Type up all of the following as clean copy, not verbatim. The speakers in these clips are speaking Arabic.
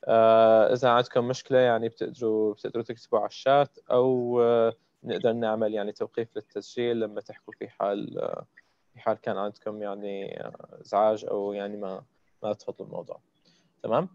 إذا عندكم مشكلة يعني بتقدروا تكتبوا على الشات، أو نقدر نعمل يعني توقيف للتسجيل لما تحكوا في حال كان عندكم يعني إزعاج، أو يعني ما تفضلوا الموضوع. تمام؟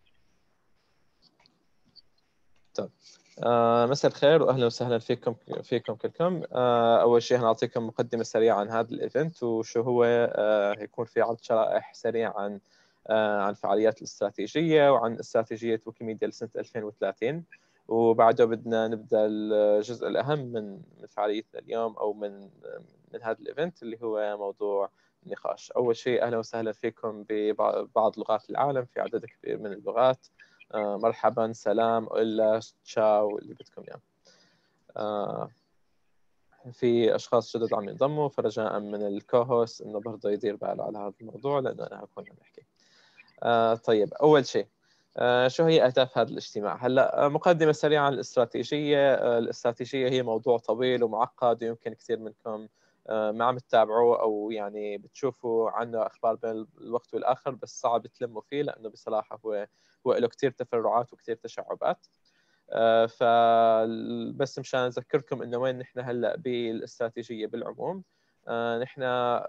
طيب. مساء الخير واهلا وسهلا فيكم كلكم. اول شيء هنعطيكم مقدمه سريعه عن هذا الايفنت وشو هو. هيكون في عرض شرائح سريع عن فعاليات الاستراتيجيه وعن استراتيجيه ويكيميديا لسنه 2030. وبعده بدنا نبدا الجزء الاهم من فعاليتنا اليوم، او من هذا الايفنت، اللي هو موضوع النقاش. اول شيء اهلا وسهلا فيكم ببعض لغات العالم، في عدد كبير من اللغات. مرحبا، سلام، إلا، تشاو، اللي بدكم اياه. في اشخاص جدد عم ينضموا، فرجاء من الكوهوست انه برضه يدير باله على هذا الموضوع، لانه انا هكون عم بحكي. طيب، اول شيء، شو هي اهداف هذا الاجتماع؟ هلا مقدمه سريعه عن الاستراتيجيه. الاستراتيجيه هي موضوع طويل ومعقد، ويمكن كثير منكم ما عم تتابعوا، او يعني بتشوفوا عنه اخبار بين الوقت والاخر، بس صعب تلموا فيه، لانه بصراحه هو له كثير تفرعات وكثير تشعبات. فبس مشان اذكركم انه وين نحن هلا بالاستراتيجيه بالعموم. نحن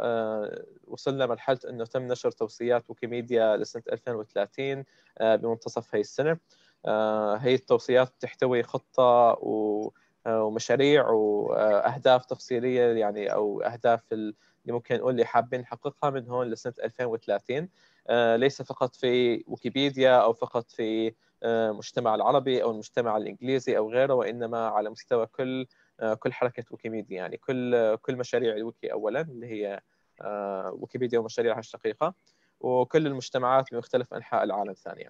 وصلنا مرحله انه تم نشر توصيات ويكيميديا لسنه 2030 بمنتصف هي السنه. هي التوصيات تحتوي خطه ومشاريع واهداف تفصيليه، يعني او اهداف اللي ممكن نقول اللي حابين نحققها من هون لسنه 2030. ليس فقط في ويكيبيديا او فقط في المجتمع العربي او المجتمع الانجليزي او غيره، وانما على مستوى كل حركه ويكيميديا، يعني كل مشاريع الويكي اولا، اللي هي ويكيبيديا ومشاريعها الشقيقه، وكل المجتمعات بمختلف انحاء العالم ثانيا.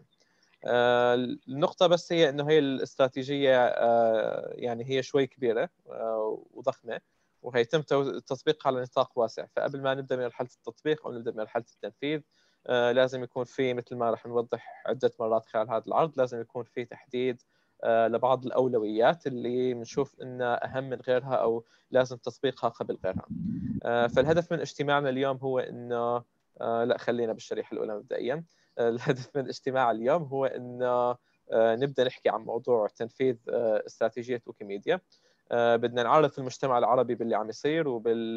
النقطه بس هي انه هي الاستراتيجيه يعني هي شوي كبيره وضخمه، وهيتم تطبيقها على نطاق واسع. فقبل ما نبدا من مرحله التطبيق او نبدا من مرحله التنفيذ، لازم يكون في، مثل ما راح نوضح عدة مرات خلال هذا العرض، لازم يكون في تحديد لبعض الأولويات اللي بنشوف إنها أهم من غيرها، أو لازم تطبيقها قبل غيرها. فالهدف من اجتماعنا اليوم هو إنه لا، خلينا بالشريحة الأولى مبدئيا. الهدف من اجتماع اليوم هو إنه نبدأ نحكي عن موضوع تنفيذ استراتيجية ويكيميديا. بدنا نعرف المجتمع العربي باللي عم يصير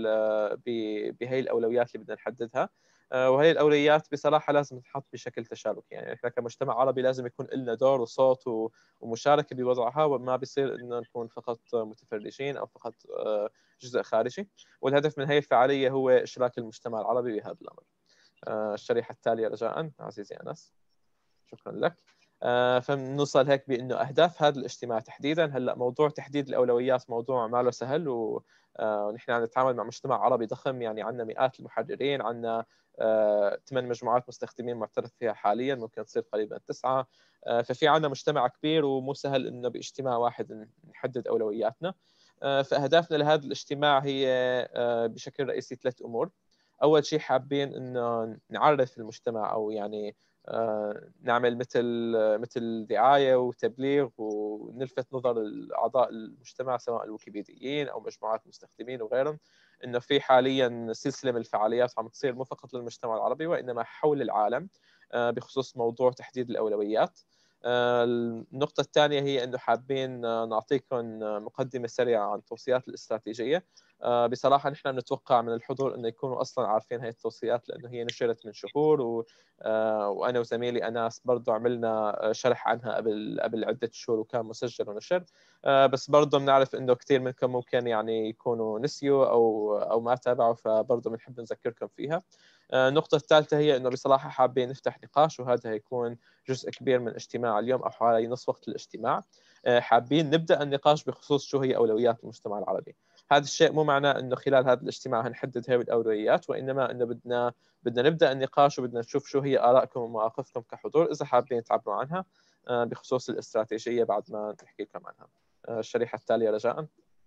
بهي الأولويات اللي بدنا نحددها. وهي الأولويات بصراحة لازم تنحط بشكل تشاركي، يعني إحنا كمجتمع عربي لازم يكون لنا دور وصوت ومشاركة بوضعها، وما بيصير إنه نكون فقط متفرجين أو فقط جزء خارجي. والهدف من هي الفعالية هو إشراك المجتمع العربي بهذا الأمر. الشريحة التالية رجاء عزيزي أنس. شكرا لك. فنوصل هيك بانه اهداف هذا الاجتماع تحديدا. هلا موضوع تحديد الاولويات موضوع ما له سهل، ونحن عم نتعامل مع مجتمع عربي ضخم، يعني عندنا مئات المحررين، عندنا 8 مجموعات مستخدمين معترف فيها حاليا، ممكن تصير قريبا 9. ففي عندنا مجتمع كبير، ومو سهل انه باجتماع واحد نحدد اولوياتنا. فاهدافنا لهذا الاجتماع هي بشكل رئيسي 3 امور. اول شيء حابين انه نعرف المجتمع، او يعني نعمل مثل دعايه وتبليغ، ونلفت نظر اعضاء المجتمع سواء الويكيبيديين او مجموعات مستخدمين وغيرهم، انه في حاليا سلسله من الفعاليات عم تصير مو فقط للمجتمع العربي وانما حول العالم بخصوص موضوع تحديد الاولويات. النقطة الثانية هي أنه حابين نعطيكم مقدمة سريعة عن توصيات الاستراتيجية. بصراحة نحن نتوقع من الحضور أنه يكونوا أصلا عارفين هاي التوصيات، لأنه هي نشرت من شهور، وأنا وزميلي أناس برضو عملنا شرح عنها قبل عدة شهور، وكان مسجل ونشر. بس برضو بنعرف أنه كثير منكم ممكن يعني يكونوا نسيوا أو ما تابعوا، فبرضو بنحب نذكركم فيها. النقطة الثالثة هي أنه بصراحة حابين نفتح نقاش، وهذا هيكون جزء كبير من اجتماع اليوم، أو حوالي نصف وقت الاجتماع. حابين نبدأ النقاش بخصوص شو هي أولويات المجتمع العربي. هذا الشيء مو معناه أنه خلال هذا الاجتماع هنحدد هذه الأولويات، وإنما أنه بدنا نبدأ النقاش، وبدنا نشوف شو هي آرائكم ومواقفكم كحضور إذا حابين تعبروا عنها بخصوص الاستراتيجية بعد ما نحكي لكم عنها. الشريحة التالية رجاء.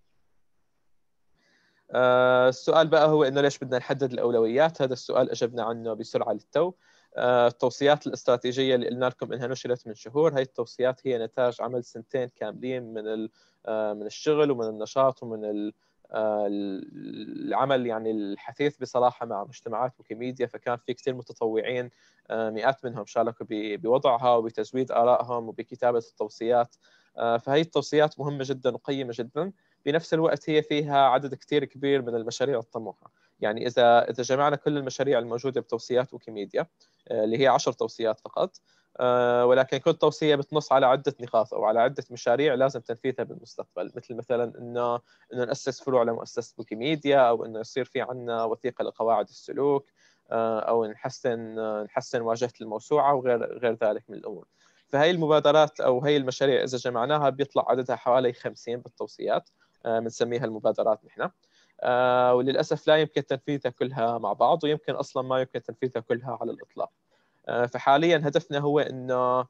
السؤال بقى هو إنه ليش بدنا نحدد الأولويات؟ هذا السؤال أجبنا عنه بسرعة للتو. التوصيات الاستراتيجية اللي قلنا لكم إنها نشرت من شهور، هاي التوصيات هي نتاج عمل 2 سنين كاملين من الشغل ومن النشاط ومن العمل يعني الحثيث بصراحة مع مجتمعات ويكيميديا، فكان في كثير متطوعين مئات منهم شاركوا بوضعها وبتزويد آرائهم وبكتابة التوصيات. فهي التوصيات مهمة جدا وقيمة جدا. بنفس الوقت هي فيها عدد كثير كبير من المشاريع الطموحة. يعني إذا جمعنا كل المشاريع الموجودة بتوصيات ويكيميديا اللي هي 10 توصيات فقط، ولكن كل توصية بتنص على عدة نقاط أو على عدة مشاريع لازم تنفيذها بالمستقبل، مثل مثلا إنه نأسس فروع لمؤسسة ويكيميديا، أو إنه يصير في عندنا وثيقة لقواعد السلوك، أو نحسن واجهة الموسوعة وغير ذلك من الأمور. فهي المبادرات أو هي المشاريع إذا جمعناها بيطلع عددها حوالي 50 بالتوصيات، بنسميها المبادرات نحن. وللأسف لا يمكن تنفيذها كلها مع بعض، ويمكن أصلا ما يمكن تنفيذها كلها على الإطلاق. فحاليا هدفنا هو إنه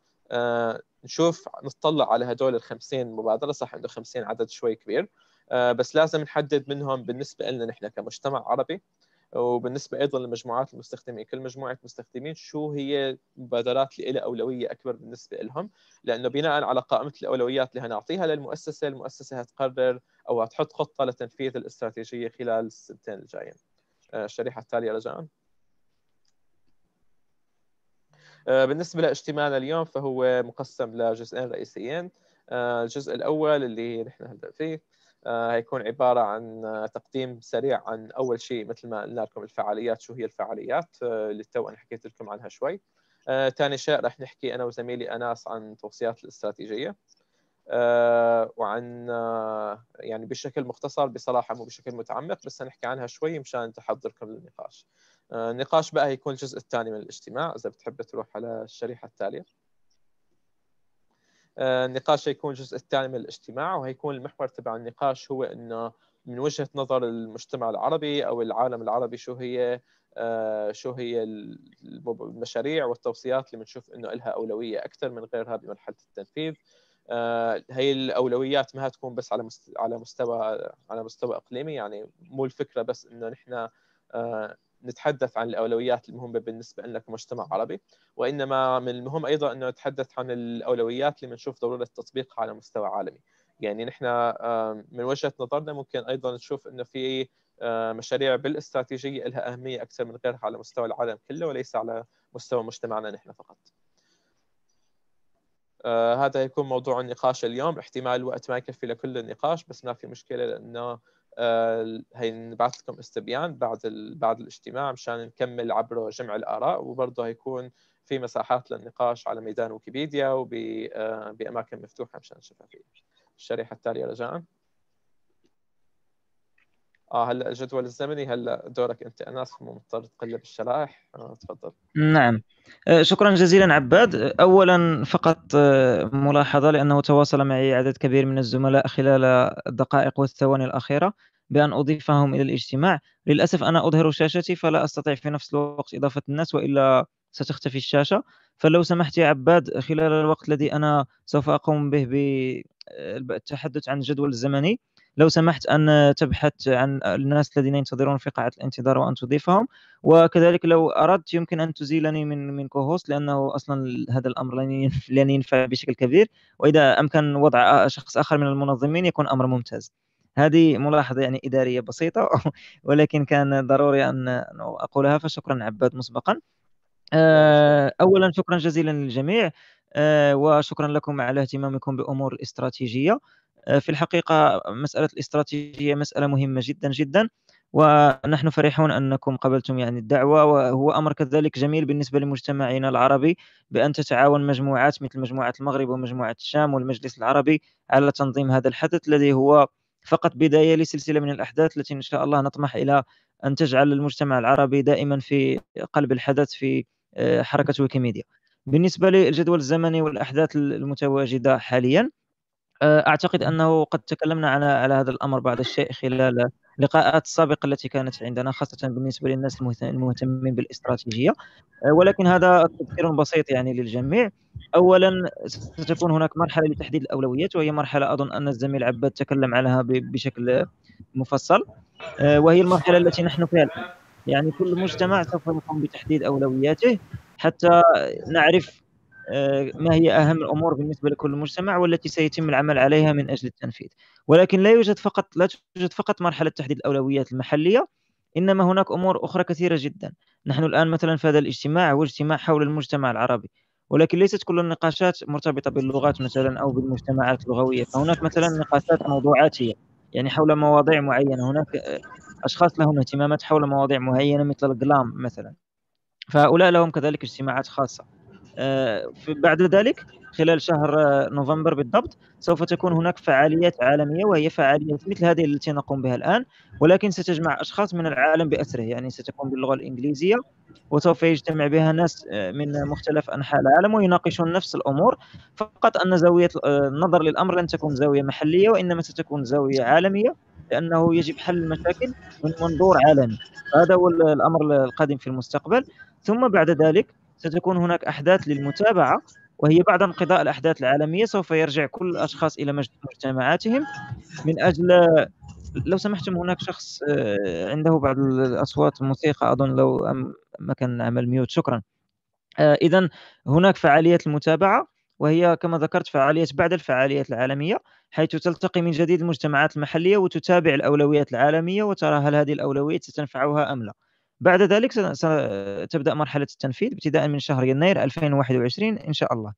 نطلع على هدول ال50 مبادرة. صح إنه 50 عدد شوي كبير، بس لازم نحدد منهم بالنسبة لنا نحن كمجتمع عربي، وبالنسبة أيضا لمجموعات المستخدمين، كل مجموعة مستخدمين شو هي المبادرات اللي لها أولوية أكبر بالنسبة لهم. لأنه بناء على قائمة الأولويات اللي هنعطيها للمؤسسة، المؤسسة هتقرر أو هتحط خطة لتنفيذ الاستراتيجية خلال السنتين الجايين. الشريحة التالية رجاء. بالنسبة لاجتماعنا اليوم فهو مقسم لجزئين رئيسيين. الجزء الأول اللي نحن هلا فيه هيكون عبارة عن تقديم سريع عن أول شيء مثل ما قلنا لكم الفعاليات، شو هي الفعاليات اللي تو أنا حكيت لكم عنها شوي. ثاني شيء رح نحكي أنا وزميلي أناس عن توصيات الاستراتيجية، وعن يعني بشكل مختصر بصراحة مو بشكل متعمق، بس هنحكي عنها شوي مشان تحضركم للنقاش. النقاش بقى هيكون الجزء الثاني من الاجتماع. إذا بتحب تروح على الشريحة التالية. النقاش هيكون الجزء الثاني من الاجتماع، وهيكون المحور تبع النقاش هو إنه من وجهة نظر المجتمع العربي أو العالم العربي شو هي المشاريع والتوصيات اللي بنشوف إنه لها أولوية أكثر من غيرها بمرحلة التنفيذ. هي الأولويات ما هتكون بس على مستوى إقليمي. يعني مو الفكرة بس إنه نحن نتحدث عن الأولويات المهمة بالنسبة لنا كمجتمع عربي، وإنما من المهم أيضا أنه نتحدث عن الأولويات اللي بنشوف ضرورة تطبيقها على مستوى عالمي. يعني نحن من وجهة نظرنا ممكن أيضا نشوف أنه في مشاريع بالاستراتيجية لها أهمية أكثر من غيرها على مستوى العالم كله، وليس على مستوى مجتمعنا نحن فقط. هذا هيكون موضوع النقاش اليوم. احتمال الوقت ما يكفي لكل النقاش، بس ما في مشكلة، لأنه هنبعث لكم استبيان بعد الاجتماع مشان نكمل عبره جمع الآراء، وبرضه هيكون في مساحات للنقاش على ميدان ويكيبيديا وبأماكن مفتوحة مشان الشفافية. الشريحة التالية رجاء. هلا الجدول الزمني، هلا دورك انت اناس، مو مضطر تقلب الشرائح. تفضل. نعم، شكرا جزيلا عباد. أولا فقط ملاحظة، لأنه تواصل معي عدد كبير من الزملاء خلال الدقائق والثواني الأخيرة بأن أضيفهم إلى الاجتماع. للأسف أنا أظهر شاشتي فلا أستطيع في نفس الوقت إضافة الناس، وإلا ستختفي الشاشة. فلو سمحت يا عباد، خلال الوقت الذي أنا سوف أقوم به بالتحدث عن الجدول الزمني، لو سمحت أن تبحث عن الناس الذين ينتظرون في قاعة الانتظار وأن تضيفهم. وكذلك لو أردت يمكن أن تزيلني من كوهوست، لأنه أصلا هذا الأمر لن ينفع بشكل كبير، وإذا أمكن وضع شخص آخر من المنظمين يكون أمر ممتاز. هذه ملاحظة يعني إدارية بسيطة ولكن كان ضروري أن أقولها، فشكرا عباد مسبقا. أولا شكرا جزيلا للجميع، وشكرا لكم على اهتمامكم بأمور الاستراتيجية. في الحقيقة مسألة الاستراتيجية مسألة مهمة جدا جدا، ونحن فرحون أنكم قبلتم يعني الدعوة، وهو أمر كذلك جميل بالنسبة لمجتمعنا العربي بأن تتعاون مجموعات مثل مجموعة المغرب ومجموعة الشام والمجلس العربي على تنظيم هذا الحدث، الذي هو فقط بداية لسلسلة من الأحداث التي إن شاء الله نطمح إلى أن تجعل المجتمع العربي دائما في قلب الحدث في حركة ويكيميديا. بالنسبة للجدول الزمني والأحداث المتواجدة حاليا، أعتقد أنه قد تكلمنا على هذا الأمر بعض الشيء خلال اللقاءات السابقة التي كانت عندنا، خاصة بالنسبة للناس المهتمين بالاستراتيجية. ولكن هذا تذكير بسيط يعني للجميع. أولا ستكون هناك مرحلة لتحديد الأولويات، وهي مرحلة أظن أن الزميل عباد تكلم عنها بشكل مفصل، وهي المرحلة التي نحن فيها الآن. يعني كل مجتمع سوف يقوم بتحديد أولوياته حتى نعرف ما هي أهم الأمور بالنسبة لكل مجتمع والتي سيتم العمل عليها من أجل التنفيذ. ولكن لا توجد فقط مرحلة تحديد الأولويات المحلية، إنما هناك أمور أخرى كثيرة جدا. نحن الآن مثلا في هذا الاجتماع هو اجتماع حول المجتمع العربي، ولكن ليست كل النقاشات مرتبطة باللغات مثلا أو بالمجتمعات اللغوية. فهناك مثلا نقاشات موضوعاتية، يعني حول مواضيع معينة. هناك أشخاص لهم اهتمامات حول مواضيع معينة مثل الظلام مثلا، فهؤلاء لهم كذلك اجتماعات خاصة. بعد ذلك خلال شهر نوفمبر بالضبط سوف تكون هناك فعاليات عالمية، وهي فعاليات مثل هذه التي نقوم بها الآن، ولكن ستجمع أشخاص من العالم بأسره. يعني ستكون باللغة الإنجليزية، وسوف يجتمع بها ناس من مختلف أنحاء العالم ويناقشون نفس الأمور، فقط أن زاوية النظر للأمر لن تكون زاوية محلية، وإنما ستكون زاوية عالمية، لأنه يجب حل المشاكل من منظور عالمي. هذا هو الأمر القادم في المستقبل. ثم بعد ذلك ستكون هناك أحداث للمتابعة، وهي بعد انقضاء الأحداث العالمية سوف يرجع كل الأشخاص إلى مجتمعاتهم من أجل. لو سمحتم، هناك شخص عنده بعض الأصوات الموسيقى، أظن لو مكان نعمل ميوت. شكرا. إذا هناك فعاليات المتابعة، وهي كما ذكرت فعاليات بعد الفعاليات العالمية، حيث تلتقي من جديد المجتمعات المحلية وتتابع الأولويات العالمية وترى هل هذه الأولويات ستنفعها أم لا. بعد ذلك ستبدأ مرحلة التنفيذ ابتداء من شهر يناير 2021 إن شاء الله.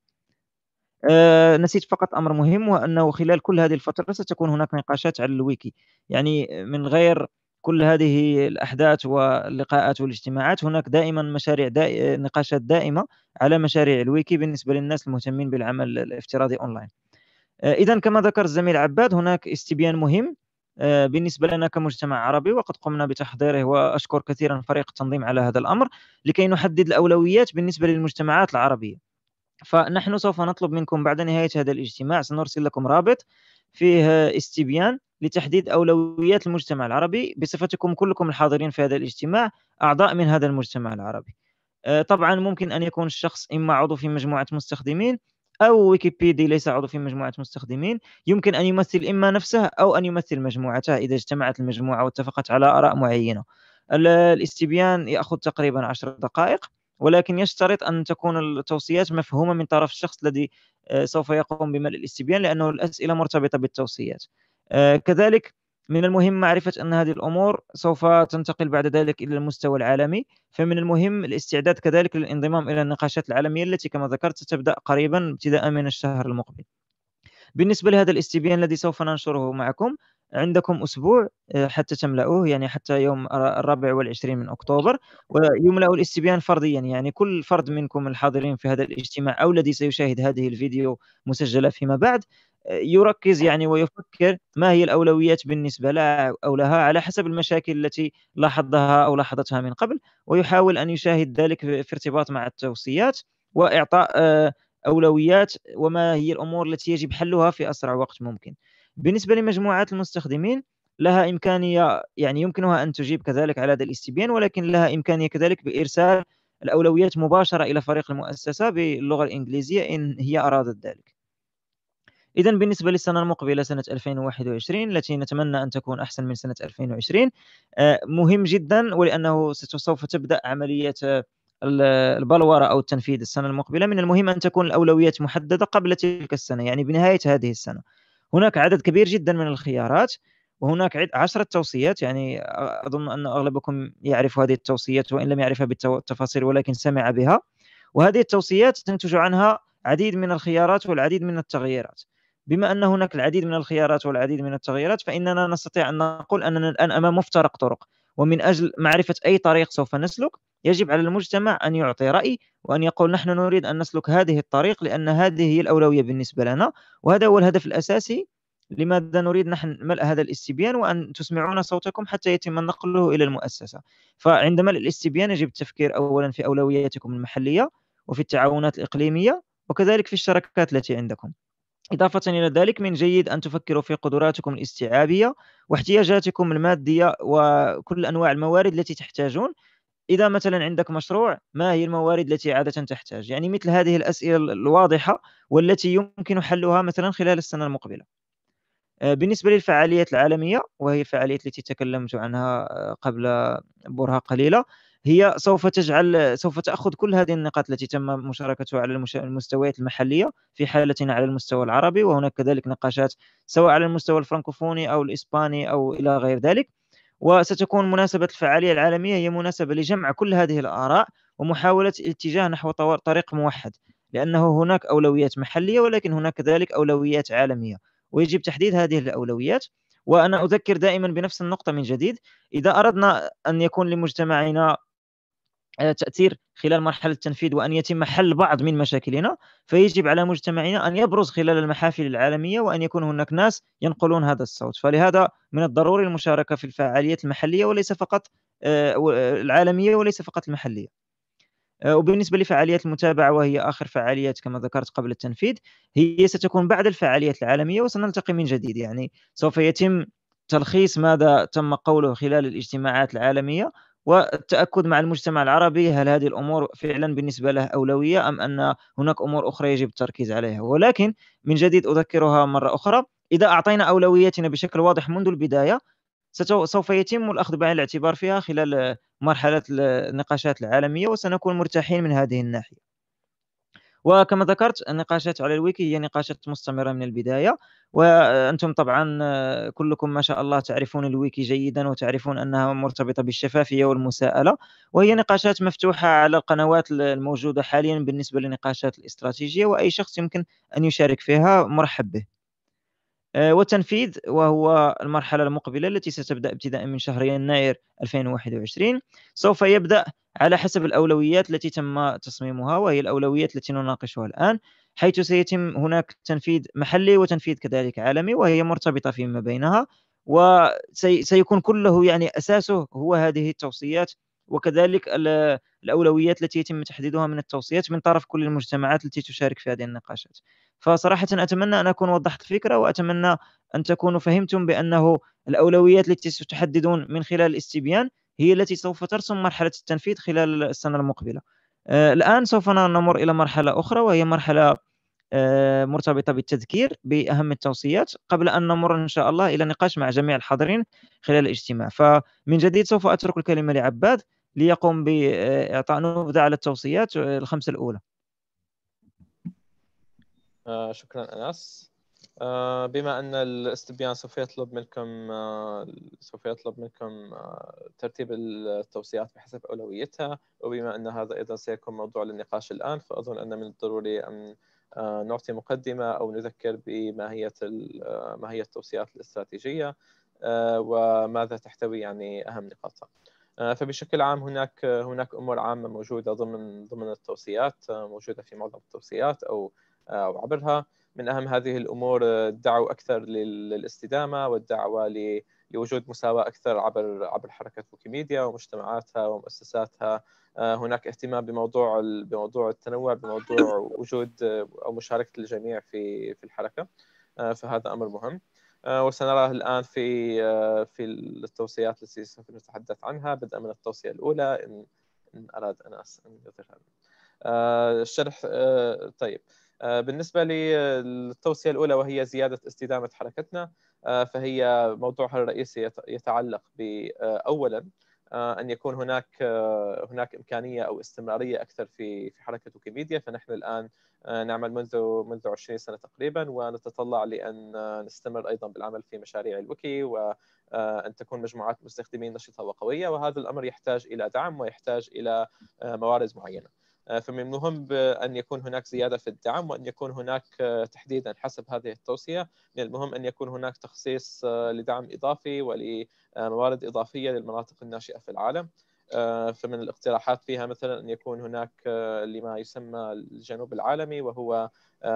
نسيت فقط أمر مهم، وأنه خلال كل هذه الفترة ستكون هناك نقاشات على الويكي. يعني من غير كل هذه الأحداث واللقاءات والاجتماعات، هناك دائما مشاريع نقاشات دائمة على مشاريع الويكي بالنسبة للناس المهتمين بالعمل الافتراضي أونلاين. إذا كما ذكر الزميل عباد، هناك استبيان مهم بالنسبة لنا كمجتمع عربي، وقد قمنا بتحضيره، وأشكر كثيرا فريق التنظيم على هذا الأمر، لكي نحدد الأولويات بالنسبة للمجتمعات العربية. فنحن سوف نطلب منكم بعد نهاية هذا الاجتماع، سنرسل لكم رابط فيه استبيان لتحديد أولويات المجتمع العربي، بصفتكم كلكم الحاضرين في هذا الاجتماع أعضاء من هذا المجتمع العربي. طبعا ممكن أن يكون الشخص إما عضو في مجموعة مستخدمين، أو ويكيبيدي ليس عضو في مجموعة مستخدمين. يمكن أن يمثل إما نفسه أو أن يمثل مجموعته إذا اجتمعت المجموعة واتفقت على آراء معينة. الاستبيان يأخذ تقريبا 10 دقائق، ولكن يشترط أن تكون التوصيات مفهومة من طرف الشخص الذي سوف يقوم بملء الاستبيان، لأنه الأسئلة مرتبطة بالتوصيات. كذلك من المهم معرفة أن هذه الأمور سوف تنتقل بعد ذلك إلى المستوى العالمي، فمن المهم الاستعداد كذلك للانضمام إلى النقاشات العالمية التي كما ذكرت ستبدأ قريبا ابتداء من الشهر المقبل. بالنسبة لهذا الاستبيان الذي سوف ننشره معكم، عندكم أسبوع حتى تملأوه، يعني حتى يوم 24 من أكتوبر، ويملأ الاستبيان فرديا. يعني كل فرد منكم الحاضرين في هذا الاجتماع أو الذي سيشاهد هذه الفيديو مسجلة فيما بعد يركز يعني ويفكر ما هي الأولويات بالنسبة له أو لها على حسب المشاكل التي لاحظها أو لاحظتها من قبل، ويحاول أن يشاهد ذلك في ارتباط مع التوصيات وإعطاء أولويات وما هي الأمور التي يجب حلها في أسرع وقت ممكن. بالنسبة لمجموعات المستخدمين، لها إمكانية، يعني يمكنها أن تجيب كذلك على هذا الاستبيان، ولكن لها إمكانية كذلك بإرسال الأولويات مباشرة إلى فريق المؤسسة باللغة الإنجليزية إن هي أرادت ذلك. إذا بالنسبة للسنة المقبلة سنة 2021 التي نتمنى أن تكون أحسن من سنة 2020، مهم جدا، ولأنه سوف تبدأ عملية البلورة أو التنفيذ السنة المقبلة. من المهم أن تكون الأولويات محددة قبل تلك السنة، يعني بنهاية هذه السنة. هناك عدد كبير جدا من الخيارات، وهناك 10 توصيات. يعني أظن أن أغلبكم يعرف هذه التوصيات وإن لم يعرفها بالتفاصيل ولكن سمع بها. وهذه التوصيات تنتج عنها عديد من الخيارات والعديد من التغييرات. بما أن هناك العديد من الخيارات والعديد من التغييرات، فإننا نستطيع أن نقول أننا الآن أمام مفترق طرق، ومن أجل معرفة أي طريق سوف نسلك يجب على المجتمع أن يعطي رأي وأن يقول نحن نريد أن نسلك هذه الطريق لأن هذه هي الأولوية بالنسبة لنا، وهذا هو الهدف الأساسي لماذا نريد نحن ملء هذا الاستبيان، وأن تسمعون صوتكم حتى يتم نقله إلى المؤسسة. فعند ملء الاستبيان يجب التفكير أولا في أولوياتكم المحلية، وفي التعاونات الإقليمية، وكذلك في الشراكات التي عندكم. إضافة إلى ذلك من جيد أن تفكروا في قدراتكم الاستيعابية واحتياجاتكم المادية وكل أنواع الموارد التي تحتاجون. إذا مثلا عندك مشروع، ما هي الموارد التي عادة تحتاج؟ يعني مثل هذه الأسئلة الواضحة والتي يمكن حلها مثلا خلال السنة المقبلة. بالنسبة للفعاليات العالمية، وهي الفعاليات التي تكلمت عنها قبل برهة قليلة، هي سوف تأخذ كل هذه النقاط التي تم مشاركتها على المستويات المحلية في حالتنا على المستوى العربي، وهناك كذلك نقاشات سواء على المستوى الفرنكوفوني أو الإسباني أو إلى غير ذلك. وستكون مناسبة الفعالية العالمية هي مناسبة لجمع كل هذه الآراء ومحاولة الاتجاه نحو طريق موحد، لأنه هناك أولويات محلية ولكن هناك كذلك أولويات عالمية، ويجب تحديد هذه الأولويات. وأنا أذكر دائما بنفس النقطة من جديد: إذا أردنا أن يكون لمجتمعنا تأثير خلال مرحلة التنفيذ وأن يتم حل بعض من مشاكلنا، فيجب على مجتمعنا أن يبرز خلال المحافل العالمية وأن يكون هناك ناس ينقلون هذا الصوت. فلهذا من الضروري المشاركة في الفعاليات المحلية وليس فقط العالمية وليس فقط المحلية. وبالنسبة لفعاليات المتابعة، وهي آخر فعاليات كما ذكرت قبل التنفيذ، هي ستكون بعد الفعاليات العالمية وسنلتقي من جديد. يعني سوف يتم تلخيص ماذا تم قوله خلال الاجتماعات العالمية، والتأكد مع المجتمع العربي هل هذه الأمور فعلا بالنسبة له أولوية أم أن هناك أمور أخرى يجب التركيز عليها. ولكن من جديد أذكرها مرة أخرى: إذا أعطينا أولوياتنا بشكل واضح منذ البداية، سوف يتم الأخذ بعين الاعتبار فيها خلال مرحلة النقاشات العالمية، وسنكون مرتاحين من هذه الناحية. وكما ذكرت، النقاشات على الويكي هي نقاشات مستمرة من البداية، وأنتم طبعا كلكم ما شاء الله تعرفون الويكي جيدا وتعرفون أنها مرتبطة بالشفافية والمساءلة، وهي نقاشات مفتوحة على القنوات الموجودة حاليا بالنسبة للنقاشات الاستراتيجية، وأي شخص يمكن أن يشارك فيها مرحب به. والتنفيذ وهو المرحلة المقبلة التي ستبدأ ابتداء من شهر يناير 2021، سوف يبدأ على حسب الأولويات التي تم تصميمها، وهي الأولويات التي نناقشها الآن، حيث سيتم هناك تنفيذ محلي وتنفيذ كذلك عالمي، وهي مرتبطة فيما بينها. وسيكون كله يعني أساسه هو هذه التوصيات، وكذلك الأولويات التي يتم تحديدها من التوصيات من طرف كل المجتمعات التي تشارك في هذه النقاشات. فصراحة أتمنى أن أكون وضحت الفكرة، وأتمنى أن تكونوا فهمتم بأنه الأولويات التي ستحددون من خلال الاستبيان هي التي سوف ترسم مرحلة التنفيذ خلال السنة المقبلة. الآن سوف نمر إلى مرحلة أخرى، وهي مرحلة مرتبطة بالتذكير بأهم التوصيات قبل أن نمر إن شاء الله إلى نقاش مع جميع الحاضرين خلال الاجتماع. فمن جديد سوف أترك الكلمة لعباد ليقوم بإعطاء نبذة على التوصيات الخمسة الأولى. شكرا أنس. بما أن الاستبيان سوف يطلب منكم ترتيب التوصيات بحسب أولويتها، وبما أن هذا أيضا سيكون موضوع للنقاش الآن، فأظن أن من الضروري أن نعطي مقدمة أو نذكر بماهية ماهية التوصيات الاستراتيجية وماذا تحتوي يعني أهم نقاطها. فبشكل عام هناك أمور عامة موجودة ضمن التوصيات، موجودة في معظم التوصيات أو عبرها. من أهم هذه الأمور الدعوة أكثر للاستدامة، والدعوة لوجود مساواة أكثر عبر حركة ويكيميديا ومجتمعاتها ومؤسساتها. هناك اهتمام بموضوع التنوع، بموضوع وجود أو مشاركة الجميع في الحركة. فهذا أمر مهم، وسنراه الآن في التوصيات التي سوف نتحدث عنها، بدءا من التوصية الأولى إن أراد أناس أن يظهر هذا الشرح. طيب، بالنسبة للتوصية الأولى وهي زيادة استدامة حركتنا، فهي موضوعها الرئيسي يتعلق بأولا أن يكون هناك إمكانية أو استمرارية أكثر في حركة ويكيميديا. فنحن الآن نعمل منذ 20 سنة تقريبا، ونتطلع لأن نستمر أيضا بالعمل في مشاريع الويكي، وأن تكون مجموعات مستخدمين نشطة وقوية. وهذا الأمر يحتاج إلى دعم ويحتاج إلى موارد معينة. فمن المهم أن يكون هناك زيادة في الدعم، وأن يكون هناك تحديدا حسب هذه التوصية من المهم أن يكون هناك تخصيص لدعم إضافي ولموارد إضافية للمناطق الناشئة في العالم. فمن الاقتراحات فيها مثلا أن يكون هناك لما يسمى الجنوب العالمي، وهو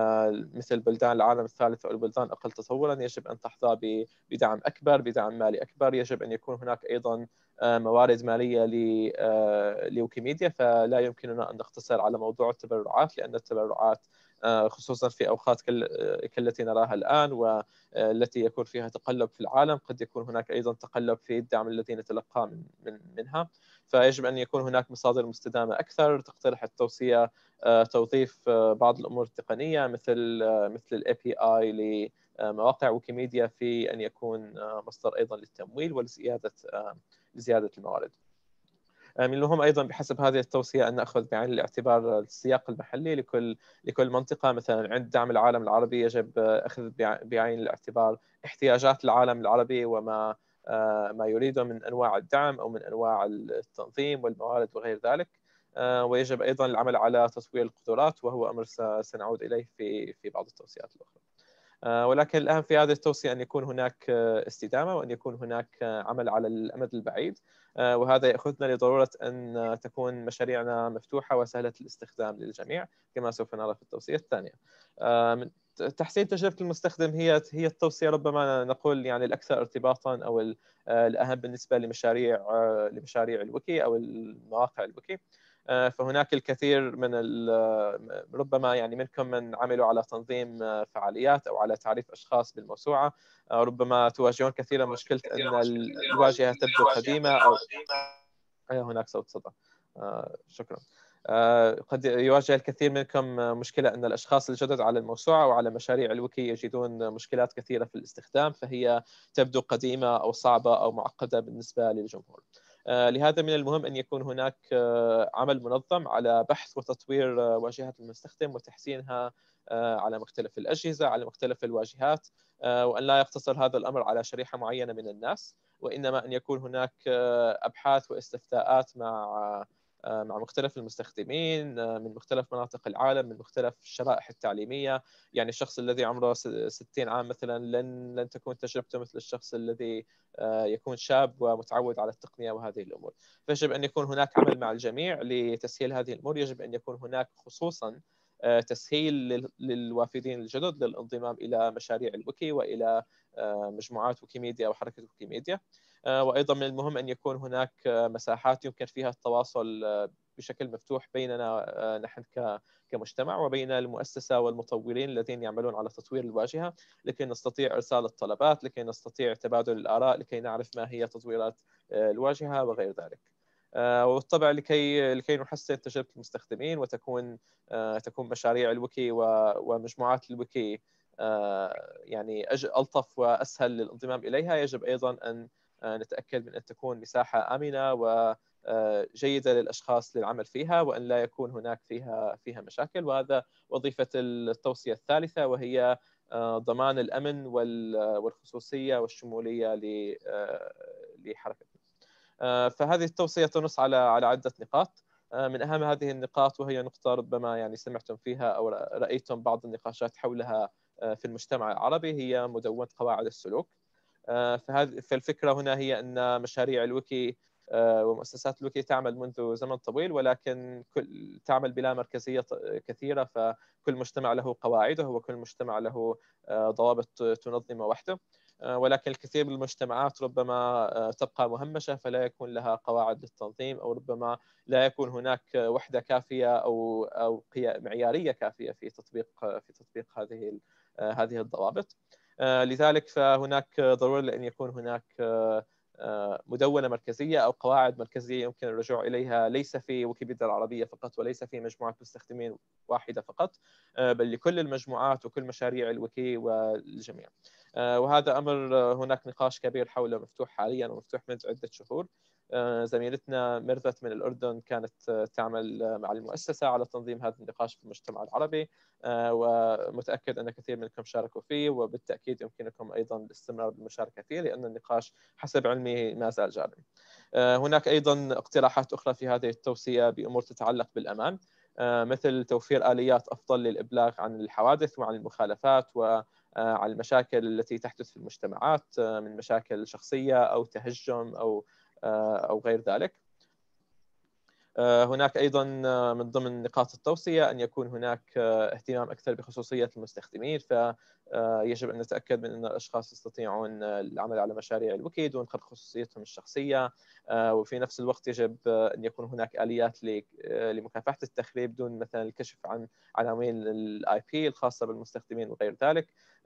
مثل بلدان العالم الثالث أو البلدان الأقل تطورا، يجب أن تحظى بدعم أكبر، بدعم مالي أكبر. يجب أن يكون هناك أيضا موارد مالية لويكيميديا، فلا يمكننا أن نقتصر على موضوع التبرعات، لأن التبرعات خصوصا في أوقات كالتي نراها الآن والتي يكون فيها تقلب في العالم، قد يكون هناك أيضا تقلب في الدعم الذي نتلقاه منها. فيجب أن يكون هناك مصادر مستدامة أكثر. تقترح التوصية توظيف بعض الأمور التقنية مثل ال API لمواقع ويكيميديا في أن يكون مصدر أيضا للتمويل ولزيادة الموارد. من المهم أيضا بحسب هذه التوصية أن نأخذ بعين الاعتبار السياق المحلي لكل منطقة. مثلا عند دعم العالم العربي يجب أخذ بعين الاعتبار احتياجات العالم العربي وما ما يريده من أنواع الدعم أو من أنواع التنظيم والموارد وغير ذلك. ويجب أيضا العمل على تطوير القدرات، وهو أمر سنعود إليه في بعض التوصيات الأخرى. ولكن الأهم في هذه التوصية أن يكون هناك استدامة، وأن يكون هناك عمل على المدى البعيد، وهذا يأخذنا لضرورة أن تكون مشاريعنا مفتوحة وسهلة الاستخدام للجميع كما سوف نرى في التوصية الثانية. من تحسين تجربة المستخدم هي التوصية ربما نقول يعني الأكثر ارتباطا أو الأهم بالنسبة لمشاريع الويكي أو المواقع الويكي. فهناك الكثير من ربما يعني منكم من عملوا على تنظيم فعاليات أو على تعريف أشخاص بالموسوعة. ربما تواجهون كثيرا مشكلة أن الواجهة تبدو قديمة أو هناك صوت صدى. شكرا. قد يواجه الكثير منكم مشكلة أن الأشخاص الجدد على الموسوعة وعلى مشاريع الويكي يجدون مشكلات كثيرة في الاستخدام، فهي تبدو قديمة أو صعبة أو معقدة بالنسبة للجمهور. لهذا من المهم أن يكون هناك عمل منظم على بحث وتطوير واجهة المستخدم وتحسينها على مختلف الأجهزة، على مختلف الواجهات، وأن لا يقتصر هذا الأمر على شريحة معينة من الناس، وإنما أن يكون هناك أبحاث واستفتاءات مع مختلف المستخدمين من مختلف مناطق العالم، من مختلف الشرائح التعليمية. يعني الشخص الذي عمره 60 عام مثلا لن تكون تجربته مثل الشخص الذي يكون شاب ومتعود على التقنية وهذه الأمور. فيجب أن يكون هناك عمل مع الجميع لتسهيل هذه الأمور. يجب أن يكون هناك خصوصا تسهيل للوافدين الجدد للانضمام إلى مشاريع الويكي وإلى مجموعات ويكيميديا وحركة ويكيميديا. وأيضا من المهم أن يكون هناك مساحات يمكن فيها التواصل بشكل مفتوح بيننا نحن كمجتمع وبين المؤسسة والمطورين الذين يعملون على تطوير الواجهة، لكي نستطيع إرسال الطلبات، لكي نستطيع تبادل الآراء، لكي نعرف ما هي تطويرات الواجهة وغير ذلك. وبالطبع لكي نحسن تجربة المستخدمين وتكون مشاريع الويكي ومجموعات الويكي يعني ألطف وأسهل للانضمام إليها، يجب أيضا أن نتأكد من أن تكون مساحة آمنة وجيدة للأشخاص للعمل فيها، وأن لا يكون هناك فيها مشاكل. وهذا وظيفة التوصية الثالثة، وهي ضمان الأمن والخصوصية والشمولية لحركتنا. فهذه التوصية تنص على عدة نقاط. من أهم هذه النقاط، وهي نقطة ربما يعني سمعتم فيها أو رأيتم بعض النقاشات حولها في المجتمع العربي، هي مدونة قواعد السلوك. فالفكرة هنا هي أن مشاريع الويكي ومؤسسات الويكي تعمل منذ زمن طويل، ولكن تعمل بلا مركزية كثيرة، فكل مجتمع له قواعده وكل مجتمع له ضوابط تنظمه وحده. ولكن الكثير من المجتمعات ربما تبقى مهمشة، فلا يكون لها قواعد للتنظيم، أو ربما لا يكون هناك وحدة كافية أو معيارية كافية في تطبيق هذه الضوابط. لذلك فهناك ضرورة لأن يكون هناك مدونة مركزية أو قواعد مركزية يمكن الرجوع إليها، ليس في ويكيبيديا العربية فقط وليس في مجموعة مستخدمين واحدة فقط، بل لكل المجموعات وكل مشاريع الويكي والجميع. وهذا أمر هناك نقاش كبير حوله مفتوح حاليا ومفتوح منذ عدة شهور. زميلتنا ميرفت من الأردن كانت تعمل مع المؤسسة على تنظيم هذا النقاش في المجتمع العربي، ومتأكد أن كثير منكم شاركوا فيه، وبالتأكيد يمكنكم أيضا الاستمرار بالمشاركة فيه لأن النقاش حسب علمي ما زال جاري. هناك أيضا اقتراحات أخرى في هذه التوصية بأمور تتعلق بالأمان، مثل توفير آليات أفضل للإبلاغ عن الحوادث وعن المخالفات وعن المشاكل التي تحدث في المجتمعات من مشاكل شخصية أو تهجم أو غير ذلك. هناك أيضا من ضمن نقاط التوصية أن يكون هناك اهتمام أكثر بخصوصية المستخدمين، فيجب أن نتأكد من أن الأشخاص يستطيعون العمل على مشاريع الويكي دون خرق خصوصيتهم الشخصية. وفي نفس الوقت يجب أن يكون هناك آليات لمكافحة التخريب دون مثلا الكشف عن عناوين الاي بي الخاصة بالمستخدمين وغير ذلك.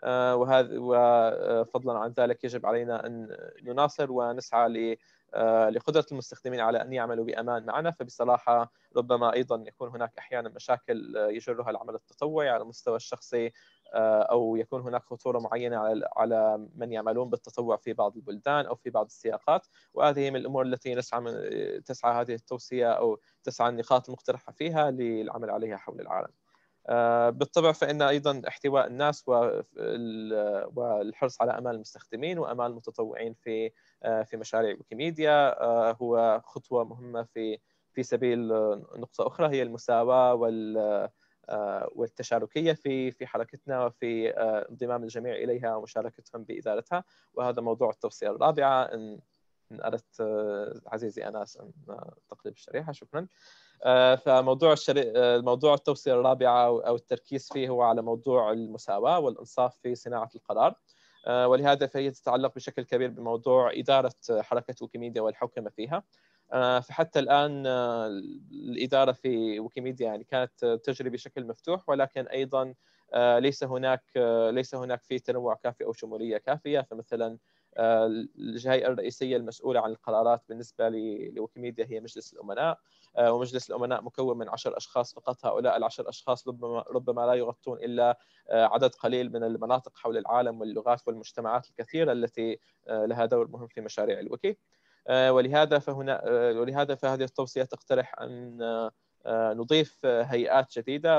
وفضلا عن ذلك يجب علينا أن نناصر ونسعى لقدرة المستخدمين على أن يعملوا بأمان معنا. فبصراحة ربما أيضا يكون هناك أحيانا مشاكل يجرها العمل التطوعي على المستوى الشخصي، أو يكون هناك خطورة معينة على من يعملون بالتطوع في بعض البلدان أو في بعض السياقات. وهذه من الأمور التي تسعى هذه التوصية أو تسعى النقاط المقترحة فيها للعمل عليها حول العالم. بالطبع فإن أيضا احتواء الناس والحرص على أمال المستخدمين وأمال المتطوعين في مشاريع ويكيميديا هو خطوة مهمة في سبيل نقطة أخرى، هي المساواة والتشاركية في حركتنا وفي انضمام الجميع إليها ومشاركتهم بإدارتها. وهذا موضوع التوصية الرابعة. إن أردت عزيزي أناس أن تقلب الشريحة. شكرا. فموضوع موضوع التوصية الرابعة أو التركيز فيه هو على موضوع المساواة والإنصاف في صناعة القرار. ولهذا فهي تتعلق بشكل كبير بموضوع إدارة حركة ويكيميديا والحوكمة فيها. فحتى الآن الإدارة في ويكيميديا يعني كانت تجري بشكل مفتوح، ولكن أيضا ليس هناك في تنوع كافي أو شمولية كافية. فمثلا الهيئة الرئيسية المسؤولة عن القرارات بالنسبة لويكيميديا هي مجلس الأمناء، ومجلس الأمناء مكون من 10 أشخاص فقط. هؤلاء ال10 أشخاص ربما لا يغطون إلا عدد قليل من المناطق حول العالم واللغات والمجتمعات الكثيرة التي لها دور مهم في مشاريع الوكي. ولهذا فهذه التوصية تقترح أن نضيف هيئات جديدة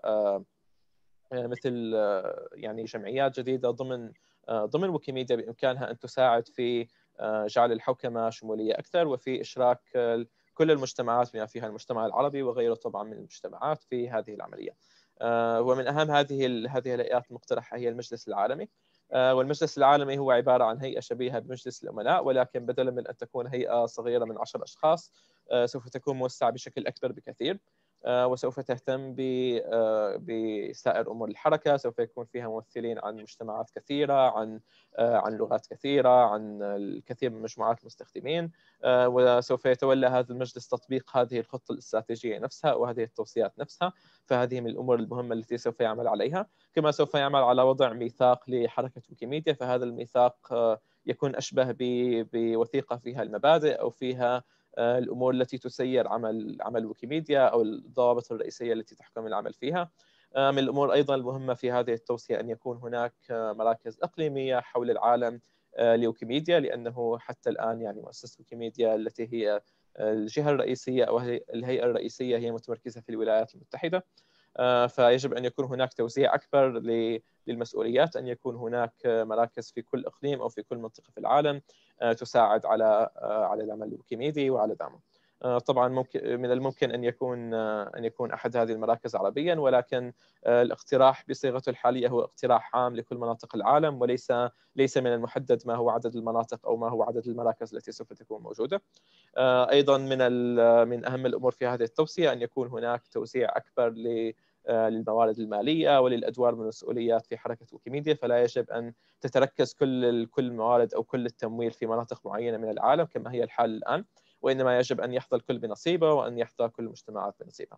ومثل يعني جمعيات جديدة ضمن ويكيميديا بإمكانها أن تساعد في جعل الحوكمة شمولية أكثر وفي إشراك كل المجتمعات بما فيها المجتمع العربي وغيره طبعا من المجتمعات في هذه العملية. ومن أهم هذه الهيئات المقترحة هي المجلس العالمي. والمجلس العالمي هو عبارة عن هيئة شبيهة بمجلس الأمناء، ولكن بدلا من أن تكون هيئة صغيرة من 10 أشخاص سوف تكون موسعة بشكل أكبر بكثير، وسوف تهتم بسائر أمور الحركة. سوف يكون فيها ممثلين عن مجتمعات كثيرة، عن لغات كثيرة، عن الكثير من مجموعات المستخدمين. وسوف يتولى هذا المجلس تطبيق هذه الخطة الاستراتيجية نفسها وهذه التوصيات نفسها. فهذه من الأمور المهمة التي سوف يعمل عليها. كما سوف يعمل على وضع ميثاق لحركة ويكيميديا، فهذا الميثاق يكون أشبه بوثيقة فيها المبادئ أو فيها الأمور التي تسير عمل ويكيميديا أو الضوابط الرئيسية التي تحكم العمل فيها. من الأمور أيضا المهمة في هذه التوصية أن يكون هناك مراكز إقليمية حول العالم لويكيميديا، لأنه حتى الآن يعني مؤسسة ويكيميديا التي هي الجهة الرئيسية أو الهيئة الرئيسية هي متمركزة في الولايات المتحدة. فيجب أن يكون هناك توزيع أكبر للمسؤوليات، أن يكون هناك مراكز في كل إقليم أو في كل منطقة في العالم تساعد على العمل الويكيميدي وعلى دعمه. طبعا من الممكن أن يكون أحد هذه المراكز عربيا، ولكن الاقتراح بصيغته الحالية هو اقتراح عام لكل مناطق العالم، ليس من المحدد ما هو عدد المناطق أو ما هو عدد المراكز التي سوف تكون موجودة. أيضا من أهم الأمور في هذه التوصية أن يكون هناك توزيع أكبر للموارد المالية وللأدوار والمسؤوليات في حركة ويكيميديا. فلا يجب أن تتركز كل الموارد أو كل التمويل في مناطق معينة من العالم كما هي الحال الآن، وإنما يجب أن يحظى الكل بنصيبه وأن يحظى كل المجتمعات بنصيبها.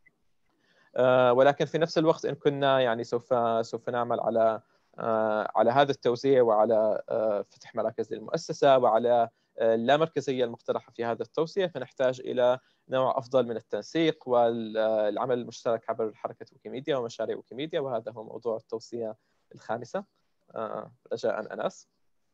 ولكن في نفس الوقت إن كنا يعني سوف نعمل على هذا التوزيع وعلى فتح مراكز للمؤسسة وعلى اللامركزية المقترحة في هذا التوصية، فنحتاج إلى نوع أفضل من التنسيق والعمل المشترك عبر حركة ويكيميديا ومشاريع ويكيميديا. وهذا هو موضوع التوصية الخامسة. رجاء أنس.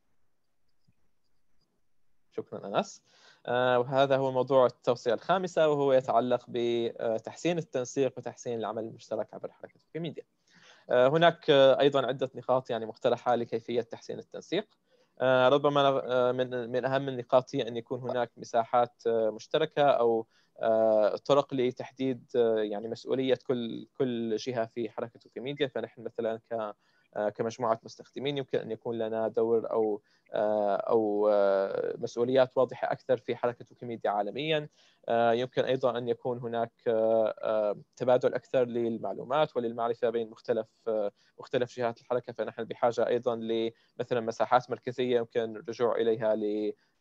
شكرا أنس. وهذا هو موضوع التوصية الخامسة، وهو يتعلق بتحسين التنسيق وتحسين العمل المشترك عبر حركة ويكيميديا. هناك أيضا عدة نقاط يعني مقترحة لكيفية تحسين التنسيق. ربما من أهم النقاط هي أن يكون هناك مساحات مشتركة أو طرق لتحديد يعني مسؤولية كل جهة في حركة ويكيميديا. فنحن مثلا كمجموعة مستخدمين يمكن أن يكون لنا دور أو مسؤوليات واضحة أكثر في حركة ويكيميديا عالميا. يمكن أيضا أن يكون هناك تبادل أكثر للمعلومات وللمعرفة بين مختلف جهات الحركة. فنحن بحاجة أيضا لمثلا مساحات مركزية يمكن الرجوع إليها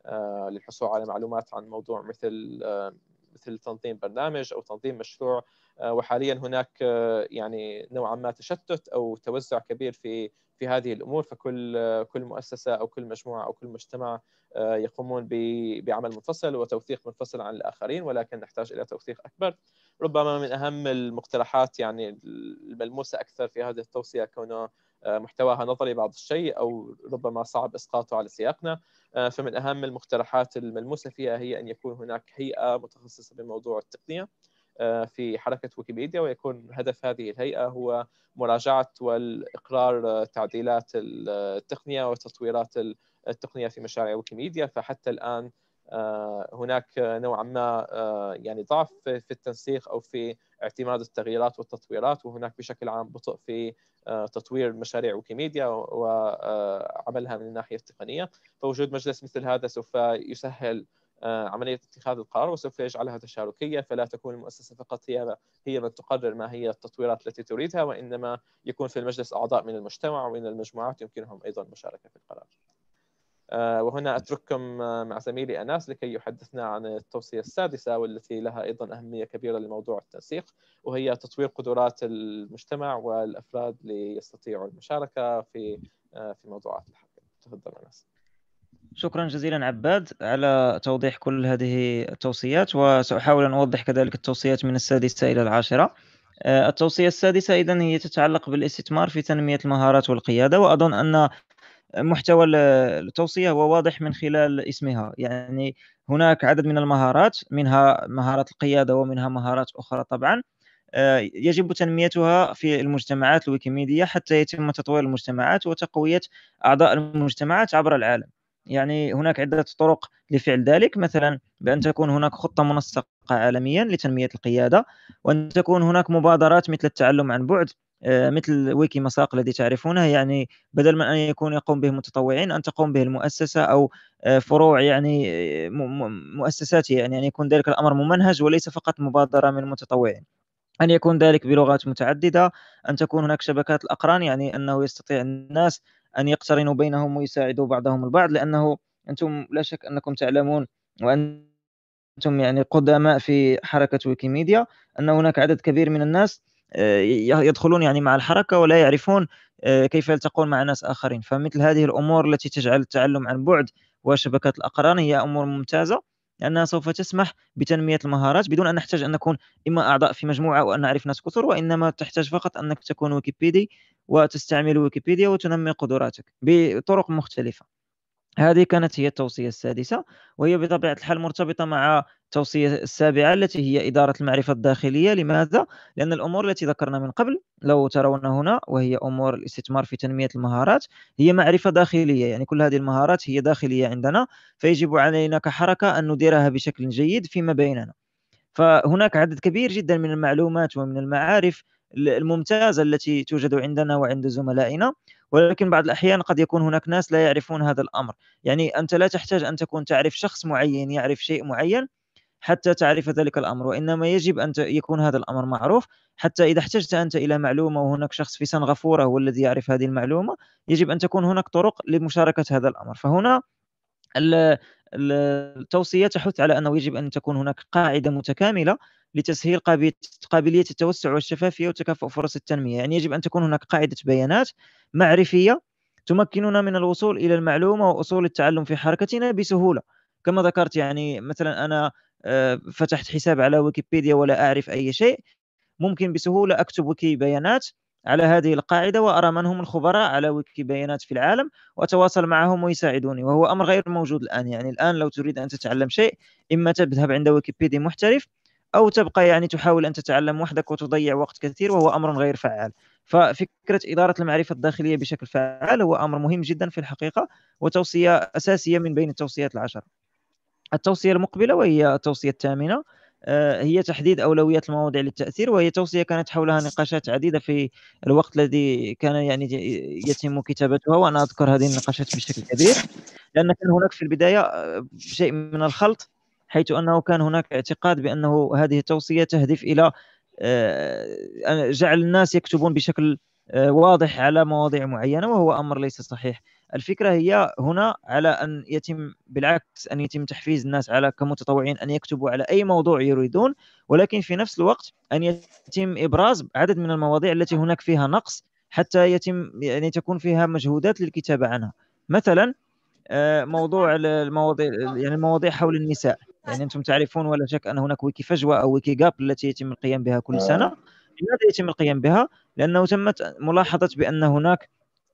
للحصول على معلومات عن موضوع مثل تنظيم برنامج أو تنظيم مشروع وحاليا هناك يعني نوعا ما تشتت أو توزع كبير في هذه الأمور، فكل مؤسسة أو كل مجموعة أو كل مجتمع يقومون بعمل منفصل وتوثيق منفصل عن الآخرين، ولكن نحتاج إلى توثيق أكبر. ربما من أهم المقترحات يعني الملموسة أكثر في هذه التوصية كونه محتواها نظري بعض الشيء أو ربما صعب إسقاطه على سياقنا. فمن أهم المقترحات الملموسة فيها هي أن يكون هناك هيئة متخصصة بموضوع التقنية في حركة ويكيبيديا، ويكون هدف هذه الهيئة هو مراجعة والإقرار تعديلات التقنية وتطويرات التقنية في مشاريع ويكيميديا. فحتى الآن هناك نوعا ما يعني ضعف في التنسيق أو في اعتماد التغييرات والتطويرات، وهناك بشكل عام بطء في تطوير مشاريع ويكيميديا وعملها من الناحية التقنية. فوجود مجلس مثل هذا سوف يسهل عملية اتخاذ القرار وسوف يجعلها تشاركية، فلا تكون المؤسسة فقط هي من تقرر ما هي التطويرات التي تريدها، وإنما يكون في المجلس أعضاء من المجتمع ومن المجموعات يمكنهم أيضا المشاركة في القرار. وهنا أترككم مع زميلي أناس لكي يحدثنا عن التوصية السادسة، والتي لها أيضا أهمية كبيرة لموضوع التنسيق، وهي تطوير قدرات المجتمع والأفراد ليستطيعوا المشاركة في موضوعات الحركة. تفضل أناس. شكرا جزيلا عباد على توضيح كل هذه التوصيات، وسأحاول أن أوضح كذلك التوصيات من السادسة إلى العاشرة. التوصية السادسة إذن هي تتعلق بالاستثمار في تنمية المهارات والقيادة، وأظن أن محتوى التوصية هو واضح من خلال اسمها. يعني هناك عدد من المهارات، منها مهارات القيادة ومنها مهارات أخرى طبعا يجب تنميتها في المجتمعات الويكيميدية حتى يتم تطوير المجتمعات وتقوية أعضاء المجتمعات عبر العالم. يعني هناك عدة طرق لفعل ذلك، مثلا بأن تكون هناك خطة منسقة عالميا لتنمية القيادة، وأن تكون هناك مبادرات مثل التعلم عن بعد، مثل ويكي مساق الذي تعرفونه. يعني بدل من أن يقوم به متطوعين، أن تقوم به المؤسسة أو فروع، يعني مؤسسات، يعني أن يكون ذلك الأمر ممنهج وليس فقط مبادرة من المتطوعين. أن يكون ذلك بلغات متعددة، أن تكون هناك شبكات الأقران، يعني أنه يستطيع الناس أن يقترنوا بينهم ويساعدوا بعضهم البعض، لأنه أنتم لا شك أنكم تعلمون وأنتم يعني قدماء في حركة ويكيميديا أن هناك عدد كبير من الناس يدخلون يعني مع الحركة ولا يعرفون كيف يلتقون مع ناس آخرين. فمثل هذه الأمور التي تجعل التعلم عن بعد وشبكات الأقران هي أمور ممتازة، لأنها سوف تسمح بتنمية المهارات بدون أن نحتاج أن نكون إما أعضاء في مجموعة أو أن نعرف ناس كثر، وإنما تحتاج فقط أنك تكون ويكيبيدي وتستعمل ويكيبيديا وتنمي قدراتك بطرق مختلفة. هذه كانت هي التوصية السادسة، وهي بطبيعة الحال مرتبطة مع التوصية السابعة التي هي إدارة المعرفة الداخلية. لماذا؟ لأن الأمور التي ذكرنا من قبل لو ترون هنا، وهي أمور الاستثمار في تنمية المهارات، هي معرفة داخلية، يعني كل هذه المهارات هي داخلية عندنا، فيجب علينا كحركة أن نديرها بشكل جيد فيما بيننا. فهناك عدد كبير جدا من المعلومات ومن المعارف الممتازة التي توجد عندنا وعند زملائنا، ولكن بعض الأحيان قد يكون هناك ناس لا يعرفون هذا الأمر. يعني أنت لا تحتاج أن تكون تعرف شخص معين يعرف شيء معين حتى تعرف ذلك الأمر، وإنما يجب أن يكون هذا الأمر معروف، حتى إذا احتجت أنت إلى معلومة وهناك شخص في سنغافورة هو الذي يعرف هذه المعلومة، يجب أن تكون هناك طرق لمشاركة هذا الأمر. فهنا التوصية تحث على أنه يجب أن تكون هناك قاعدة متكاملة لتسهيل قابلية التوسع والشفافية وتكافؤ فرص التنمية. يعني يجب أن تكون هناك قاعدة بيانات معرفية تمكننا من الوصول إلى المعلومة وأصول التعلم في حركتنا بسهولة. كما ذكرت، يعني مثلا أنا فتحت حساب على ويكيبيديا ولا أعرف أي شيء، ممكن بسهولة أكتب ويكي بيانات على هذه القاعدة وأرى من هم الخبراء على ويكي بيانات في العالم وأتواصل معهم ويساعدوني، وهو أمر غير موجود الآن. يعني الآن لو تريد أن تتعلم شيء، إما تذهب عند ويكيبيديا محترف، أو تبقى يعني تحاول أن تتعلم وحدك وتضيع وقت كثير، وهو أمر غير فعال. ففكرة إدارة المعرفة الداخلية بشكل فعال هو أمر مهم جدا في الحقيقة، وتوصية أساسية من بين التوصيات العشر. التوصية المقبلة وهي التوصية الثامنة، هي تحديد أولويات المواضيع للتأثير، وهي توصية كانت حولها نقاشات عديدة في الوقت الذي كان يعني يتم كتابتها، وأنا أذكر هذه النقاشات بشكل كبير، لأن كان هناك في البداية شيء من الخلط، حيث أنه كان هناك اعتقاد بأنه هذه التوصية تهدف إلى جعل الناس يكتبون بشكل واضح على مواضيع معينة، وهو أمر ليس صحيح. الفكرة هي هنا على أن يتم بالعكس، أن يتم تحفيز الناس على كمتطوعين أن يكتبوا على أي موضوع يريدون، ولكن في نفس الوقت أن يتم إبراز عدد من المواضيع التي هناك فيها نقص، حتى يتم يعني تكون فيها مجهودات للكتابة عنها. مثلا موضوع المواضيع، يعني المواضيع حول النساء. يعني أنتم تعرفون ولا شك أن هناك ويكي فجوة أو ويكي جاب التي يتم القيام بها كل سنة. لماذا يتم القيام بها؟ لأنه تمت ملاحظة بأن هناك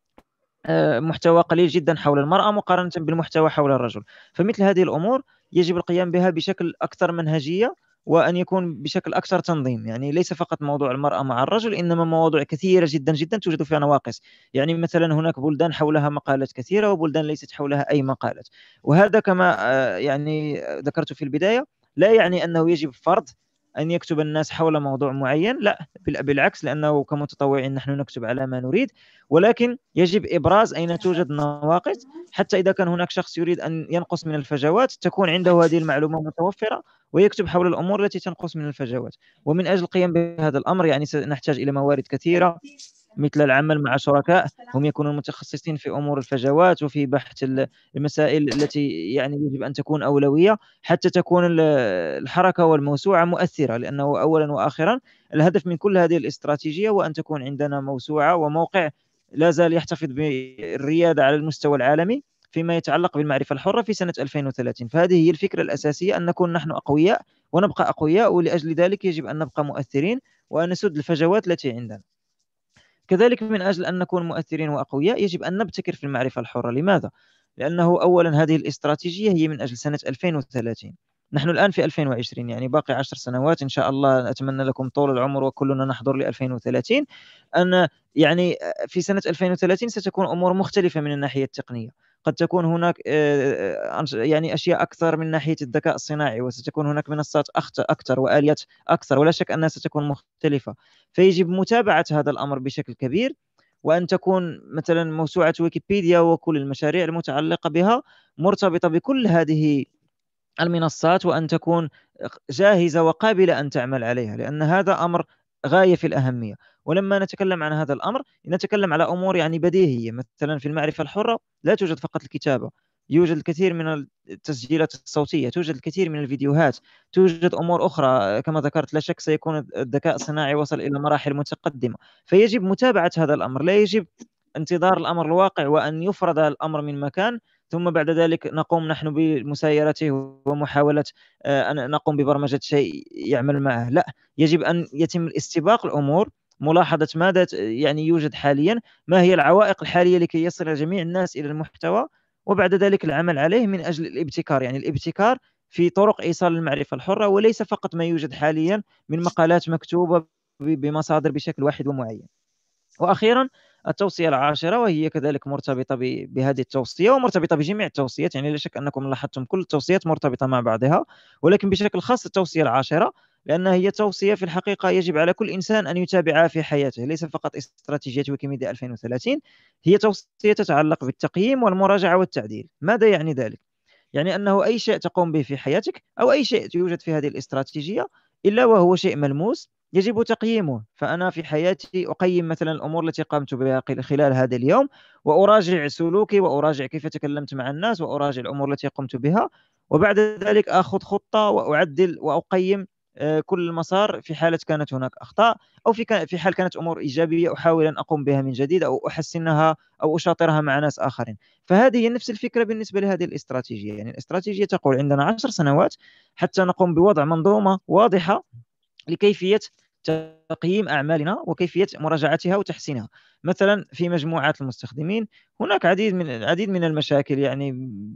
محتوى قليل جدا حول المرأة مقارنة بالمحتوى حول الرجل. فمثل هذه الأمور يجب القيام بها بشكل أكثر منهجية، وأن يكون بشكل أكثر تنظيم. يعني ليس فقط موضوع المرأة مع الرجل، إنما مواضيع كثيرة جدا جدا توجد فيها نواقص. يعني مثلا هناك بلدان حولها مقالات كثيرة، وبلدان ليست حولها أي مقالات. وهذا كما يعني ذكرت في البداية، لا يعني أنه يجب فرض أن يكتب الناس حول موضوع معين، لا بالعكس، لأنه كمتطوعين نحن نكتب على ما نريد، ولكن يجب إبراز أين توجد النواقص، حتى إذا كان هناك شخص يريد أن ينقص من الفجوات تكون عنده هذه المعلومة متوفرة، ويكتب حول الأمور التي تنقص من الفجوات. ومن أجل القيام بهذا الأمر يعني سنحتاج إلى موارد كثيرة، مثل العمل مع شركاء هم يكونون متخصصين في أمور الفجوات وفي بحث المسائل التي يعني يجب أن تكون أولوية، حتى تكون الحركة والموسوعة مؤثرة. لأنه أولا وآخرا الهدف من كل هذه الاستراتيجية هو أن تكون عندنا موسوعة وموقع لا زال يحتفظ بالريادة على المستوى العالمي فيما يتعلق بالمعرفة الحرة في سنة 2030. فهذه هي الفكرة الأساسية، أن نكون نحن أقوياء ونبقى أقوياء، ولأجل ذلك يجب أن نبقى مؤثرين وأن نسد الفجوات التي عندنا. كذلك من أجل أن نكون مؤثرين وأقوياء يجب أن نبتكر في المعرفة الحرة. لماذا؟ لأنه أولا هذه الاستراتيجية هي من أجل سنة 2030، نحن الآن في 2020، يعني باقي 10 سنوات إن شاء الله. أتمنى لكم طول العمر وكلنا نحضر ل 2030. أن يعني في سنة 2030 ستكون أمور مختلفة من الناحية التقنية. قد تكون هناك يعني أشياء أكثر من ناحية الذكاء الصناعي، وستكون هناك منصات أكثر وآليات أكثر، ولا شك أنها ستكون مختلفة. فيجب متابعة هذا الأمر بشكل كبير، وأن تكون مثلا موسوعة ويكيبيديا وكل المشاريع المتعلقة بها مرتبطة بكل هذه المنصات، وأن تكون جاهزة وقابلة أن تعمل عليها، لأن هذا أمر غاية في الأهمية. ولما نتكلم عن هذا الأمر نتكلم على أمور يعني بديهية. مثلا في المعرفة الحرة لا توجد فقط الكتابة، يوجد الكثير من التسجيلات الصوتية، توجد الكثير من الفيديوهات، توجد أمور أخرى كما ذكرت. لا شك سيكون الذكاء الصناعي وصل إلى مراحل متقدمة، فيجب متابعة هذا الأمر. لا يجب انتظار الأمر الواقع وأن يفرض الأمر من مكان ثم بعد ذلك نقوم نحن بمسايرته ومحاولة أن نقوم ببرمجة شيء يعمل معه. لا، يجب أن يتم الاستباق الأمور، ملاحظة ماذا يعني يوجد حاليا، ما هي العوائق الحالية لكي يصل جميع الناس إلى المحتوى، وبعد ذلك العمل عليه من أجل الابتكار. يعني الابتكار في طرق إيصال المعرفة الحرة، وليس فقط ما يوجد حاليا من مقالات مكتوبة بمصادر بشكل واحد ومعين. وأخيرا التوصية العاشرة، وهي كذلك مرتبطة بهذه التوصية ومرتبطة بجميع التوصيات، يعني لا شك أنكم لاحظتم كل التوصيات مرتبطة مع بعضها، ولكن بشكل خاص التوصية العاشرة، لأنها هي توصية في الحقيقة يجب على كل إنسان أن يتابعها في حياته، ليس فقط استراتيجية ويكيميديا 2030. هي توصية تتعلق بالتقييم والمراجعة والتعديل. ماذا يعني ذلك؟ يعني أنه أي شيء تقوم به في حياتك أو أي شيء يوجد في هذه الاستراتيجية إلا وهو شيء ملموس يجب تقييمه. فأنا في حياتي أقيم مثلا الأمور التي قمت بها خلال هذا اليوم، وأراجع سلوكي، وأراجع كيف تكلمت مع الناس، وأراجع الأمور التي قمت بها، وبعد ذلك أخذ خطة وأعدل وأقيم كل المسار في حالة كانت هناك أخطاء، أو في حال كانت أمور إيجابية أحاول أن أقوم بها من جديد أو أحسنها أو أشاطرها مع ناس آخرين. فهذه هي نفس الفكرة بالنسبة لهذه الاستراتيجية. يعني الاستراتيجية تقول عندنا 10 سنوات حتى نقوم بوضع منظومة واضحة لكيفية تقييم أعمالنا وكيفية مراجعتها وتحسينها. مثلا في مجموعات المستخدمين هناك عديد من المشاكل، يعني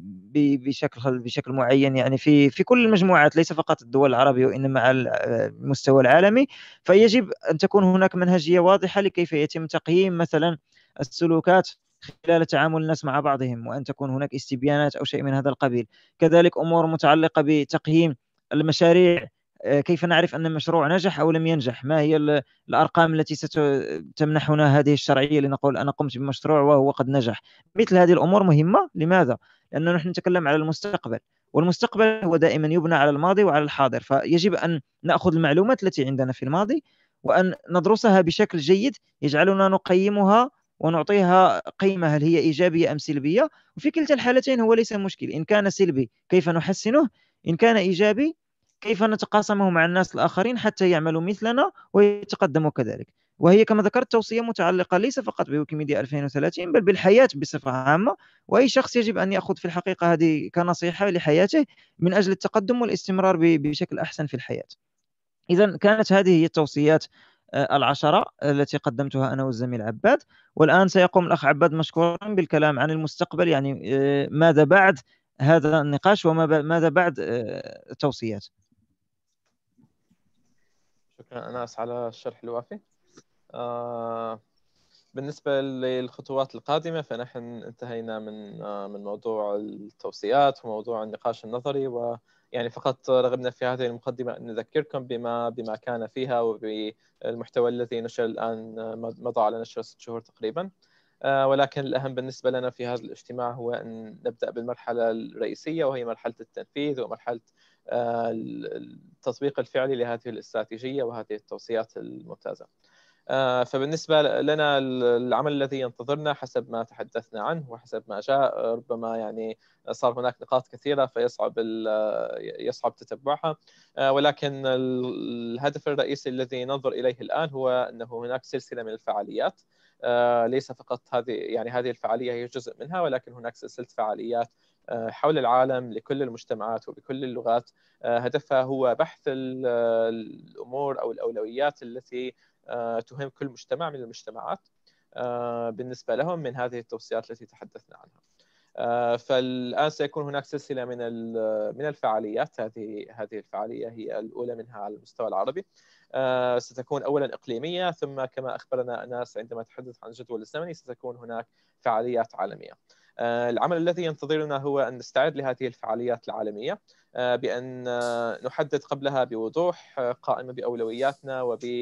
بشكل معين، يعني في كل المجموعات، ليس فقط الدول العربية وإنما على المستوى العالمي. فيجب أن تكون هناك منهجية واضحة لكيف يتم تقييم مثلا السلوكات خلال تعامل الناس مع بعضهم، وأن تكون هناك استبيانات أو شيء من هذا القبيل. كذلك أمور متعلقة بتقييم المشاريع، كيف نعرف أن المشروع نجح أو لم ينجح؟ ما هي الأرقام التي ستمنحنا هذه الشرعية لنقول أنا قمت بمشروع وهو قد نجح؟ مثل هذه الأمور مهمة. لماذا؟ لأننا نحن نتكلم على المستقبل، والمستقبل هو دائما يبنى على الماضي وعلى الحاضر. فيجب أن نأخذ المعلومات التي عندنا في الماضي وأن ندرسها بشكل جيد يجعلنا نقيمها ونعطيها قيمة، هل هي إيجابية أم سلبية. وفي كلتا الحالتين هو ليس مشكل، إن كان سلبي كيف نحسنه، إن كان إيجابي كيف نتقاسمه مع الناس الآخرين حتى يعملوا مثلنا ويتقدموا كذلك. وهي كما ذكرت توصية متعلقة ليس فقط بويكيميديا 2030 بل بالحياة بصفة عامة، وأي شخص يجب أن يأخذ في الحقيقة هذه كنصيحة لحياته من أجل التقدم والاستمرار بشكل أحسن في الحياة. إذا كانت هذه هي التوصيات العشرة التي قدمتها أنا والزميل عباد. والآن سيقوم الأخ عباد مشكورا بالكلام عن المستقبل، يعني ماذا بعد هذا النقاش وماذا بعد التوصيات. شكرا أناس على الشرح الوافي. بالنسبة للخطوات القادمة فنحن انتهينا من موضوع التوصيات وموضوع النقاش النظري، ويعني فقط رغبنا في هذه المقدمة أن نذكركم بما كان فيها وبالمحتوى الذي نشر الآن، مضى على نشر 6 شهور تقريبا. ولكن الأهم بالنسبة لنا في هذا الاجتماع هو أن نبدأ بالمرحلة الرئيسية، وهي مرحلة التنفيذ ومرحلة التطبيق الفعلي لهذه الاستراتيجية وهذه التوصيات الممتازة. فبالنسبة لنا العمل الذي ينتظرنا حسب ما تحدثنا عنه وحسب ما جاء، ربما يعني صار هناك نقاط كثيرة يصعب تتبعها، ولكن الهدف الرئيسي الذي ننظر إليه الآن هو أنه هناك سلسلة من الفعاليات، ليس فقط هذه الفعالية هي جزء منها، ولكن هناك سلسلة فعاليات حول العالم لكل المجتمعات وبكل اللغات. هدفها هو بحث الأمور أو الأولويات التي تهم كل مجتمع من المجتمعات بالنسبة لهم من هذه التوصيات التي تحدثنا عنها. فالآن سيكون هناك سلسلة من الفعاليات. هذه الفعالية هي الأولى منها على المستوى العربي. ستكون أولا إقليمية، ثم كما أخبرنا أناس عندما تحدث عن الجدول الزمني ستكون هناك فعاليات عالمية. العمل الذي ينتظرنا هو أن نستعد لهذه الفعاليات العالمية بأن نحدد قبلها بوضوح قائمة بأولوياتنا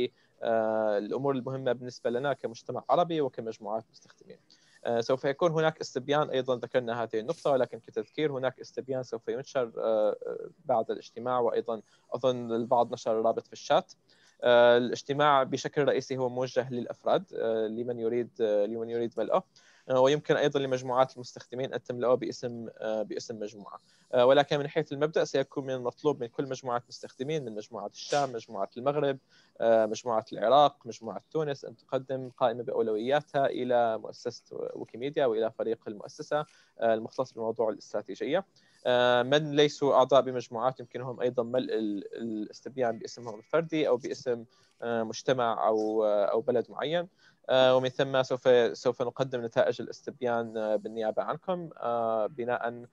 الأمور المهمة بالنسبة لنا كمجتمع عربي وكمجموعات مستخدمين. سوف يكون هناك استبيان، أيضا ذكرنا هذه النقطة، ولكن كتذكير هناك استبيان سوف ينشر بعد الاجتماع، وأيضا أظن البعض نشر الرابط في الشات. الاجتماع بشكل رئيسي هو موجه للأفراد لمن يريد ملئه، ويمكن أيضا لمجموعات المستخدمين أن تملأه باسم مجموعة. ولكن من حيث المبدأ سيكون من المطلوب من كل مجموعة مستخدمين من مجموعة الشام، مجموعة المغرب، مجموعة العراق، مجموعة تونس أن تقدم قائمة بأولوياتها إلى مؤسسة ويكيميديا وإلى فريق المؤسسة المختص بموضوع الاستراتيجية. من ليسوا أعضاء بمجموعات يمكنهم أيضا ملء الاستبيان باسمهم الفردي أو باسم مجتمع أو بلد معين. ومن ثم سوف نقدم نتائج الاستبيان بالنيابة عنكم بناء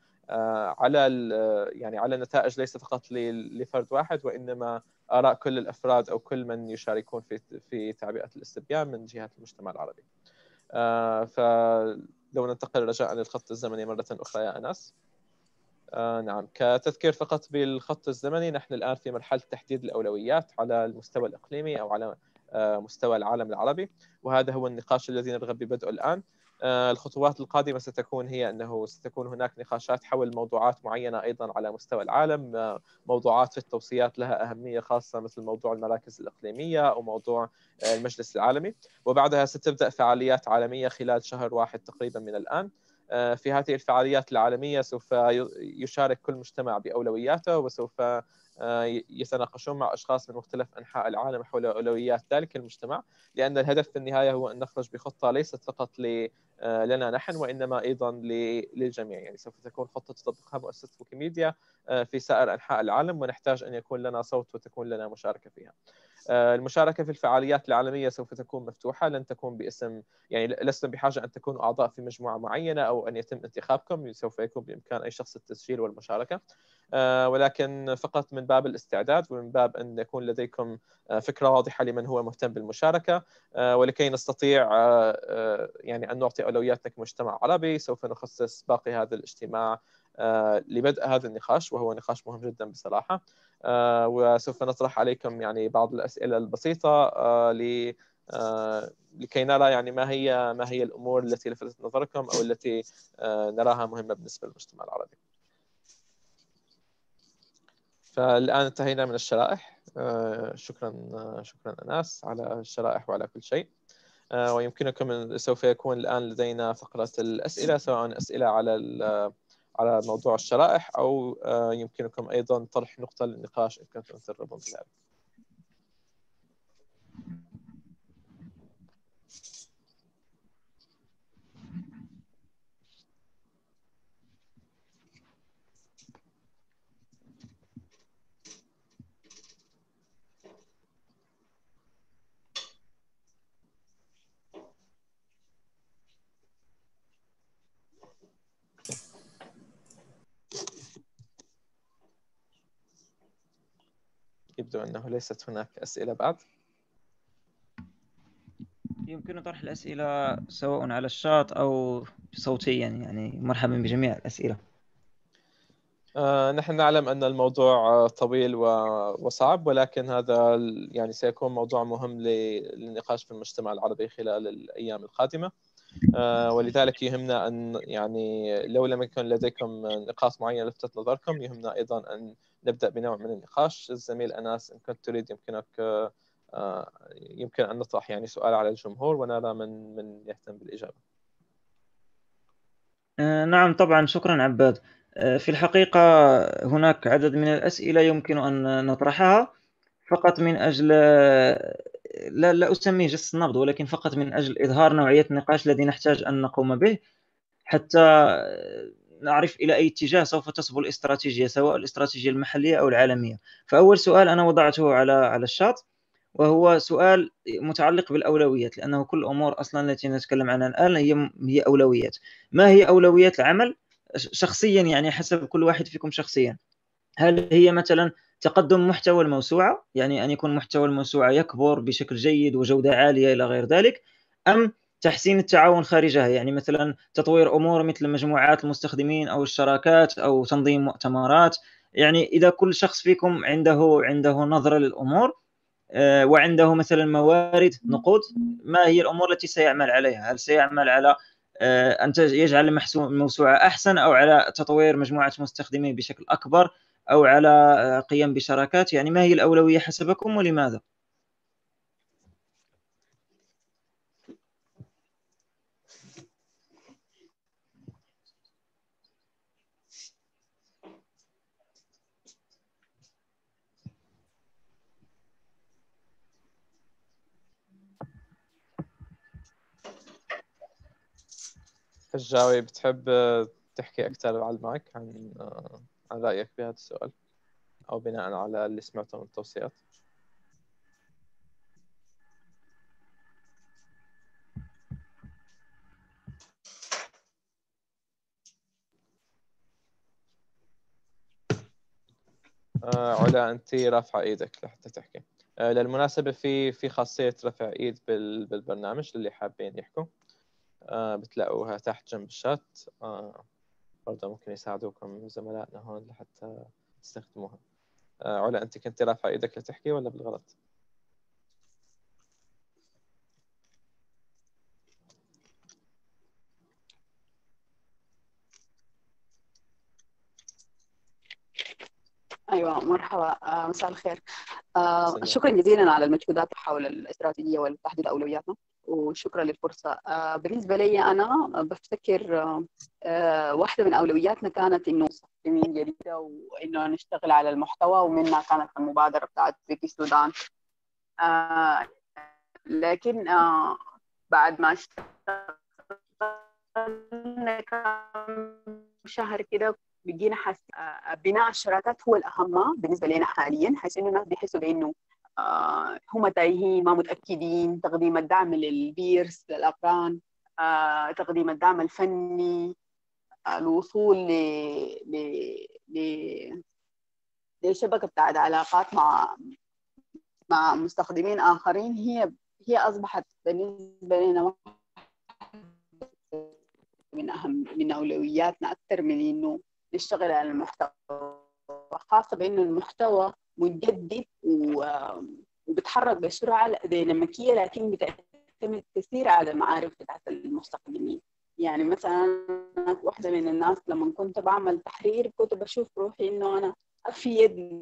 على نتائج ليس فقط لفرد واحد، وإنما آراء كل الأفراد أو كل من يشاركون في تعبئة الاستبيان من جهة المجتمع العربي. فلو ننتقل رجاء للخط الزمني مرة أخرى يا أناس. نعم، كتذكير فقط بالخط الزمني، نحن الآن في مرحلة تحديد الأولويات على المستوى الإقليمي أو على مستوى العالم العربي، وهذا هو النقاش الذي نرغب ببدءه الآن. الخطوات القادمة ستكون هناك نقاشات حول موضوعات معينة أيضا على مستوى العالم، موضوعات في التوصيات لها أهمية خاصة مثل موضوع المراكز الإقليمية أو موضوع المجلس العالمي، وبعدها ستبدأ فعاليات عالمية خلال شهر واحد تقريبا من الآن. في هذه الفعاليات العالمية سوف يشارك كل مجتمع بأولوياته، وسوف يتناقشون مع أشخاص من مختلف أنحاء العالم حول أولويات ذلك المجتمع، لأن الهدف في النهاية هو أن نخرج بخطة ليست فقط لنا نحن وإنما أيضا للجميع. يعني سوف تكون خطة تطبقها مؤسسة ويكيميديا في سائر أنحاء العالم، ونحتاج أن يكون لنا صوت وتكون لنا مشاركة فيها. المشاركة في الفعاليات العالمية سوف تكون مفتوحة، لن تكون باسم، يعني لستم بحاجة أن تكونوا أعضاء في مجموعة معينة أو أن يتم انتخابكم، سوف يكون بإمكان أي شخص التسجيل والمشاركة، ولكن فقط من باب الاستعداد ومن باب أن يكون لديكم فكرة واضحة لمن هو مهتم بالمشاركة، ولكي نستطيع يعني أن نعطي أولوياتنا كمجتمع عربي. سوف نخصص باقي هذا الاجتماع لبدء هذا النقاش، وهو نقاش مهم جدا بصراحة. وسوف نطرح عليكم يعني بعض الأسئلة البسيطة لكي نرى يعني ما هي الأمور التي لفتت نظركم أو التي نراها مهمة بالنسبة للمجتمع العربي. فالآن انتهينا من الشرائح. شكرا أناس على الشرائح وعلى كل شيء. ويمكنكم، سوف يكون الآن لدينا فقرة الأسئلة، سواء أسئلة على موضوع الشرائح، أو يمكنكم أيضا طرح نقطة للنقاش إن كنتم ترغبون بذلك. يبدو أنه ليست هناك أسئلة بعد. يمكن طرح الأسئلة سواء على الشات أو صوتيا، يعني مرحبا بجميع الأسئلة. نحن نعلم أن الموضوع طويل وصعب، ولكن هذا يعني سيكون موضوع مهم للنقاش في المجتمع العربي خلال الأيام القادمة. ولذلك يهمنا أن، يعني لو لم يكن لديكم نقاط معينة لفتت نظركم، يهمنا أيضا أن نبدأ بنوع من النقاش. الزميل أناس، إن كنت تريد يمكن أن نطرح يعني سؤال على الجمهور ونرى من يهتم بالإجابة. نعم طبعا، شكرا عباد. في الحقيقة هناك عدد من الأسئلة يمكن أن نطرحها فقط من أجل لا أسميه جس النبض، ولكن فقط من أجل إظهار نوعية النقاش الذي نحتاج أن نقوم به، حتى نعرف إلى أي اتجاه سوف تصبو الاستراتيجية، سواء الاستراتيجية المحلية أو العالمية. فأول سؤال أنا وضعته على الشات، وهو سؤال متعلق بالأولويات، لأنه كل الأمور أصلا التي نتكلم عنها الآن هي أولويات. ما هي أولويات العمل شخصيا، يعني حسب كل واحد فيكم شخصيا؟ هل هي مثلا تقدم محتوى الموسوعة، يعني أن يكون محتوى الموسوعة يكبر بشكل جيد وجودة عالية إلى غير ذلك، أم تحسين التعاون خارجها، يعني مثلا تطوير أمور مثل مجموعات المستخدمين أو الشراكات أو تنظيم مؤتمرات؟ يعني إذا كل شخص فيكم عنده نظرة للأمور وعنده مثلا موارد نقود، ما هي الأمور التي سيعمل عليها؟ هل سيعمل على أن يجعل الموسوعة أحسن، أو على تطوير مجموعة مستخدمين بشكل أكبر، أو على قيام بشراكات؟ يعني ما هي الأولوية حسبكم ولماذا؟ الجاوي، بتحب تحكي أكثر على المايك عن رأيك بهذا السؤال، أو بناء على اللي سمعته من التوصيات؟ علا، أنت رافعة إيدك لحتى تحكي. للمناسبة في خاصية رفع إيد بالبرنامج للي حابين يحكوا. بتلاقوها تحت جنب الشات. برضه ممكن يساعدوكم زملائنا هون لحتى تستخدموها. علا، أنت كنت رافعة إيدك لتحكي ولا بالغلط؟ أيوة، مرحبا. مساء الخير. شكرا جزيلا على المجهودات حول الاستراتيجية وتحديد أولوياتنا، وشكرا للفرصة. بالنسبة لي أنا بفتكر واحدة من أولوياتنا كانت إنه مستخدمين جديدة، وإنه نشتغل على المحتوى، ومنها كانت المبادرة بتاعت ويكي السودان. لكن بعد ما اشتغلنا كم شهر كده بقينا بناء الشراكات هو الأهم بالنسبة لنا حاليا، حيث إنه الناس بيحسوا بإنه هم تايهين، ما متأكدين. تقديم الدعم للبيرس للأقران، تقديم الدعم الفني، الوصول لشبكة بتاعت علاقات مع مستخدمين آخرين، هي أصبحت بالنسبة لنا من أولوياتنا أكثر من إنه نشتغل على المحتوى، خاصة بإنه المحتوى متجدد وبتحرك بسرعة ديناميكية، لكن بتعتمد كثير على المعارف بتاعت المستخدمين. يعني مثلا واحدة من الناس لما كنت بعمل تحرير كنت بشوف روحي إنه أنا أفيد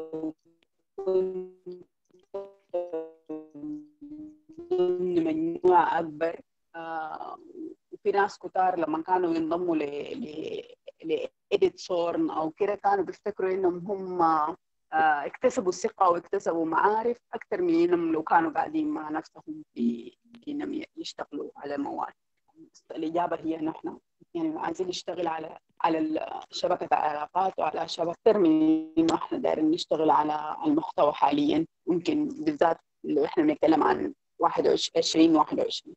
ضمن مجموعة أكبر. وفي ناس كتار لما كانوا ينضموا لإيديت سورن أو كده كانوا بيفتكروا إنهم هم اكتسبوا الثقة واكتسبوا معارف أكثر من إنهم لو كانوا قاعدين مع نفسهم في إنهم يشتغلوا على مواد. الإجابة هي نحن يعني عايزين نشتغل على شبكة العلاقات وعلى شبكة من إنه إحنا دايرين نشتغل على المحتوى حاليا، ممكن بالذات لو إحنا بنتكلم عن 2021.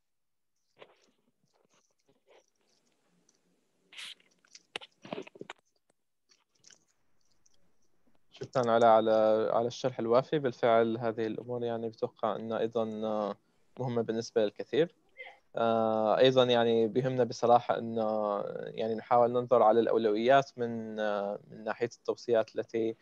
شكرا على الشرح الوافي. بالفعل هذه الأمور يعني بتوقع أنها أيضا مهمة بالنسبة للكثير. أيضا يعني بهمنا بصراحة أن يعني نحاول ننظر على الأولويات من ناحية التوصيات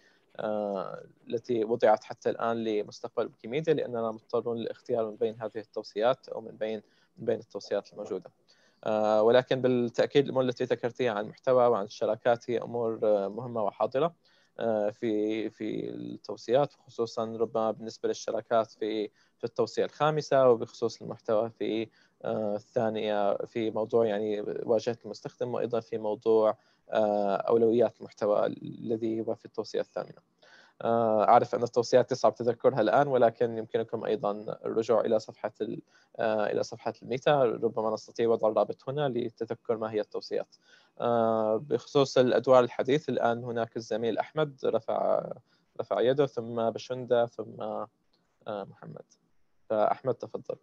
التي وضعت حتى الآن لمستقبل ويكيميديا، لأننا مضطرون للاختيار من بين هذه التوصيات أو من بين التوصيات الموجودة. ولكن بالتأكيد الأمور التي ذكرتيها عن المحتوى وعن الشراكات هي أمور مهمة وحاضرة في التوصيات، خصوصا ربما بالنسبة للشراكات في التوصية الخامسة، وبخصوص المحتوى في الثانية في موضوع يعني واجهة المستخدم، وأيضا في موضوع أولويات المحتوى الذي هو في التوصية الثامنة. أعرف أن التوصيات تصعب تذكرها الآن، ولكن يمكنكم أيضا الرجوع إلى صفحة الميتا. ربما نستطيع وضع الرابط هنا لتذكر ما هي التوصيات. بخصوص الأدوار الحديث، الآن هناك الزميل أحمد رفع يده، ثم بشندة، ثم محمد. فأحمد تفضل.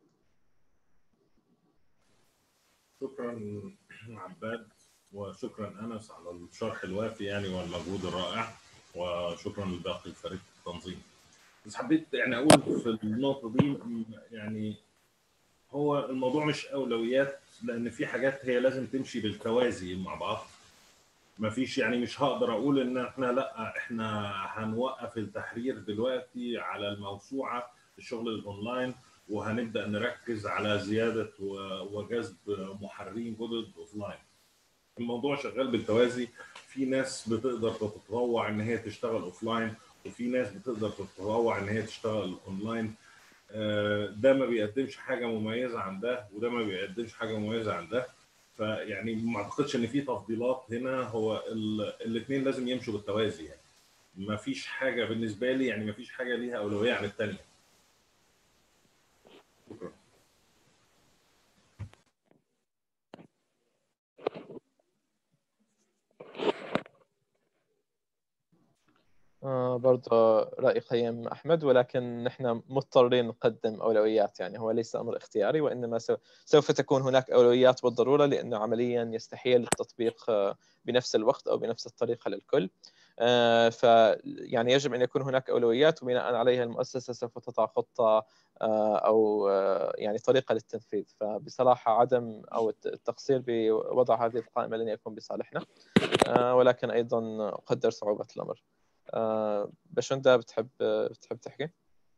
شكرا عباد، وشكرا أنس على الشرح الوافي يعني والمجهود الرائع، وشكرا لباقي فريق التنظيم. بس حبيت يعني أقول في النقطة دي يعني هو الموضوع مش أولويات، لأن في حاجات هي لازم تمشي بالتوازي مع بعض. مفيش يعني مش هقدر أقول إن إحنا لأ إحنا هنوقف التحرير دلوقتي على الموسوعة الشغل الأونلاين وهنبدأ نركز على زيادة وجذب محررين جدد أوفلاين. الموضوع شغال بالتوازي. في ناس بتقدر تتطوع إن هي تشتغل أوفلاين، وفي ناس بتقدر تتطوع إن هي تشتغل أونلاين. ده ما بيقدمش حاجة مميزة عن ده، وده ما بيقدمش حاجة مميزة عن ده. فيعني ما اعتقدش ان في تفضيلات هنا، هو الاثنين لازم يمشوا بالتوازي. يعني ما فيش حاجه بالنسبه لي، يعني ما فيش حاجه ليها اولويه عن الثانيه. شكرا. برضه رأي قيم أحمد، ولكن نحن مضطرين نقدم أولويات. يعني هو ليس أمر اختياري، وإنما سوف تكون هناك أولويات بالضرورة، لأنه عمليا يستحيل التطبيق بنفس الوقت أو بنفس الطريقة للكل. فيعني يجب أن يكون هناك أولويات، وبناء عليها المؤسسة سوف تضع خطة أو يعني طريقة للتنفيذ. فبصراحة عدم أو التقصير بوضع هذه القائمة لن يكون بصالحنا، ولكن أيضا أقدر صعوبة الأمر. بشندة بتحب تحكي؟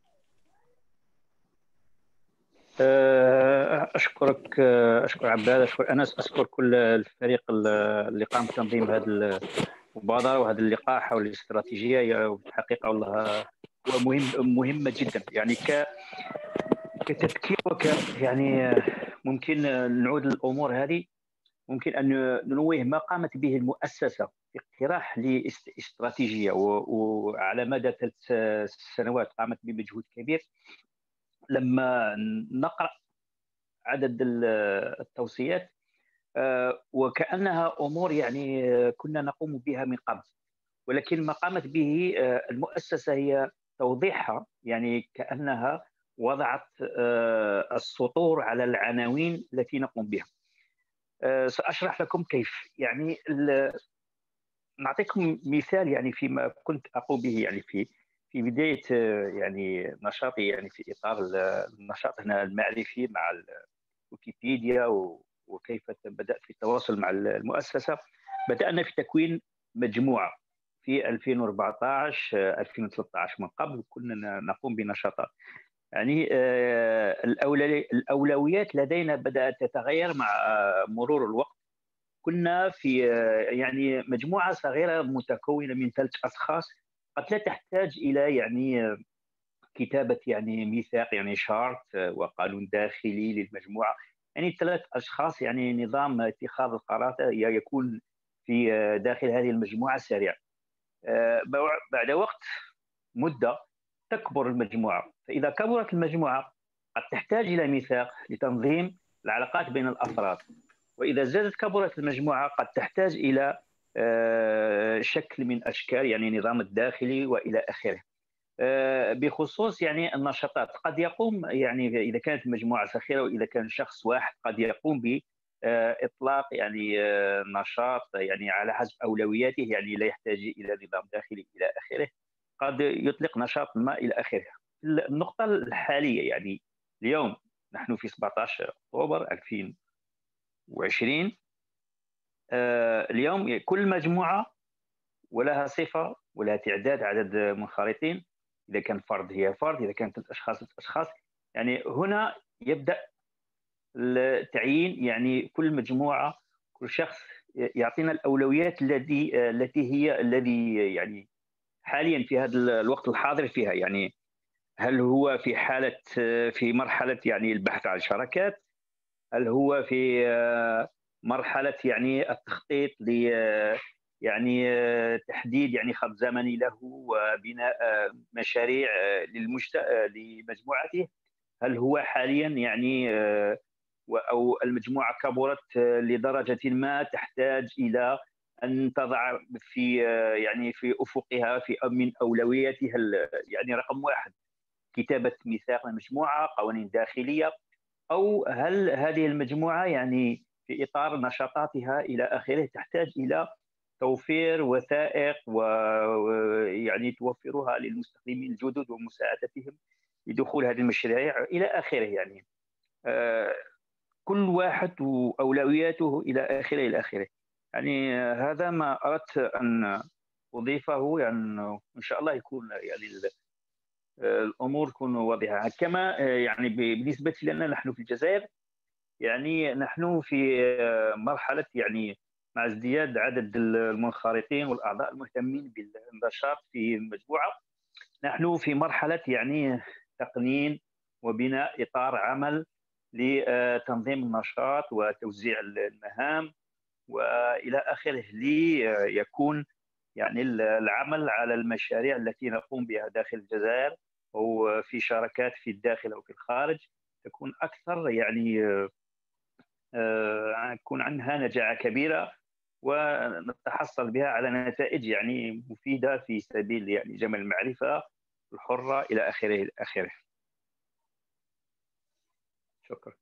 أشكر عباد، أشكر أنس، أشكر كل الفريق اللي قام بتنظيم هذه المبادرة وهذا اللقاء حول الاستراتيجية. وفي الحقيقة والله هو مهمة جدا، يعني كتفكير يعني ممكن نعود للأمور هذه. ممكن أن ننوه ما قامت به المؤسسة في اقتراح لاستراتيجية، وعلى مدى 3 سنوات قامت بمجهود كبير. لما نقرأ عدد التوصيات وكأنها أمور يعني كنا نقوم بها من قبل، ولكن ما قامت به المؤسسة هي توضيحها، يعني كأنها وضعت السطور على العناوين التي نقوم بها. سأشرح لكم كيف. يعني نعطيكم مثال يعني فيما كنت أقوم به يعني في بداية يعني نشاطي، يعني في إطار النشاط هنا المعرفي مع ويكيبيديا، وكيف بدأت في التواصل مع المؤسسة. بدأنا في تكوين مجموعة في 2014 2013. من قبل كنا نقوم بنشاطات. يعني الأولويات لدينا بدأت تتغير مع مرور الوقت. كنا في يعني مجموعة صغيرة متكونة من 3 أشخاص قد لا تحتاج الى يعني كتابه يعني ميثاق يعني شارت وقانون داخلي للمجموعه. يعني 3 اشخاص يعني نظام اتخاذ القرارات يكون في داخل هذه المجموعه سريع. بعد وقت مده تكبر المجموعه، فاذا كبرت المجموعه قد تحتاج الى ميثاق لتنظيم العلاقات بين الافراد، واذا زادت كبرت المجموعه قد تحتاج الى شكل من اشكال يعني نظام الداخلي والى اخره. بخصوص يعني النشاطات قد يقوم يعني اذا كانت المجموعه صغيره واذا كان شخص واحد قد يقوم باطلاق يعني نشاط يعني على حسب اولوياته، يعني لا يحتاج الى نظام داخلي الى اخره، قد يطلق نشاط ما الى اخره. النقطه الحاليه يعني اليوم نحن في 17 اكتوبر 2020. اليوم كل مجموعه ولها صفه ولها تعداد عدد منخرطين، اذا كان فرد هي فرد، اذا كانت 3 اشخاص. يعني هنا يبدا التعيين، يعني كل مجموعه كل شخص يعطينا الاولويات الذي يعني حاليا في هذا الوقت الحاضر فيها. يعني هل هو في مرحله يعني البحث عن شراكات؟ هل هو في مرحله يعني التخطيط ل يعني تحديد يعني خط زمني له وبناء مشاريع لمجموعته؟ هل هو حاليا يعني او المجموعه كبرت لدرجه ما تحتاج الى ان تضع في يعني في افقها في من اولوياتها يعني رقم 1 كتابه ميثاق المجموعه، قوانين داخليه، او هل هذه المجموعه يعني في اطار نشاطاتها الى اخره تحتاج الى توفير وثائق ويعني توفرها للمستخدمين الجدد ومساعدتهم لدخول هذه المشاريع الى اخره. يعني كل واحد واولوياته الى اخره الى اخره. يعني هذا ما اردت ان اضيفه، يعني ان شاء الله يكون يعني الامور تكون واضحه. كما يعني بالنسبه لنا نحن في الجزائر، يعني نحن في مرحله يعني مع ازدياد عدد المنخرطين والاعضاء المهتمين بالنشاط في المجموعه، نحن في مرحله يعني تقنين وبناء اطار عمل لتنظيم النشاط وتوزيع المهام والى اخره، ليكون يعني العمل على المشاريع التي نقوم بها داخل الجزائر او في شراكات في الداخل او في الخارج تكون اكثر يعني يكون عنها نجاعه كبيره ونتحصل بها على نتائج يعني مفيده في سبيل يعني جمع المعرفه الحره الى اخره الى اخره. شكرا.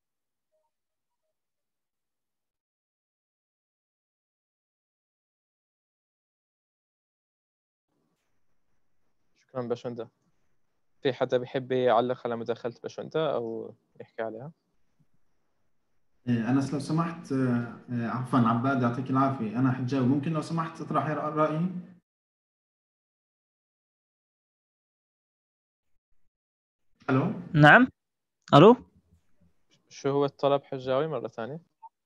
شكرا باشوندا. في حدا بيحب يعلق على مداخلة باشوندا أو يحكي عليها؟ أنس لو سمحت، عفوا عباد يعطيك العافية، أنا حجاوب، ممكن لو سمحت تطرح رأيي؟ ألو؟ نعم. ألو. شو هو الطلب حجاوي مرة ثانية؟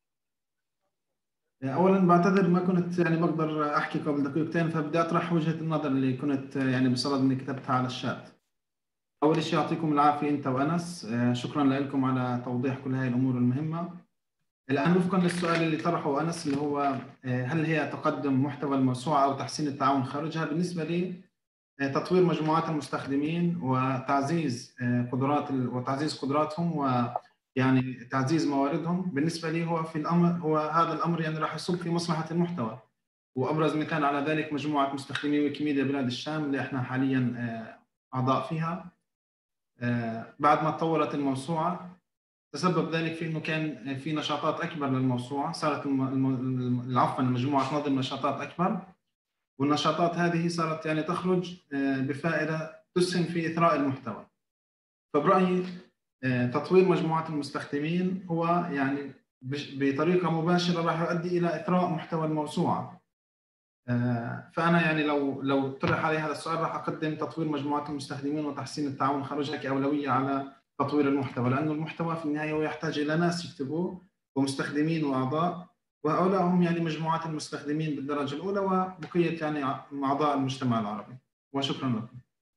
أولا بعتذر ما كنت يعني بقدر أحكي قبل دقيقتين، فبدي أطرح وجهة النظر اللي كنت يعني بصدد إني كتبتها على الشات. أول شيء يعطيكم العافية أنت وأنس، شكرا لكم على توضيح كل هاي الأمور المهمة. الآن وفقا للسؤال اللي طرحه أنس اللي هو هل هي تقدم محتوى الموسوعة أو تحسين التعاون خارجها؟ بالنسبة لي تطوير مجموعات المستخدمين وتعزيز قدراتهم ويعني تعزيز مواردهم، بالنسبة لي هو في الأمر هو هذا الأمر يعني راح يصب في مصلحة المحتوى. وأبرز مثال على ذلك مجموعة مستخدمي ويكيميديا بلاد الشام اللي احنا حاليا أعضاء فيها. بعد ما تطورت الموسوعة تسبب ذلك في انه كان في نشاطات اكبر للموسوعه، صارت المجموعه تنظم نشاطات اكبر، والنشاطات هذه صارت يعني تخرج بفائده تسهم في اثراء المحتوى. فبرايي تطوير مجموعه المستخدمين هو يعني بطريقه مباشره راح يؤدي الى اثراء محتوى الموسوعه. فانا يعني لو طرح علي هذا السؤال راح اقدم تطوير مجموعات المستخدمين وتحسين التعاون خارجها كاولويه على تطوير المحتوى، لأن المحتوى في النهاية هو يحتاج إلى ناس يكتبوه ومستخدمين وأعضاء، وهؤلاء هم يعني مجموعات المستخدمين بالدرجة الأولى وبقية يعني أعضاء المجتمع العربي. وشكرا لكم.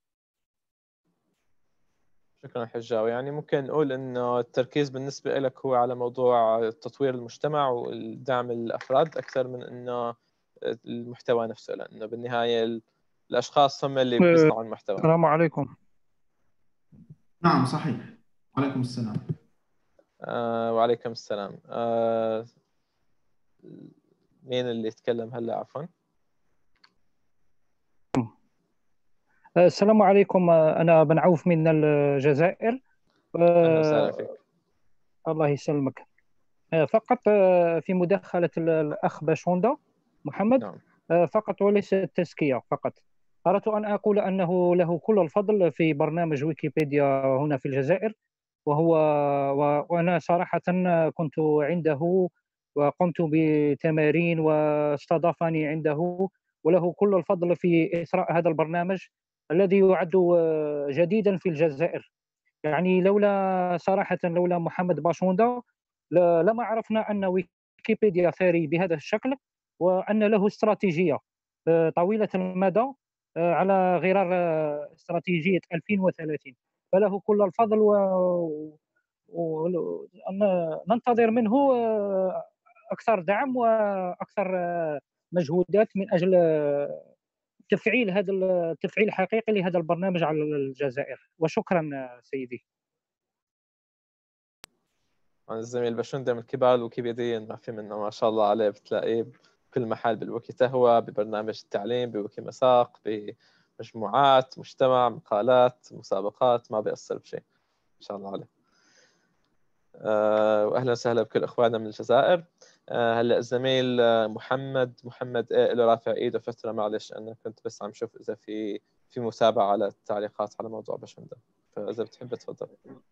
شكرا حجاوي. يعني ممكن نقول إنه التركيز بالنسبة لك هو على موضوع تطوير المجتمع والدعم الأفراد أكثر من إنه المحتوى نفسه، لأنه بالنهاية الأشخاص هم اللي بيصنعوا المحتوى. السلام عليكم. نعم صحيح. وعليكم السلام. وعليكم السلام. مين اللي يتكلم هلا عفوا؟ السلام عليكم. أنا بن عوف من الجزائر. أهلا وسهلا فيك. الله يسلمك. فقط في مداخلة الأخ باشوندا محمد. نعم. فقط وليس التزكية فقط. أردت أن أقول أنه له كل الفضل في برنامج ويكيبيديا هنا في الجزائر، وأنا صراحة كنت عنده وقمت بتمارين واستضافني عنده، وله كل الفضل في إثراء هذا البرنامج الذي يعد جديدا في الجزائر. يعني لولا محمد باشوندا لما عرفنا أن ويكيبيديا ثري بهذا الشكل، وأن له استراتيجية طويلة المدى على غرار استراتيجية 2030. فله كل الفضل، وننتظر منه أكثر دعم وأكثر مجهودات من أجل تفعيل حقيقي لهذا البرنامج على الجزائر. وشكرا سيدي. الزميل باشوندا من كبار الويكيبيديين، ما في منه ما شاء الله عليه، بتلاقيه بكل محل، بالويكي تهوى، ببرنامج التعليم، بويكي مساق، بمجموعات مجتمع، مقالات، مسابقات، ما بيقصر بشيء ما شاء الله عليه. واهلا وسهلا بكل اخواننا من الجزائر. هلا الزميل محمد له رافع ايده فتره، معلش انا كنت بس عم شوف اذا في متابعه على التعليقات على موضوع باشوندا، فاذا بتحب تفضل.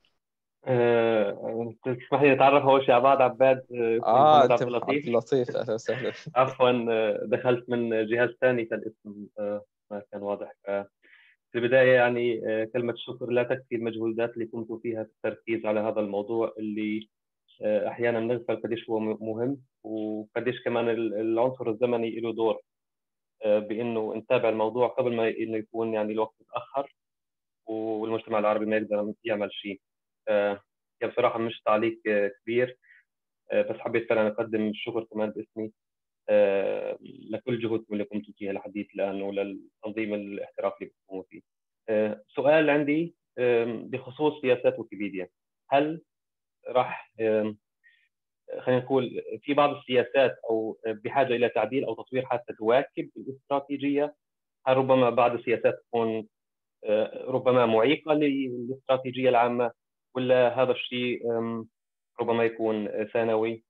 تسمح لي نتعرف أول شيء على بعض. عباد، محمد انت عبد اللطيف. عبد اللطيف، اهلا وسهلا. عفوا، دخلت من جهاز ثاني فالاسم ما كان واضح. في البداية يعني كلمة شكر لا تكفي المجهودات اللي قمتوا فيها في التركيز على هذا الموضوع اللي أحيانا نغفل قديش هو مهم، وقديش كمان العنصر الزمني له دور بأنه نتابع الموضوع قبل ما إنه يكون يعني الوقت متأخر والمجتمع العربي ما يقدر يعمل شيء. يعني بصراحة مش تعليق كبير، بس حبيت فعلا أقدم الشكر كمان باسمي لكل جهودكم اللي قمتوا فيها لحديث الآن وللتنظيم الاحترافي اللي بتقوموا فيه. سؤال عندي بخصوص سياسات ويكيبيديا. هل راح خلينا نقول في بعض السياسات أو بحاجة إلى تعديل أو تطوير حتى تواكب الاستراتيجية؟ هل ربما بعض السياسات تكون ربما معيقة للاستراتيجية العامة، ولا هذا الشيء ربما يكون ثانوي؟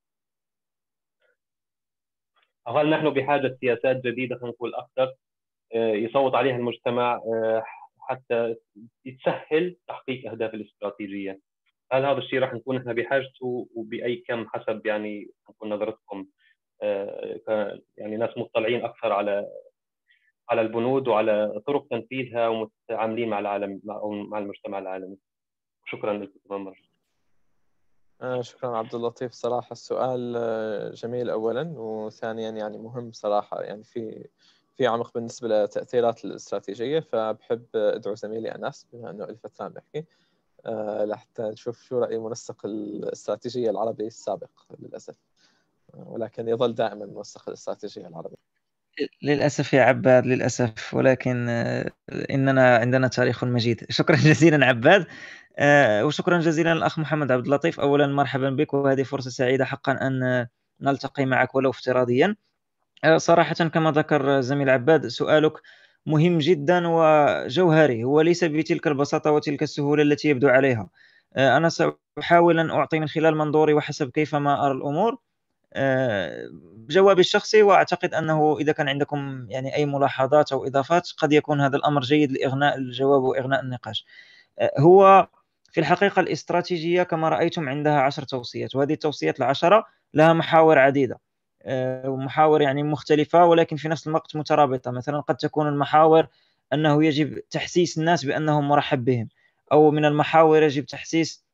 أو هل نحن بحاجة سياسات جديدة خلينا نقول أكثر يصوت عليها المجتمع حتى يتسهل تحقيق أهداف الاستراتيجية؟ هل هذا الشيء راح نكون احنا بحاجته، وبأي كم حسب يعني تكون نظرتكم يعني ناس مطلعين أكثر على البنود وعلى طرق تنفيذها ومتعاملين مع العالم أو مع المجتمع العالمي؟ شكرا لكم. شكرا عبد اللطيف. صراحة السؤال جميل أولا، وثانيا يعني مهم صراحة، يعني في عمق بالنسبة لتأثيرات الاستراتيجية. فبحب أدعو زميلي أنس بما أنه الفترة عم بحكي لحتى نشوف شو رأي منسق الاستراتيجية العربي السابق للأسف، ولكن يظل دائما منسق الاستراتيجية العربي. للأسف يا عباد، للأسف، ولكن إننا عندنا تاريخ مجيد. شكرا جزيلا عباد، وشكرا جزيلا الأخ محمد عبد اللطيف. أولا مرحبا بك، وهذه فرصة سعيدة حقا أن نلتقي معك ولو افتراضيا. صراحة كما ذكر زميل عباد، سؤالك مهم جدا وجوهري، هو ليس بتلك البساطة وتلك السهولة التي يبدو عليها. أنا سأحاول أن أعطي من خلال منظوري وحسب كيف ما أرى الأمور بجوابي الشخصي، وأعتقد أنه إذا كان عندكم يعني أي ملاحظات أو إضافات قد يكون هذا الأمر جيد لإغناء الجواب وإغناء النقاش. هو في الحقيقة الاستراتيجية كما رأيتم عندها 10 توصيات، وهذه التوصيات ال10 لها محاور عديدة ومحاور يعني مختلفة، ولكن في نفس الوقت مترابطة. مثلا قد تكون المحاور أنه يجب تحسيس الناس بأنهم مرحب بهم، أو من المحاور يجب تحسيس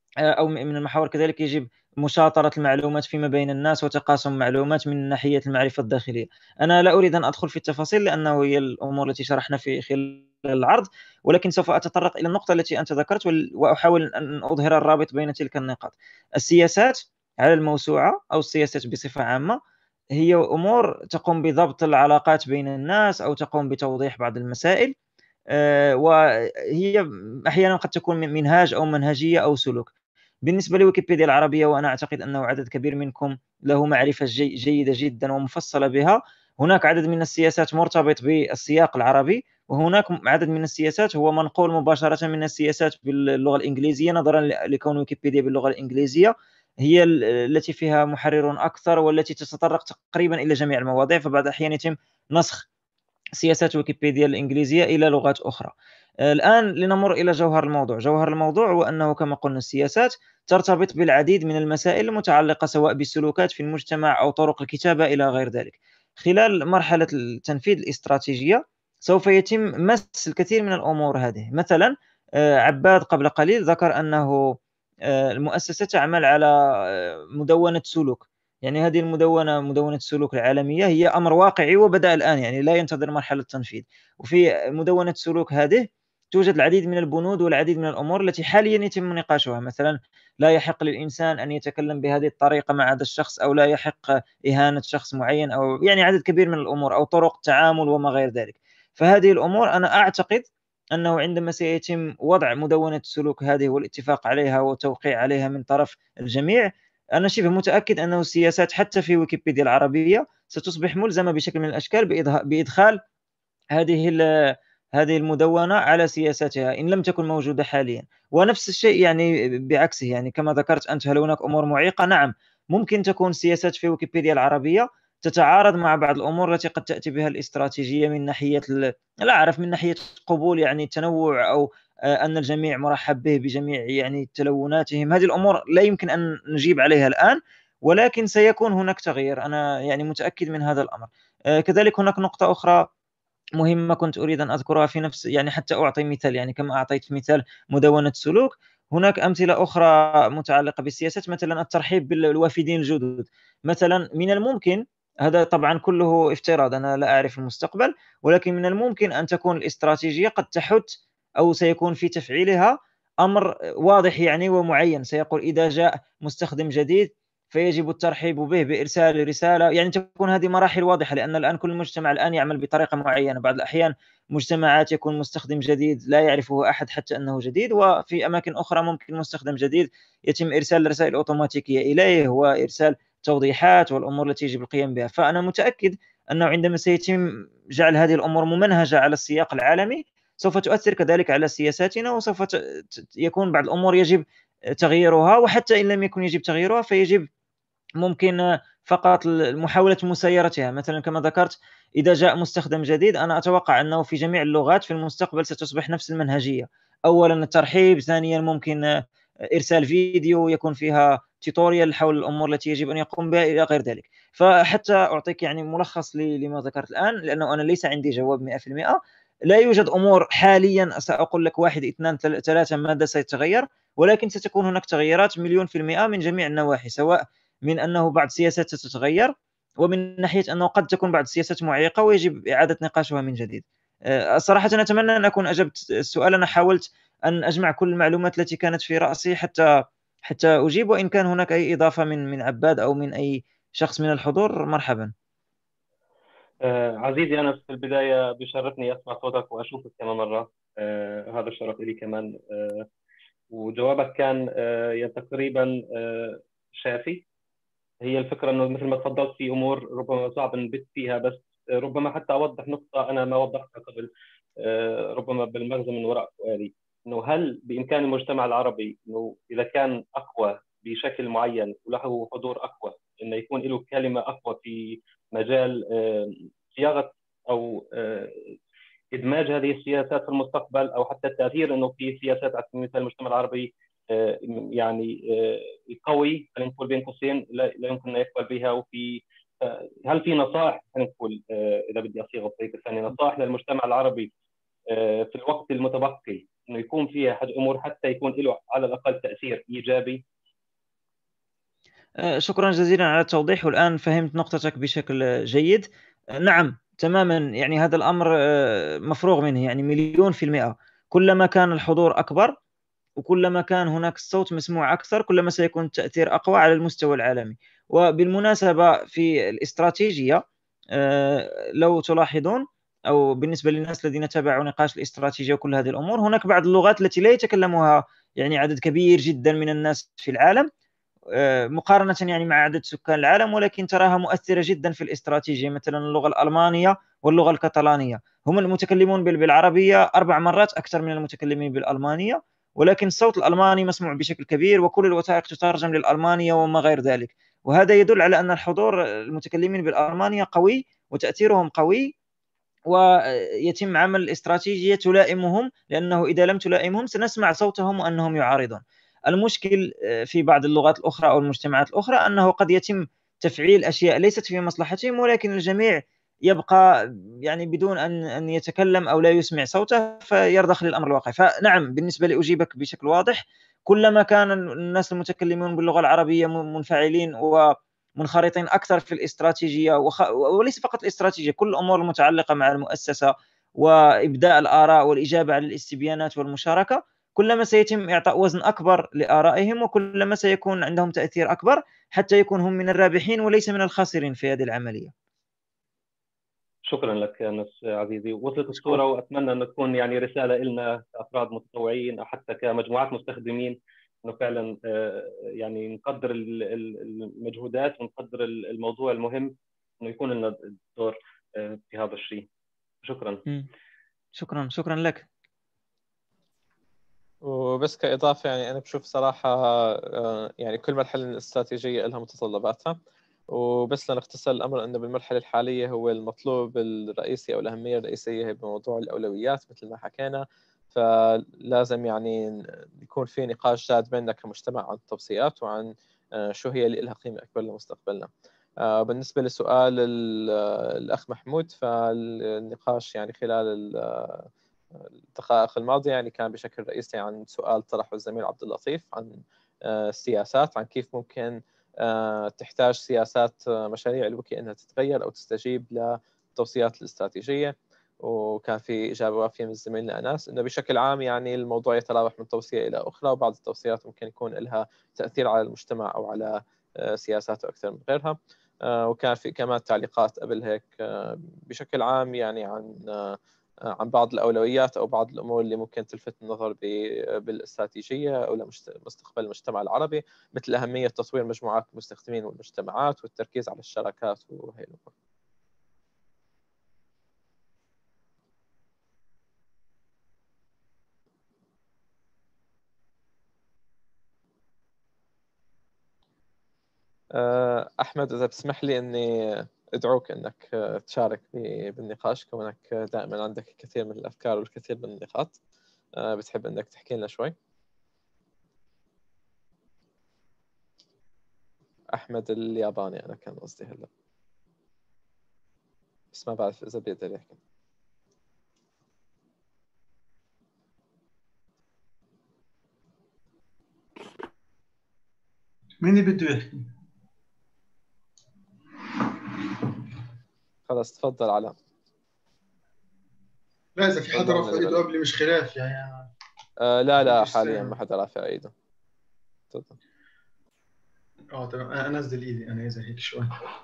أو من المحاور كذلك يجب مشاطرة المعلومات فيما بين الناس وتقاسم معلومات من ناحية المعرفة الداخلية. أنا لا أريد أن أدخل في التفاصيل لأنه هي الأمور التي شرحنا في خلال العرض، ولكن سوف أتطرق إلى النقطة التي أنت ذكرت وأحاول أن أظهر الرابط بين تلك النقاط. السياسات على الموسوعة أو السياسات بصفة عامة هي أمور تقوم بضبط العلاقات بين الناس أو تقوم بتوضيح بعض المسائل، وهي أحيانا قد تكون منهاج أو منهجية أو سلوك. بالنسبة لويكيبيديا العربية، وأنا أعتقد أنه عدد كبير منكم له معرفة جيدة جدا ومفصلة بها، هناك عدد من السياسات مرتبط بالسياق العربي، وهناك عدد من السياسات هو منقول مباشرة من السياسات باللغة الإنجليزية، نظرا لكون ويكيبيديا باللغة الإنجليزية هي التي فيها محرر أكثر والتي تتطرق تقريبا إلى جميع المواضيع، فبعض الأحيان يتم نسخ سياسات ويكيبيديا الإنجليزية إلى لغات أخرى. الآن لنمر إلى جوهر الموضوع. جوهر الموضوع هو أنه كما قلنا السياسات ترتبط بالعديد من المسائل المتعلقة سواء بالسلوكات في المجتمع أو طرق الكتابة إلى غير ذلك. خلال مرحلة التنفيذ الاستراتيجية سوف يتم مس الكثير من الأمور هذه. مثلا عباد قبل قليل ذكر أنه المؤسسة تعمل على مدونة سلوك، يعني هذه مدونة السلوك العالمية هي أمر واقعي وبدأ الآن، يعني لا ينتظر مرحلة التنفيذ. وفي مدونة السلوك هذه توجد العديد من البنود والعديد من الأمور التي حاليا يتم نقاشها. مثلا لا يحق للإنسان أن يتكلم بهذه الطريقة مع هذا الشخص، أو لا يحق إهانة شخص معين، أو يعني عدد كبير من الأمور أو طرق التعامل وما غير ذلك. فهذه الأمور أنا أعتقد أنه عندما سيتم وضع مدونة السلوك هذه والاتفاق عليها والتوقيع عليها من طرف الجميع، أنا شبه متأكد أنه السياسات حتى في ويكيبيديا العربية ستصبح ملزمة بشكل من الأشكال بإدخال هذه المدونة على سياساتها إن لم تكن موجودة حاليا. ونفس الشيء يعني بعكسه، يعني كما ذكرت أنت هل هناك أمور معيقة؟ نعم، ممكن تكون السياسات في ويكيبيديا العربية تتعارض مع بعض الأمور التي قد تأتي بها الاستراتيجية من ناحية لا أعرف، من ناحية قبول يعني التنوع، أو أن الجميع مرحب به بجميع يعني تلوناتهم. هذه الأمور لا يمكن أن نجيب عليها الآن، ولكن سيكون هناك تغيير، أنا يعني متأكد من هذا الأمر. كذلك هناك نقطة أخرى مهمة كنت أريد أن أذكرها في نفس، يعني حتى أعطي مثال، يعني كما أعطيت مثال مدونة سلوك، هناك أمثلة أخرى متعلقة بالسياسات، مثلا الترحيب بالوافدين الجدد. مثلا من الممكن، هذا طبعا كله افتراض، أنا لا أعرف المستقبل، ولكن من الممكن أن تكون الاستراتيجية قد تحث أو سيكون في تفعيلها أمر واضح يعني ومعين، سيقول إذا جاء مستخدم جديد فيجب الترحيب به بإرسال رسالة، يعني تكون هذه مراحل واضحة، لأن الآن كل مجتمع الآن يعمل بطريقة معينة. بعض الأحيان مجتمعات يكون مستخدم جديد لا يعرفه أحد حتى أنه جديد، وفي أماكن أخرى ممكن مستخدم جديد يتم إرسال رسائل أوتوماتيكية إليه وإرسال توضيحات والأمور التي يجب القيام بها. فأنا متأكد أنه عندما سيتم جعل هذه الأمور ممنهجة على السياق العالمي سوف تؤثر كذلك على سياساتنا، وسوف يكون بعض الأمور يجب تغييرها، وحتى إن لم يكن يجب تغييرها فيجب ممكن فقط محاولة مسايرتها. مثلا كما ذكرت، إذا جاء مستخدم جديد أنا أتوقع أنه في جميع اللغات في المستقبل ستصبح نفس المنهجية. أولا الترحيب، ثانيا ممكن إرسال فيديو يكون فيها توتوريال حول الأمور التي يجب أن يقوم بها إلى غير ذلك. فحتى أعطيك يعني ملخص لما ذكرت الآن، لأنه أنا ليس عندي جواب 100%، لا يوجد أمور حاليا سأقول لك 1 2 3 ماذا سيتغير، ولكن ستكون هناك تغييرات 100% من جميع النواحي، سواء من أنه بعض السياسات ستتغير، ومن ناحية أنه قد تكون بعض السياسات معيقة ويجب إعادة نقاشها من جديد. صراحة أتمنى أن أكون أجبت السؤال. أنا حاولت أن أجمع كل المعلومات التي كانت في رأسي حتى أجيب، وإن كان هناك أي إضافة من عباد أو من أي شخص من الحضور مرحبا. عزيزي أنس، في البداية بيشرفني أسمع صوتك وأشوفك كمان مرة، هذا الشرف لي كمان. وجوابك كان تقريبا شافي. هي الفكرة أنه مثل ما تفضلت في أمور ربما صعب نبت فيها، بس ربما حتى أوضح نقطة أنا ما وضحتها قبل، ربما بالمغزى من وراء سؤالي، أنه هل بإمكان المجتمع العربي أنه إذا كان أقوى بشكل معين وله حضور أقوى أنه يكون له كلمة أقوى في مجال صياغة أو إدماج هذه السياسات في المستقبل، أو حتى التأثير أنه في سياسات على سبيل المثال المجتمع العربي يعني قوي، خلينا نقول بين قوسين، لا يمكن ان يقبل بها. وفي هل في نصائح، خلينا نقول اذا بدي اصيغه بطريقه ثانيه، نصائح للمجتمع العربي في الوقت المتبقي انه يكون فيها حد امور حتى يكون له على الاقل تاثير ايجابي؟ شكرا جزيلا على التوضيح، والآن فهمت نقطتك بشكل جيد. نعم تماما، يعني هذا الأمر مفروغ منه، يعني 100%. كلما كان الحضور أكبر وكلما كان هناك الصوت مسموع أكثر كلما سيكون التأثير أقوى على المستوى العالمي. وبالمناسبة في الاستراتيجية لو تلاحظون، أو بالنسبة للناس الذين تابعوا نقاش الاستراتيجية وكل هذه الأمور، هناك بعض اللغات التي لا يتكلمها يعني عدد كبير جدا من الناس في العالم مقارنة يعني مع عدد سكان العالم، ولكن تراها مؤثرة جدا في الاستراتيجية. مثلا اللغة الألمانية واللغة الكتالانية، هم المتكلمون بالعربية 4 مرات أكثر من المتكلمين بالألمانية، ولكن الصوت الألماني مسموع بشكل كبير وكل الوثائق تترجم للألمانية وما غير ذلك. وهذا يدل على أن الحضور المتكلمين بالألمانية قوي وتأثيرهم قوي، ويتم عمل استراتيجية تلائمهم، لأنه إذا لم تلائمهم سنسمع صوتهم وأنهم يعارضون. المشكل في بعض اللغات الأخرى أو المجتمعات الأخرى أنه قد يتم تفعيل أشياء ليست في مصلحتهم، ولكن الجميع يبقى يعني بدون أن يتكلم أو لا يسمع صوته فيرضخ للأمر الواقع. فنعم، بالنسبة لأجيبك بشكل واضح، كلما كان الناس المتكلمون باللغة العربية منفعلين ومنخرطين أكثر في الاستراتيجية وليس فقط الاستراتيجية، كل الأمور المتعلقة مع المؤسسة وإبداء الآراء والإجابة على الاستبيانات والمشاركة، كلما سيتم إعطاء وزن أكبر لآرائهم وكلما سيكون عندهم تأثير أكبر حتى يكون هم من الرابحين وليس من الخاسرين في هذه العملية. شكرا لك يا أنس عزيزي، وصلت الصورة، وأتمنى أن تكون يعني رسالة لنا كأفراد متطوعين أو حتى كمجموعات مستخدمين، أنه فعلا يعني نقدر المجهودات ونقدر الموضوع المهم، أنه يكون لنا دور في هذا الشيء. شكرا. شكرا لك. وبس كإضافة، يعني أنا بشوف صراحة يعني كل مرحلة من الاستراتيجية لها متطلباتها، وبس لنختصر الأمر أنه بالمرحلة الحالية هو المطلوب الرئيسي أو الأهمية الرئيسية هي بموضوع الأولويات مثل ما حكينا. فلازم يعني يكون في نقاش جاد بيننا كمجتمع عن التوصيات وعن شو هي اللي لها قيمة أكبر لمستقبلنا. بالنسبة لسؤال الأخ محمود، فالنقاش يعني خلال الدقائق الماضية يعني كان بشكل رئيسي عن سؤال طرحه الزميل عبد اللطيف عن السياسات، عن كيف ممكن تحتاج سياسات مشاريع الوكي أنها تتغير أو تستجيب للتوصيات الاستراتيجية. وكان في إجابة وافية من زميلنا أنس أنه بشكل عام يعني الموضوع يتراوح من توصية إلى أخرى، وبعض التوصيات ممكن يكون لها تأثير على المجتمع أو على سياساته أكثر من غيرها. وكان في كمان تعليقات قبل هيك بشكل عام يعني عن بعض الأولويات أو بعض الأمور اللي ممكن تلفت النظر بالاستراتيجية أو لمستقبل المجتمع العربي، مثل أهمية تطوير مجموعات المستخدمين والمجتمعات والتركيز على الشراكات وهي الأمور. أحمد، إذا بتسمح لي أني أدعوك أنك تشارك بالنقاش، كونك دائما عندك الكثير من الأفكار والكثير من النقاط. بتحب أنك تحكي لنا شوي؟ أحمد الياباني أنا كان قصدي هلا، بس ما بعرف إذا بيقدر يحكي. مين اللي بده يحكي؟ خلاص تفضل علاء. لا إذا في حدا رافع إيده قبلي مش خلاف يعني. لا حاليا ما حدا رافع إيده. تفضل. تمام، أنا أنزل إيدي أنا إذا هيك شوي.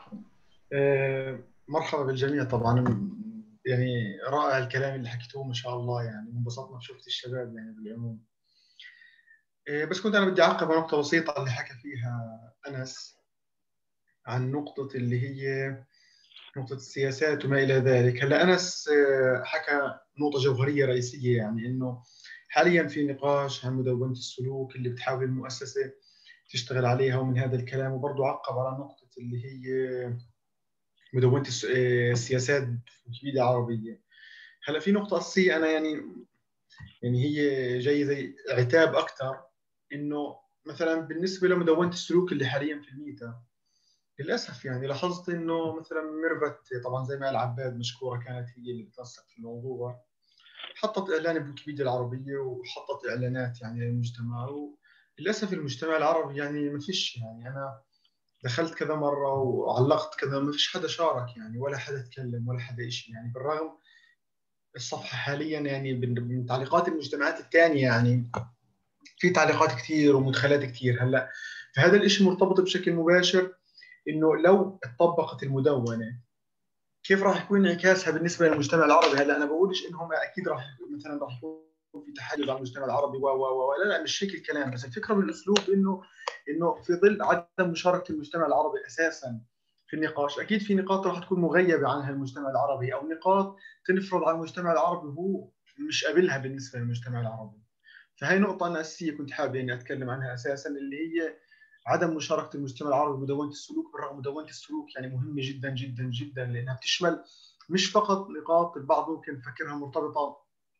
مرحبا بالجميع. طبعا يعني رائع الكلام اللي حكيتوه ما شاء الله، يعني انبسطنا شفت الشباب يعني بالعموم. بس كنت أنا بدي أعقب على نقطة بسيطة اللي حكى فيها أنس عن نقطة اللي هي نقطة السياسات وما إلى ذلك. هلا أنس حكى نقطة جوهرية رئيسية، يعني إنه حاليا في نقاش عن مدونة السلوك اللي بتحاول المؤسسة تشتغل عليها ومن هذا الكلام، وبرضه عقب على نقطة اللي هي مدونة السياسات في ويكيبيديا العربية. هلا في نقطة أساسية أنا يعني هي جاي زي عتاب أكثر، إنه مثلا بالنسبة لمدونة السلوك اللي حاليا في الميتا، للأسف يعني لاحظت إنه مثلا ميرفت طبعا زي ما قال عباد مشكورة كانت هي اللي بتنسق في الموضوع، حطت إعلان بويكيبيديا العربية وحطت إعلانات يعني للمجتمع. وللأسف المجتمع العربي يعني ما فيش، يعني أنا دخلت كذا مرة وعلقت كذا، ما فيش حدا شارك يعني، ولا حدا تكلم ولا حدا إشي يعني. بالرغم الصفحة حاليا يعني من تعليقات المجتمعات الثانية يعني في تعليقات كثير ومدخلات كثير هلا. فهذا الإشي مرتبط بشكل مباشر إنه لو اتطبقت المدونة كيف راح يكون انعكاسها بالنسبة للمجتمع العربي. هلا أنا بقولش إنهم أكيد راح مثلا راح يكون في تحيز على المجتمع العربي لا مش هيك الكلام، بس الفكرة بالأسلوب إنه في ظل عدم مشاركة المجتمع العربي أساسا في النقاش، أكيد في نقاط راح تكون مغيبة عنها المجتمع العربي، أو نقاط تنفرض على المجتمع العربي هو مش قابلها بالنسبة للمجتمع العربي. فهي نقطة أنا أساسية كنت حابب إني أتكلم عنها أساسا، اللي هي عدم مشاركة المجتمع العربي بمدونة السلوك. بالرغم مدونة السلوك يعني مهمة جدا جدا جدا، لأنها بتشمل مش فقط نقاط البعض ممكن يفكرها مرتبطة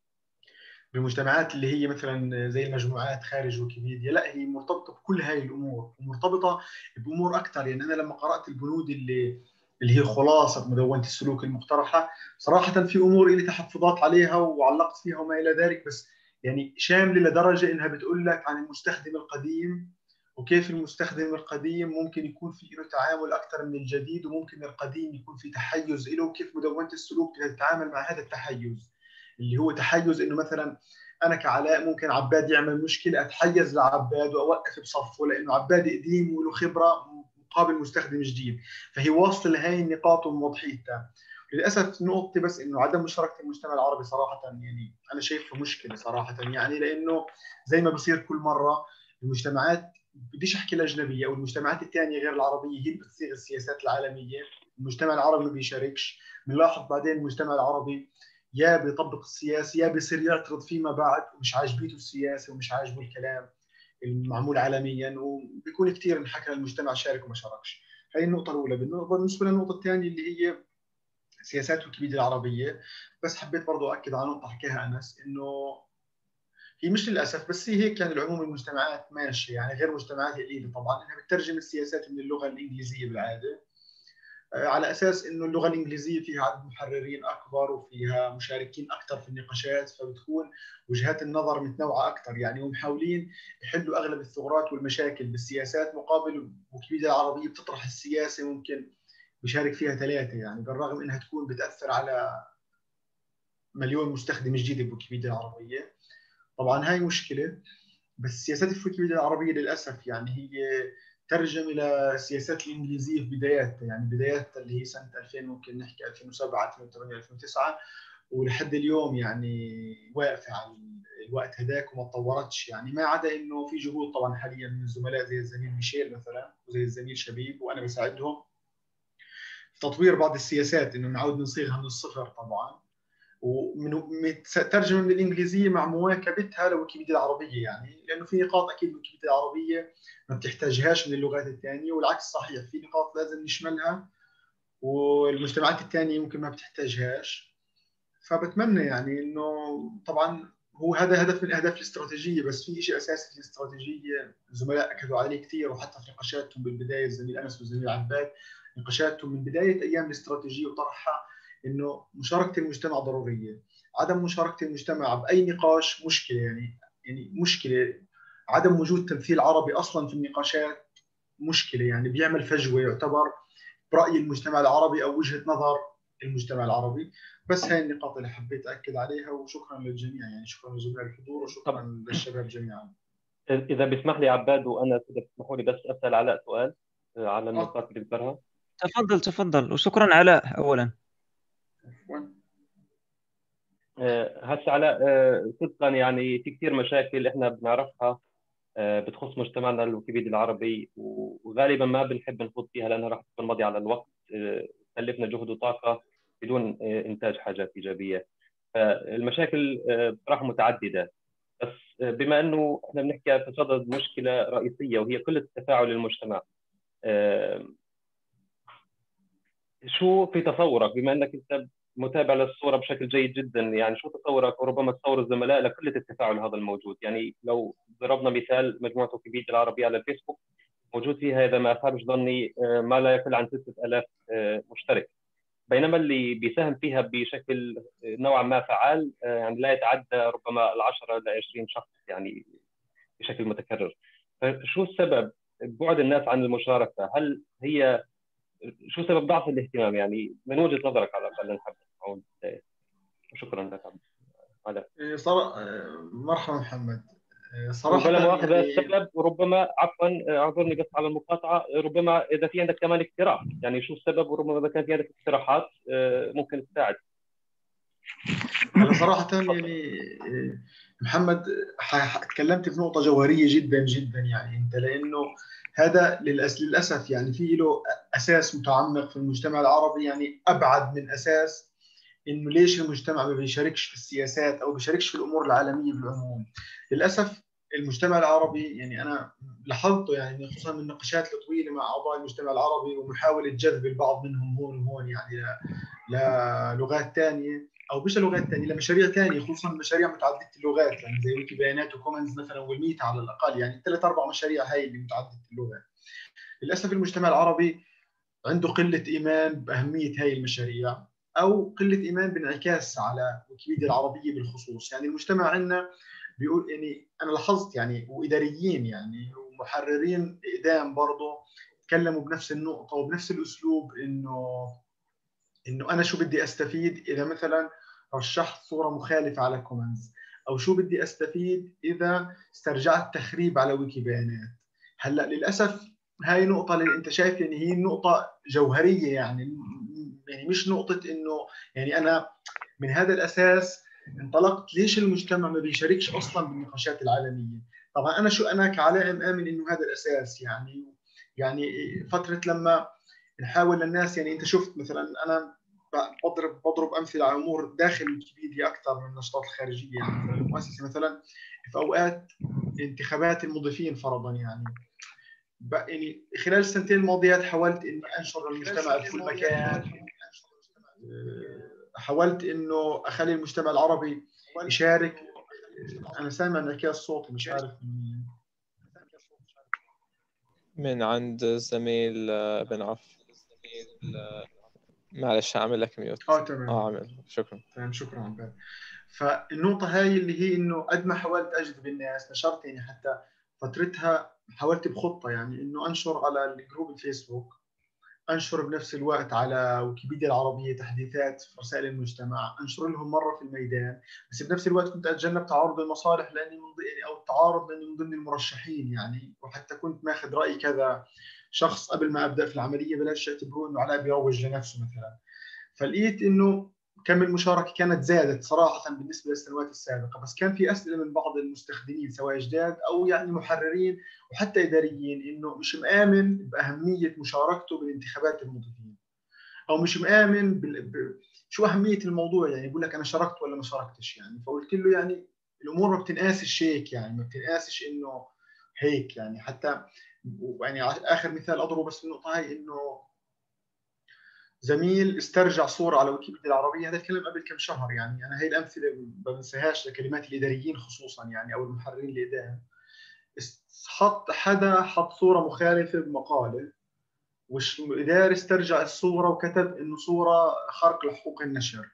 بالمجتمعات اللي هي مثلا زي المجموعات خارج ويكيبيديا، لا هي مرتبطة بكل هاي الأمور، ومرتبطة بأمور أكثر. يعني أنا لما قرأت البنود اللي هي خلاصة مدونة السلوك المقترحة، صراحة في أمور اللي تحفظات عليها وعلقت فيها وما إلى ذلك، بس يعني شاملة لدرجة إنها بتقول لك عن المستخدم القديم، وكيف المستخدم القديم ممكن يكون في له تعامل أكثر من الجديد، وممكن القديم يكون في تحيز له، وكيف مدونة السلوك تتعامل مع هذا التحيز، اللي هو تحيز إنه مثلا أنا كعلاء ممكن عباد يعمل مشكلة أتحيز لعباد وأوقف بصفه لأنه عباد قديم وله خبرة مقابل مستخدم جديد. فهي واصلة لهي النقاط وموضحيتها. للأسف نقطتي بس إنه عدم مشاركة المجتمع العربي صراحة يعني أنا شايفه مشكلة صراحة، يعني لأنه زي ما بصير كل مرة المجتمعات، بديش احكي الاجنبيه او المجتمعات الثانيه غير العربيه هي اللي بتصيغ السياسات العالميه، المجتمع العربي ما بيشاركش. بنلاحظ بعدين المجتمع العربي يا بيطبق السياسه يا بيصير يعترض فيما بعد، ومش عاجبيته السياسه ومش عاجبه الكلام المعمول عالميا، وبيكون كثير انحكى المجتمع شارك وما شاركش. هي النقطه الاولى. بالنسبه للنقطه الثانيه اللي هي سياسات ويكيبيديا العربيه، بس حبيت برضو اكد على نقطه حكاها انس، انه هي مش للاسف بس هي هيك يعني العموم المجتمعات ماشيه، يعني غير مجتمعات قليله طبعا انها بتترجم السياسات من اللغه الانجليزيه بالعاده، على اساس انه اللغه الانجليزيه فيها عدد محررين اكبر وفيها مشاركين اكثر في النقاشات، فبتكون وجهات النظر متنوعه اكثر يعني، ومحاولين يحلوا اغلب الثغرات والمشاكل بالسياسات، مقابل ويكيبيديا العربيه بتطرح السياسه ممكن بيشارك فيها ثلاثه يعني، بالرغم انها تكون بتاثر على مليون مستخدم جديد بويكيبيديا العربيه. طبعا هاي مشكله. بس سياسات الويكيبيديا العربيه للاسف يعني هي ترجم الى السياسات الانجليزيه في بداياتها، يعني بدايات اللي هي سنه 2000 ممكن نحكي 2007 2008 2009 ولحد اليوم يعني واقفه على الوقت هذاك وما تطورتش يعني، ما عدا انه في جهود طبعا حاليا من الزملاء زي الزميل ميشيل مثلا وزي الزميل شبيب وانا بساعدهم في تطوير بعض السياسات، انه نعود نصيغها من الصفر طبعا، وترجمه من الانجليزيه مع مواكبتها لويكيبيديا العربيه يعني، لانه في نقاط اكيد ويكيبيديا العربيه ما بتحتاجهاش من اللغات الثانيه، والعكس صحيح، في نقاط لازم نشملها والمجتمعات الثانيه ممكن ما بتحتاجهاش. فبتمنى يعني انه طبعا هو هذا هدف من الاهداف الاستراتيجيه، بس في شيء اساسي في الاستراتيجيه الزملاء اكدوا عليه كثير، وحتى في نقاشاتهم بالبدايه الزميل انس والزميل عباد نقاشاتهم من بدايه ايام الاستراتيجيه وطرحها انه مشاركه المجتمع ضروريه. عدم مشاركه المجتمع باي نقاش مشكله يعني مشكله. عدم وجود تمثيل عربي اصلا في النقاشات مشكله، يعني بيعمل فجوه يعتبر براي المجتمع العربي او وجهه نظر المجتمع العربي. بس هاي النقاط اللي حبيت اكد عليها، وشكرا للجميع يعني، شكرا لجميع الحضور وشكرا للشباب جميعا. اذا بيسمح لي عباد وانا اذا بتسمحوا لي بس اسال علاء سؤال على النقاط اللي ذكرها. تفضل تفضل، وشكرا علاء اولا. هسه علاء، صدقا يعني في كثير مشاكل احنا بنعرفها بتخص مجتمعنا الويكيبيدي العربي، وغالبا ما بنحب نخوض فيها لانها راح تكون ماضيه على الوقت، تكلفنا جهد وطاقه بدون انتاج حاجات ايجابيه. فالمشاكل بصراحه متعدده، بس بما انه احنا بنحكي في صدد مشكله رئيسيه وهي قله التفاعل المجتمع، شو في تصورك بما انك انت متابع للصوره بشكل جيد جدا، يعني شو تصورك وربما تصور الزملاء لقله التفاعل هذا الموجود؟ يعني لو ضربنا مثال مجموعه ويكيبيديا العربيه على الفيسبوك موجود فيها اذا ما خابش ظني ما لا يقل عن 6000 مشترك، بينما اللي بيساهم فيها بشكل نوعا ما فعال يعني لا يتعدى ربما 10 ل 20 شخص يعني بشكل متكرر. فشو السبب بعد الناس عن المشاركه؟ هل هي شو سبب ضعف الاهتمام يعني من وجهه نظرك على الاقل؟ نحب نقول شكرا لك علاء. مرحبا محمد. صراحه وبلا مؤاخذه يعني السبب وربما عفوا اعذرني بس على المقاطعه، ربما اذا في عندك كمان اقتراح يعني شو السبب، وربما اذا كان في عندك اقتراحات ممكن تساعد. أنا صراحة يعني محمد تكلمت في نقطة جوهرية جدا جدا يعني أنت، لأنه هذا للأسف يعني في له أساس متعمق في المجتمع العربي، يعني أبعد من أساس إنه ليش المجتمع ما بيشاركش في السياسات أو بيشاركش في الأمور العالمية بالعموم. للأسف المجتمع العربي يعني أنا لاحظته يعني خصوصا من النقاشات الطويلة مع أعضاء المجتمع العربي ومحاولة جذب البعض منهم هون وهون يعني للغات ثانية او مش لغات ثانيه لمشاريع ثانيه، خصوصا مشاريع متعدده اللغات يعني زي ويكي بيانات وكومنز مثلا والميتا على الاقل، يعني 3-4 مشاريع هاي اللي متعدده اللغات. للاسف المجتمع العربي عنده قله ايمان باهميه هاي المشاريع او قله ايمان بانعكاس على ويكيبيديا العربيه بالخصوص. يعني المجتمع عندنا بيقول يعني انا لاحظت يعني واداريين يعني ومحررين اقدام برضه تكلموا بنفس النقطه وبنفس الاسلوب، انه انا شو بدي استفيد اذا مثلا رشحت صوره مخالفه على كومنز، او شو بدي استفيد اذا استرجعت تخريب على ويكي بيانات. هلا للاسف هاي نقطه اللي انت شايف يعني هي نقطه جوهريه يعني مش نقطه انه يعني انا من هذا الاساس انطلقت ليش المجتمع ما بيشاركش اصلا بالنقاشات العالميه. طبعا انا كعلاء مآمن انه هذا الاساس يعني فتره لما نحاول للناس يعني انت شفت مثلا انا بضرب امثله على امور داخل ويكيبيديا اكثر من النشاطات الخارجيه. يعني مثلا المؤسسه مثلا في اوقات انتخابات المضيفين فرضا يعني خلال السنتين الماضيات حاولت اني انشر المجتمع في كل مكان، حاولت انه اخلي المجتمع العربي يشارك. انا سامع انعكاس صوتي مش عارف من عند الزميل بن عف. معلش اعمل لك ميوت. تمام. اعمل شكرا. تمام شكرا عباد. فالنقطة هاي اللي هي إنه قد ما حاولت أجذب الناس نشرت يعني حتى فترتها حاولت بخطة يعني إنه أنشر على الجروب الفيسبوك، أنشر بنفس الوقت على ويكيبيديا العربية تحديثات في رسائل المجتمع، أنشر لهم مرة في الميدان، بس بنفس الوقت كنت أتجنب تعارض المصالح لأني أو التعارض لأني من ضمن المرشحين يعني، وحتى كنت ماخذ رأي كذا شخص قبل ما أبدأ في العملية بلاش يعتبروه إنه علاء بيروج لنفسه مثلا. فلقيت إنه كم المشاركة كانت زادت صراحة بالنسبة للسنوات السابقة، بس كان في أسئلة من بعض المستخدمين سواء جداد أو يعني محررين وحتى إداريين إنه مش مآمن بأهمية مشاركته بالانتخابات المضيفين، أو مش مآمن شو أهمية الموضوع، يعني يقول لك أنا شاركت ولا ما شاركتش يعني. فقلت له يعني الأمور ما بتنقاسش هيك، يعني ما بتنقاسش إنه هيك يعني. حتى يعني آخر مثال أضربه بس في النقطة هاي، إنه زميل استرجع صورة على ويكيبيديا العربية، هذا الكلام قبل كم شهر يعني، أنا هي الأمثلة ما بنساهاش لكلمات الإداريين خصوصا يعني أو المحررين الإداريين. حط صورة مخالفة بمقالة، والإداري استرجع الصورة وكتب إنه صورة خرق لحقوق النشر.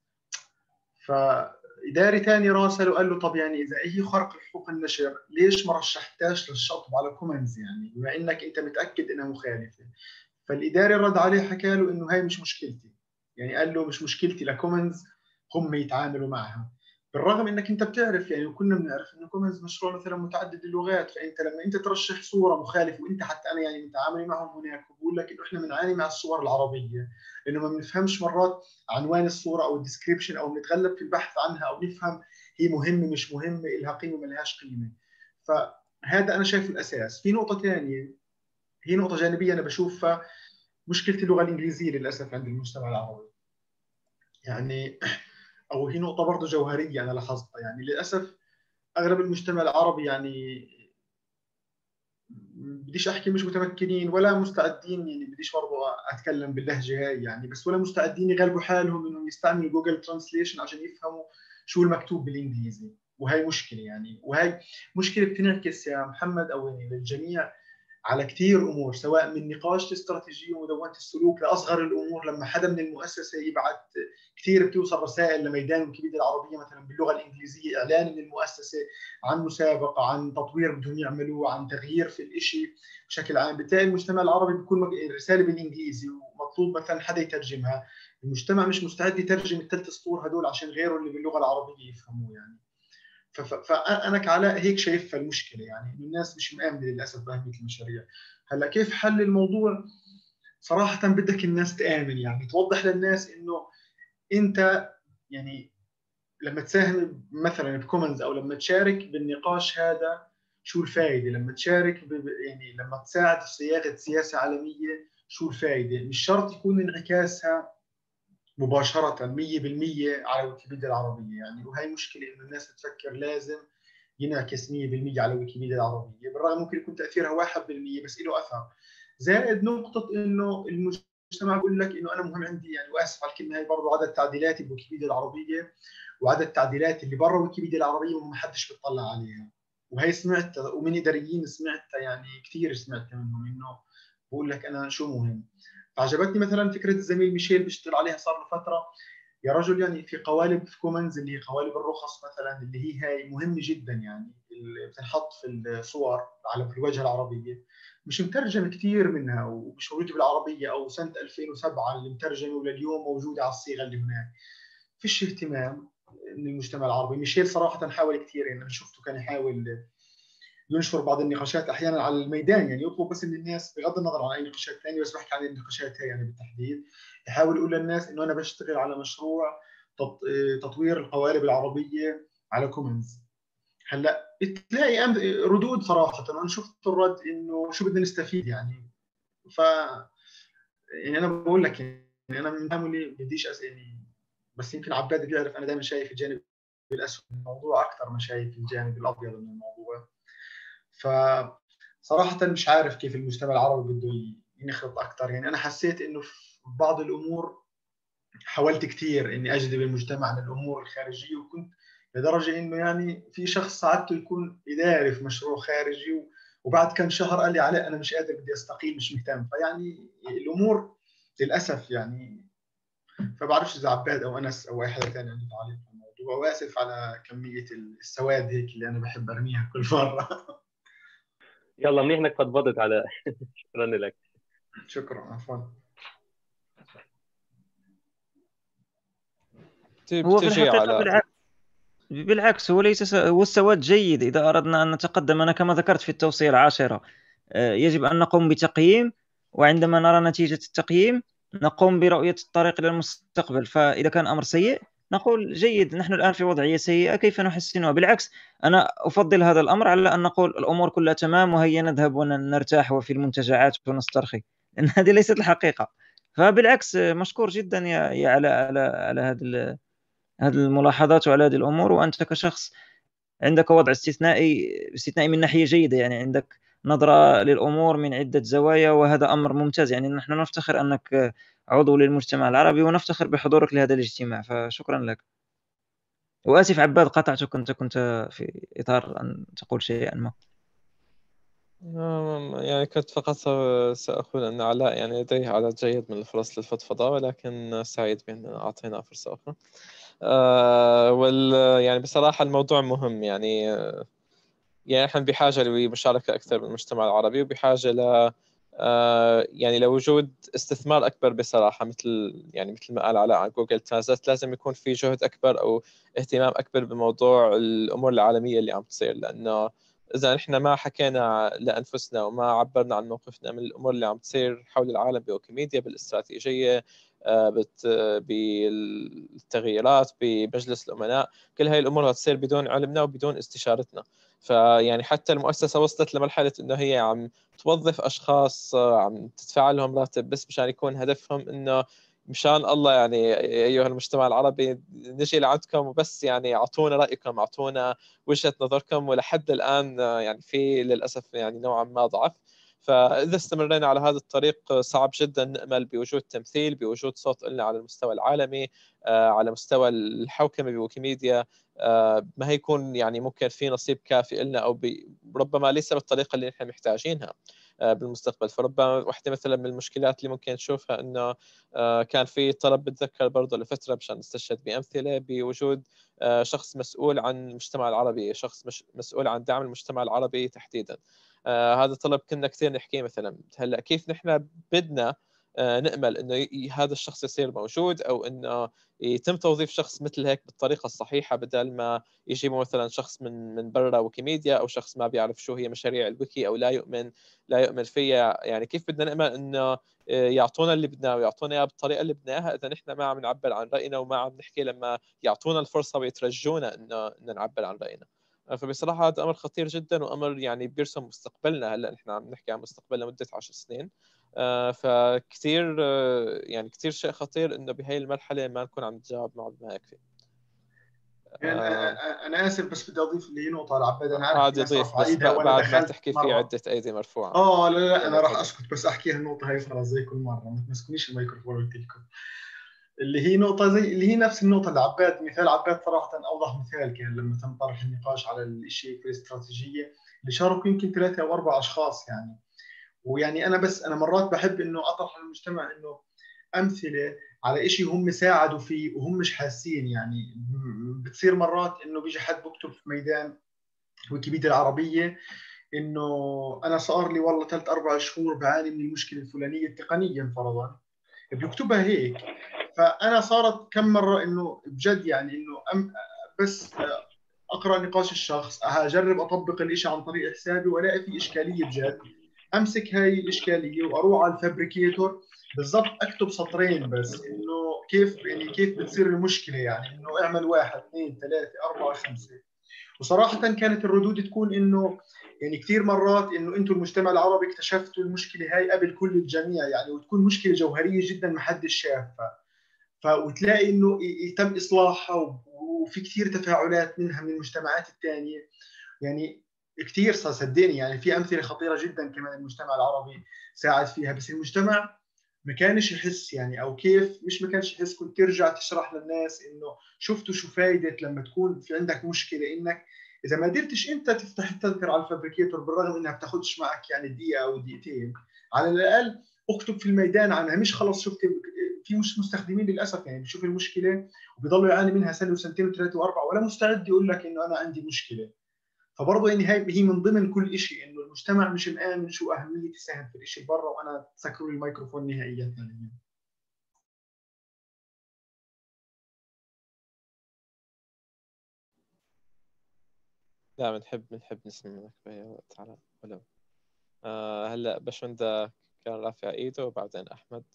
فإداري ثاني راسل وقال له طب يعني إذا هي خرق لحقوق النشر ليش ما رشحتهاش للشطب على كومنز يعني بما إنك أنت متأكد إنها مخالفة؟ فالإداري رد عليه حكى له إنه هاي مش مشكلتي، يعني قال له مش مشكلتي لكومنز هم يتعاملوا معها. بالرغم انك انت بتعرف يعني وكنا بنعرف انه كومنز مشروع مثلا متعدد اللغات، فانت لما انت ترشح صوره مخالفه وانت حتى انا يعني متعامل معهم هناك وبقول لك انه احنا بنعاني مع الصور العربيه لانه ما بنفهمش مرات عنوان الصوره او الديسكريبشن او بنتغلب في البحث عنها او نفهم هي مهمه مش مهمه لها قيمه ما لهاش قيمه. فهذا انا شايف الاساس. في نقطه ثانيه هي نقطه جانبيه انا بشوفها، مشكله اللغه الانجليزيه للاسف عند المجتمع العربي يعني، او هي نقطه برضه جوهريه انا لاحظتها يعني. للاسف اغلب المجتمع العربي يعني بديش احكي مش متمكنين ولا مستعدين، يعني بديش برضه اتكلم باللهجه هاي يعني، بس ولا مستعدين يغلبوا حالهم انهم يستعملوا جوجل ترانسليشن عشان يفهموا شو المكتوب بالانجليزي. وهي مشكله يعني، وهي مشكله بتنعكس يا محمد او يعني للجميع على كثير امور، سواء من نقاش الاستراتيجيه ومدونه السلوك لاصغر الامور. لما حدا من المؤسسه يبعث، كثير بتوصل رسائل لميدان ويكيبيديا العربيه مثلا باللغه الانجليزيه، اعلان من المؤسسه عن مسابقه، عن تطوير بدهم يعملوه، عن تغيير في الشيء بشكل عام. بتلاقي المجتمع العربي بيكون الرساله بالانجليزي ومطلوب مثلا حدا يترجمها، المجتمع مش مستعد يترجم الثلاث سطور هدول عشان غيره اللي باللغه العربيه يفهموه يعني. فانا كعلاء هيك شايف المشكله، يعني انه الناس مش مآمنه للاسف باهميه المشاريع. هلا كيف حل الموضوع؟ صراحه بدك الناس تآمن، يعني توضح للناس انه انت يعني لما تساهم مثلا بكومنز او لما تشارك بالنقاش هذا شو الفائده، لما تشارك يعني لما تساعد في صياغه سياسه عالميه شو الفائده. مش شرط يكون انعكاسها مباشرة 100% على ويكيبيديا العربية يعني، وهي مشكلة إنه الناس تفكر لازم ينعكس 100% على ويكيبيديا العربية، بالرغم ممكن يكون تأثيرها 1% بس له أثر. زائد نقطة إنه المجتمع بيقول لك إنه أنا مهم عندي، يعني وآسف على الكلمة هي برضه، عدد تعديلاتي بويكيبيديا العربية وعدد تعديلات اللي برا ويكيبيديا العربية وما حدش بيطلع عليها. وهي سمعتها ومن إداريين سمعتها، يعني كثير سمعتها منهم إنه بقول لك أنا شو مهم. فعجبتني مثلا فكره الزميل ميشيل بيشتغل عليها صار له فتره، يا رجل يعني في قوالب في كومنز اللي هي قوالب الرخص مثلا، اللي هي مهمه جدا يعني، اللي بتنحط في الصور على في الواجهه العربيه، مش مترجم كثير منها ومش موجوده بالعربيه، او سنه 2007 اللي مترجمه ولليوم موجوده على الصيغه اللي هناك. فيش اهتمام من المجتمع العربي. ميشيل صراحه حاول كثير، يعني انا شفته كان يحاول ينشر بعض النقاشات احيانا على الميدان، يعني يطلب بس من الناس بغض النظر عن اي نقاشات ثانيه، بس بحكي عن النقاشات هي يعني بالتحديد، يحاول يقول للناس انه انا بشتغل على مشروع تطوير القوالب العربيه على كومنز. هلا تلاقي ردود صراحه، انا شفت الرد انه شو بدنا نستفيد يعني. ف يعني انا بقول لك يعني انا من تعاملي بديش يعني، بس يمكن عباد بيعرف انا دائما شايف الجانب الاسود من الموضوع اكثر ما شايف الجانب الابيض من الموضوع. فصراحة مش عارف كيف المجتمع العربي بده ينخرط أكثر. يعني أنا حسيت إنه في بعض الأمور حاولت كثير إني أجذب المجتمع للأمور الخارجية، وكنت لدرجة إنه يعني في شخص ساعدته يكون إداري في مشروع خارجي، وبعد كم شهر قال لي علاء أنا مش قادر بدي أستقيل مش مهتم. فيعني الأمور للأسف يعني. فبعرفش إذا عباد أو أنس أو أي حدا ثاني عنده تعليق على الموضوع، وآسف على كمية السواد هيك اللي أنا بحب أرميها كل مرة. يلا منيح انك فضفضت على شكرا لك. شكرا، عفوا. هو في الحقيقة بالعكس هو ليس هو السواد جيد إذا أردنا أن نتقدم. أنا كما ذكرت في التوصية العاشرة يجب أن نقوم بتقييم، وعندما نرى نتيجة التقييم نقوم برؤية الطريق إلى المستقبل. فإذا كان أمر سيء نقول جيد، نحن الآن في وضعية سيئة كيف نحسنها. بالعكس أنا أفضل هذا الأمر على أن نقول الأمور كلها تمام وهيا نذهب ونرتاح وفي المنتجعات ونسترخي، لأن هذه ليست الحقيقة. فبالعكس مشكور جدا يا على هذه الملاحظات وعلى هذه الأمور. وأنت كشخص عندك وضع استثنائي من ناحية جيدة، يعني عندك نظرة للأمور من عدة زوايا، وهذا أمر ممتاز. يعني نحن نفتخر أنك عضو للمجتمع العربي ونفتخر بحضورك لهذا الاجتماع، فشكرا لك. وآسف عباد قطعتك، كنت في إطار أن تقول شيئا ما. يعني كنت فقط سأقول أن علاء يعني لديه عدد جيد من الفرص للفضفضة، ولكن سعيد بأن أعطينا فرصة أخرى. يعني بصراحة الموضوع مهم، يعني احنا بحاجة لمشاركة أكثر من المجتمع العربي، وبحاجة ل يعني لوجود استثمار أكبر بصراحة، مثل ما قال علاء عن جوجل ترانزليت، لازم يكون في جهد أكبر أو اهتمام أكبر بموضوع الأمور العالمية اللي عم تصير. لأنه إذا نحن ما حكينا لأنفسنا وما عبرنا عن موقفنا من الأمور اللي عم تصير حول العالم بويكيميديا، بالاستراتيجية، بالتغييرات بمجلس الأمناء، كل هاي الأمور هتصير بدون علمنا وبدون استشارتنا. فيعني حتى المؤسسة وصلت لمرحلة إنه هي عم توظف أشخاص عم تدفع لهم راتب بس مشان يكون هدفهم إنه مشان الله يعني أيها المجتمع العربي نجي لعندكم وبس، يعني أعطونا رأيكم، أعطونا وجهة نظركم. ولحد الآن يعني في للأسف يعني نوعا ما ضعف. فإذا استمرينا على هذا الطريق صعب جدا نأمل بوجود تمثيل، بوجود صوت لنا على المستوى العالمي، على مستوى الحوكمة بويكيميديا. ما هيكون يعني ممكن في نصيب كافي لنا، أو ربما ليس بالطريقة اللي نحن محتاجينها. بالمستقبل. فربما واحدة مثلا من المشكلات اللي ممكن نشوفها إنه كان في طلب، بتذكر برضه لفترة مشان نستشهد بأمثلة، بوجود شخص مسؤول عن المجتمع العربي، شخص مسؤول عن دعم المجتمع العربي تحديدا. هذا طلب كنا كثير نحكيه مثلا. هلا كيف نحن بدنا نأمل إنه هذا الشخص يصير موجود، أو إنه يتم توظيف شخص مثل هيك بالطريقة الصحيحة، بدل ما يجيبوا مثلا شخص من برا ويكيميديا، أو شخص ما بيعرف شو هي مشاريع الويكي، أو لا يؤمن فيها. يعني كيف بدنا نأمل إنه يعطونا اللي بدناه ويعطونا إياه بالطريقة اللي بدناها، إذا نحن ما عم نعبر عن رأينا وما عم نحكي لما يعطونا الفرصة ويترجونا إنه نعبر عن رأينا. فبصراحة هذا أمر خطير جدا، وأمر يعني بيرسم مستقبلنا. هلا نحن عم نحكي عن مستقبلنا مدة 10 سنين. فكثير يعني كثير شيء خطير إنه بهي المرحلة ما نكون عم نتجاوب معه بما يكفي. يعني انا اسف، بس بدي اضيف اللي هي نقطه العباد. انا عارف عادي الناس ضيف، رفع بس ايدها وانا بعد ما دخلت تحكي في مره. عدة أيدي مرفوعة. لا انا راح اسكت، بس احكي هالنقطه هاي خلاص زي كل مره، ما تمسكونيش الميكروفون قلت لكم. اللي هي نقطه زي اللي هي نفس النقطه اللي عباد، مثال عباد صراحه اوضح مثال كان لما تم طرح النقاش على الشيء في الاستراتيجيه، اللي شاركوا يمكن 3 أو 4 اشخاص يعني. ويعني انا مرات بحب انه اطرح على المجتمع انه امثله على شيء هم ساعدوا فيه وهم مش حاسين. يعني بتصير مرات انه بيجي حد بكتب في ميدان ويكيبيديا العربيه انه انا صار لي والله 3-4 شهور بعاني من المشكله الفلانيه التقنيه فرضا، بيكتبها هيك. فانا صارت كم مره انه بجد يعني انه بس اقرا نقاش الشخص، اجرب اطبق الشيء عن طريق حسابي والاقي في اشكاليه بجد، امسك هاي الاشكاليه واروح على الفابريكيتور بالضبط اكتب سطرين بس انه كيف بتصير المشكله، يعني انه اعمل 1 2 3 4 5. وصراحه كانت الردود تكون انه يعني كثير مرات انه انتم المجتمع العربي اكتشفتوا المشكله هاي قبل كل الجميع يعني، وتكون مشكله جوهريه جدا ما حدش شافها. وتلاقي انه يتم اصلاحها وفي كثير تفاعلات منها من المجتمعات الثانيه. يعني كثير صدقني يعني في امثله خطيره جدا كمان المجتمع العربي ساعد فيها، بس المجتمع ما كانش يحس يعني، او كيف مش ما كانش يحس، كنت ترجع تشرح للناس انه شفتوا شو فايده لما تكون في عندك مشكله، انك اذا ما قدرتش انت تفتح التذكره على الفابريكيتور بالرغم انها بتاخذش معك يعني دقيقه او دقيقتين، على الاقل اكتب في الميدان عنها. مش خلص شفت في مش مستخدمين للاسف يعني بيشوف المشكله وبيضلوا يعاني منها سنه وسنتين وثلاثه واربعه ولا مستعد يقول لك انه انا عندي مشكله. فبرضه يعني هي من ضمن كل شيء انه المجتمع مش مآمن شو اهميه السهم في الشيء برا. وانا سكروا لي الميكروفون نهائيا يعني. لا بنحب نسمع منك بأي وقت على ولو. هلا بشوندا كان رافع ايده، وبعدين احمد،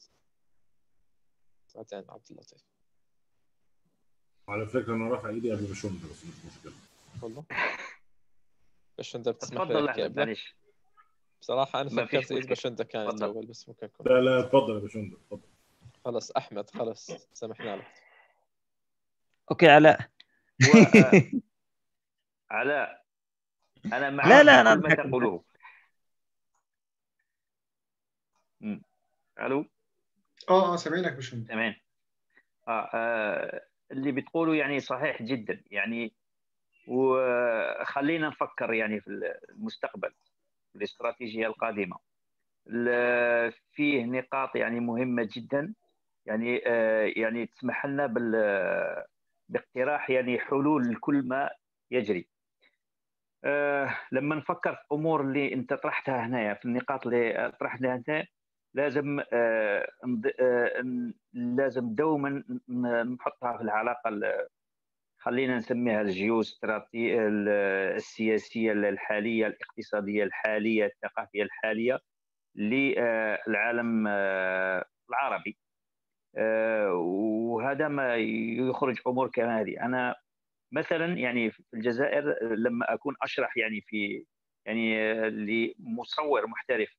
بعدين عبد اللطيف. على فكره انا رافع ايدي قبل بشوندا، بس مش مشكله والله بشوندا بتسمح لي تفضل احكي احمد قبلك؟ معلش. بصراحة أنا ما فيش فكرت إيد مشكله، بشوندا كانت تفضل. أول، بس ممكن يكون لا اتفضل يا باشمهندس اتفضل. خلص أحمد، خلص سامحنا لك. اوكي علاء. علاء انا معك لا في انا كل ما أضحك. تقوله. الو سامعينك بشنو. تمام. اللي بتقوله يعني صحيح جدا يعني. وخلينا نفكر يعني في المستقبل، الاستراتيجية القادمة. فيه نقاط يعني مهمة جدا يعني يعني تسمح لنا باقتراح يعني حلول لكل ما يجري. لما نفكر في امور اللي انت طرحتها هنا، في النقاط اللي طرحناها هنا، لازم لازم دوما نحطها في العلاقه، خلينا نسميها الجيوستراتيجية السياسيه الحاليه، الاقتصاديه الحاليه، الثقافيه الحاليه للعالم العربي. وهذا ما يخرج امور كهذه. انا مثلا يعني في الجزائر لما اكون اشرح يعني في يعني لمصور محترف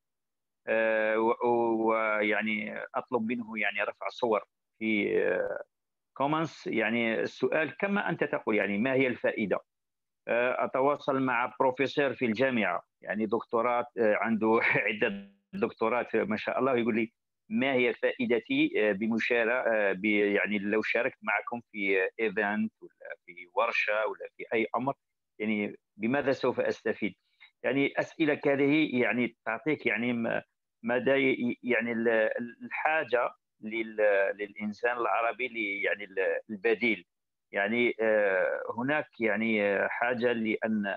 ويعني اطلب منه يعني رفع صور في كومنس، يعني السؤال كما انت تقول يعني ما هي الفائده؟ اتواصل مع بروفيسور في الجامعه يعني دكتوراه عنده عده دكتورات ما شاء الله، يقول لي ما هي فائدتي يعني لو شاركت معكم في ايفنت ولا في ورشه ولا في اي امر، يعني بماذا سوف استفيد؟ يعني أسئلة كهذه يعني تعطيك يعني مدى يعني الحاجة للإنسان العربي يعني البديل. يعني هناك يعني حاجة لأن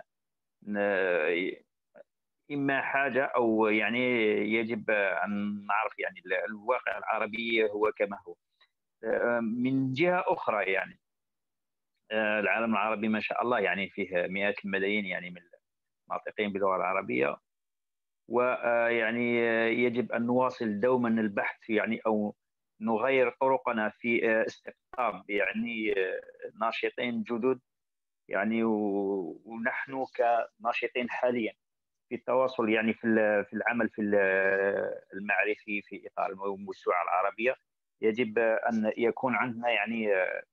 إما حاجة أو يعني يجب أن نعرف يعني الواقع العربي هو كما هو. من جهة أخرى يعني العالم العربي ما شاء الله يعني فيه مئات الملايين يعني من الناطقين باللغة العربية، ويعني يجب أن نواصل دوما البحث يعني أو نغير طرقنا في استقطاب يعني ناشطين جدد يعني، ونحن كناشطين حاليا في التواصل يعني في العمل في المعرفي في إطار الموسوعة العربية، يجب أن يكون عندنا يعني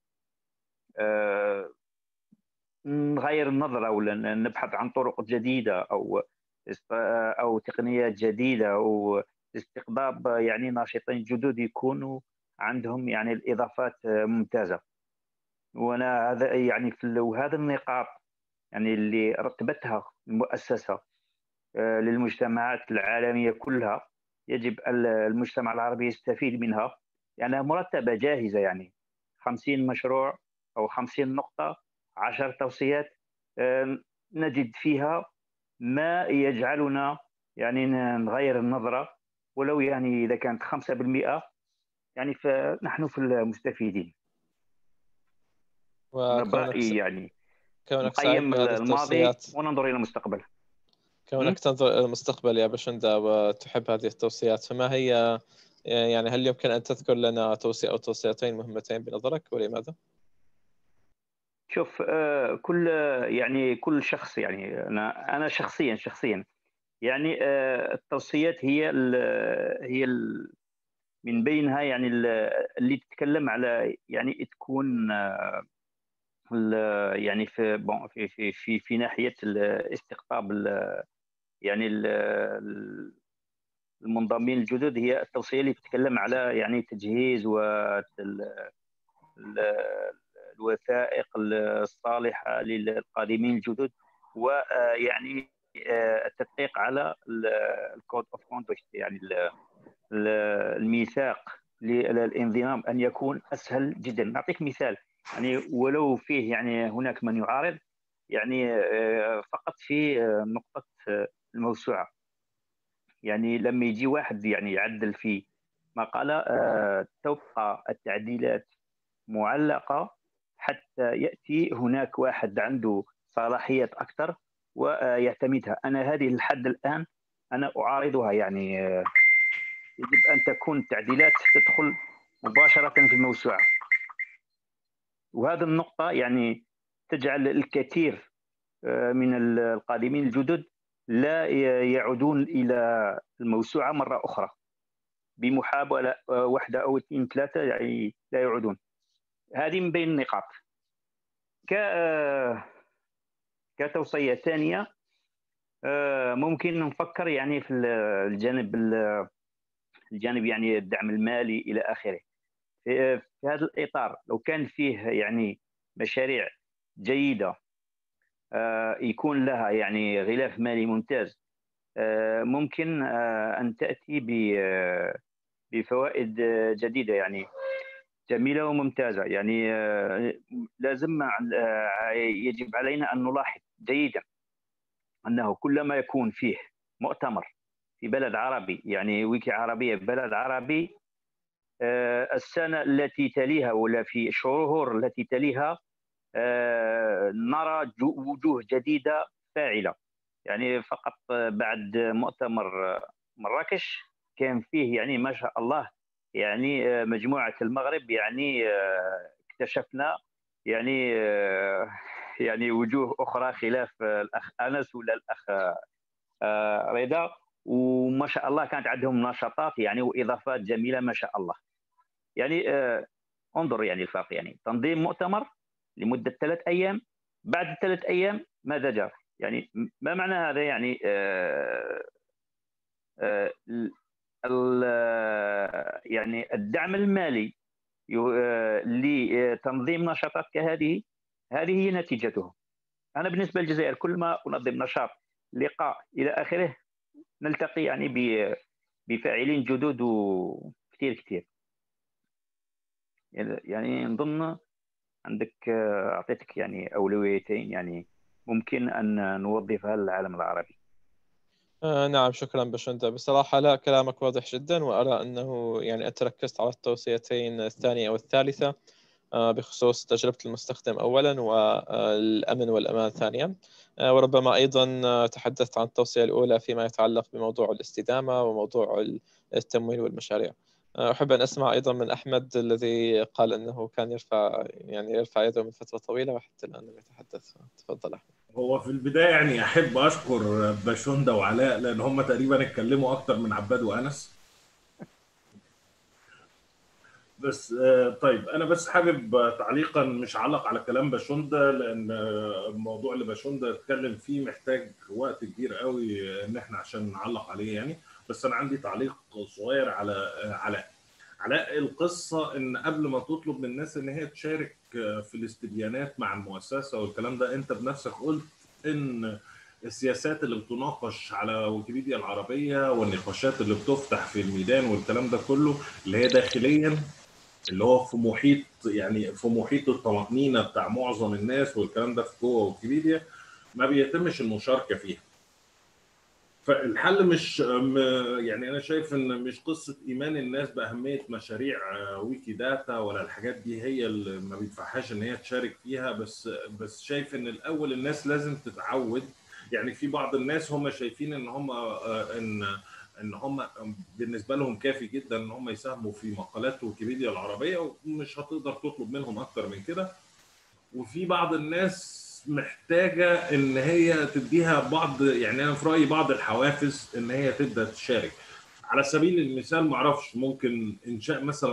نغير النظرة أو نبحث عن طرق جديدة أو تقنيات جديدة أو استقطاب يعني ناشطين جدد يكونوا عندهم يعني الإضافات ممتازة. وأنا هذا يعني وهذا النقاط يعني اللي رتبتها المؤسسة للمجتمعات العالمية كلها، يجب المجتمع العربي يستفيد منها، يعني مرتبة جاهزة يعني 50 مشروع أو 50 نقطة 10 توصيات نجد فيها ما يجعلنا يعني نغير النظرة، ولو يعني إذا كانت 5% يعني فنحن في المستفيدين. برأيي يعني نقيم الماضي وننظر إلى المستقبل. كونك تنظر إلى المستقبل يا باشندا وتحب هذه التوصيات، فما هي يعني هل يمكن أن تذكر لنا توصية أو توصيتين مهمتين بنظرك ولماذا؟ شوف كل شخص يعني أنا شخصيا يعني التوصيات هي من بينها يعني اللي تتكلم على يعني تكون يعني في ناحية الاستقطاب يعني المنضمين الجدد، هي التوصية اللي تتكلم على يعني تجهيز الوثائق الصالحة للقادمين الجدد، ويعني التدقيق على الكود اوف كوندكت يعني الميثاق للانضمام أن يكون أسهل جدا. نعطيك مثال يعني ولو فيه يعني هناك من يعارض يعني فقط في نقطة الموسوعة، يعني لما يجي واحد يعني يعدل في مقالة تبقى التعديلات معلقة حتى يأتي هناك واحد عنده صلاحيات أكثر ويعتمدها. أنا هذه الحد الآن أنا أعارضها، يعني يجب أن تكون التعديلات تدخل مباشرة في الموسوعة، وهذه النقطة يعني تجعل الكثير من القادمين الجدد لا يعودون إلى الموسوعة مرة أخرى بمحاولة واحدة أو اثنين ثلاثة، يعني لا يعودون. هذه من بين النقاط. كتوصية ثانية ممكن نفكر يعني في الجانب يعني الدعم المالي إلى آخره. في هذا الإطار لو كان فيه يعني مشاريع جيدة يكون لها يعني غلاف مالي ممتاز، ممكن أن تأتي بفوائد جديدة يعني جميلة وممتازة. يعني لازم يجب علينا أن نلاحظ جيدا أنه كلما يكون فيه مؤتمر في بلد عربي، يعني ويكي عربية في بلد عربي، السنة التي تليها ولا في الشهور التي تليها نرى وجوه جديدة فاعلة. يعني فقط بعد مؤتمر مراكش كان فيه يعني ما شاء الله يعني مجموعة المغرب يعني اكتشفنا يعني وجوه أخرى خلاف الأخ أنس ولا الأخ رضا، وما شاء الله كانت عندهم نشاطات يعني وإضافات جميلة ما شاء الله. يعني انظر يعني الفرق، يعني تنظيم مؤتمر لمدة 3 أيام، بعد 3 أيام ماذا جرى؟ يعني ما معنى هذا؟ يعني يعني الدعم المالي لتنظيم نشاطات كهذه، هذه هي نتيجته. أنا بالنسبة للجزائر كل ما أنظم نشاط اللقاء الى اخره نلتقي يعني بفاعلين جدد وكثير يعني نظن عندك اعطيتك يعني اولويتين يعني ممكن ان نوظفها للعالم العربي. نعم، شكرا باشوندا. بصراحة لا، كلامك واضح جدا، وأرى أنه يعني أنت ركزت على التوصيتين الثانية والثالثة بخصوص تجربة المستخدم أولا والأمن والأمان ثانيا، وربما أيضا تحدثت عن التوصية الأولى فيما يتعلق بموضوع الاستدامة وموضوع التمويل والمشاريع. أحب أن أسمع أيضا من أحمد الذي قال أنه كان يرفع يده من فترة طويلة وحتى الآن لم يتحدث. تفضل أحمد. هو في البداية يعني أحب أشكر باشوندا وعلاء لأن هم تقريبا اتكلموا أكتر من عباد وأنس. بس طيب أنا بس حابب تعليقا مش علق على كلام باشوندا، لأن الموضوع اللي باشوندا اتكلم فيه محتاج وقت كبير قوي إن إحنا عشان نعلق عليه يعني. بس أنا عندي تعليق صغير على علاء القصة إن قبل ما تطلب من الناس إن هي تشارك في الاستبيانات مع المؤسسة والكلام ده، أنت بنفسك قلت إن السياسات اللي بتناقش على ويكيبيديا العربية والنقاشات اللي بتفتح في الميدان والكلام ده كله اللي هي داخليا، اللي هو في محيط يعني في محيط الطمأنينة بتاع معظم الناس والكلام ده في جوه ويكيبيديا، ما بيتمش المشاركة فيها. فالحل مش يعني انا شايف ان مش قصه ايمان الناس باهميه مشاريع ويكي داتا ولا الحاجات دي هي اللي ما بيدفعهاش ان هي تشارك فيها، بس شايف ان الاول الناس لازم تتعود. يعني في بعض الناس هم شايفين ان هم ان هم بالنسبه لهم كافي جدا ان هم يساهموا في مقالات ويكيبيديا العربيه ومش هتقدر تطلب منهم اكتر من كده. وفي بعض الناس محتاجه ان هي تديها بعض، يعني انا في رايي بعض الحوافز ان هي تبدا تشارك. على سبيل المثال ما اعرفش، ممكن انشاء مثلا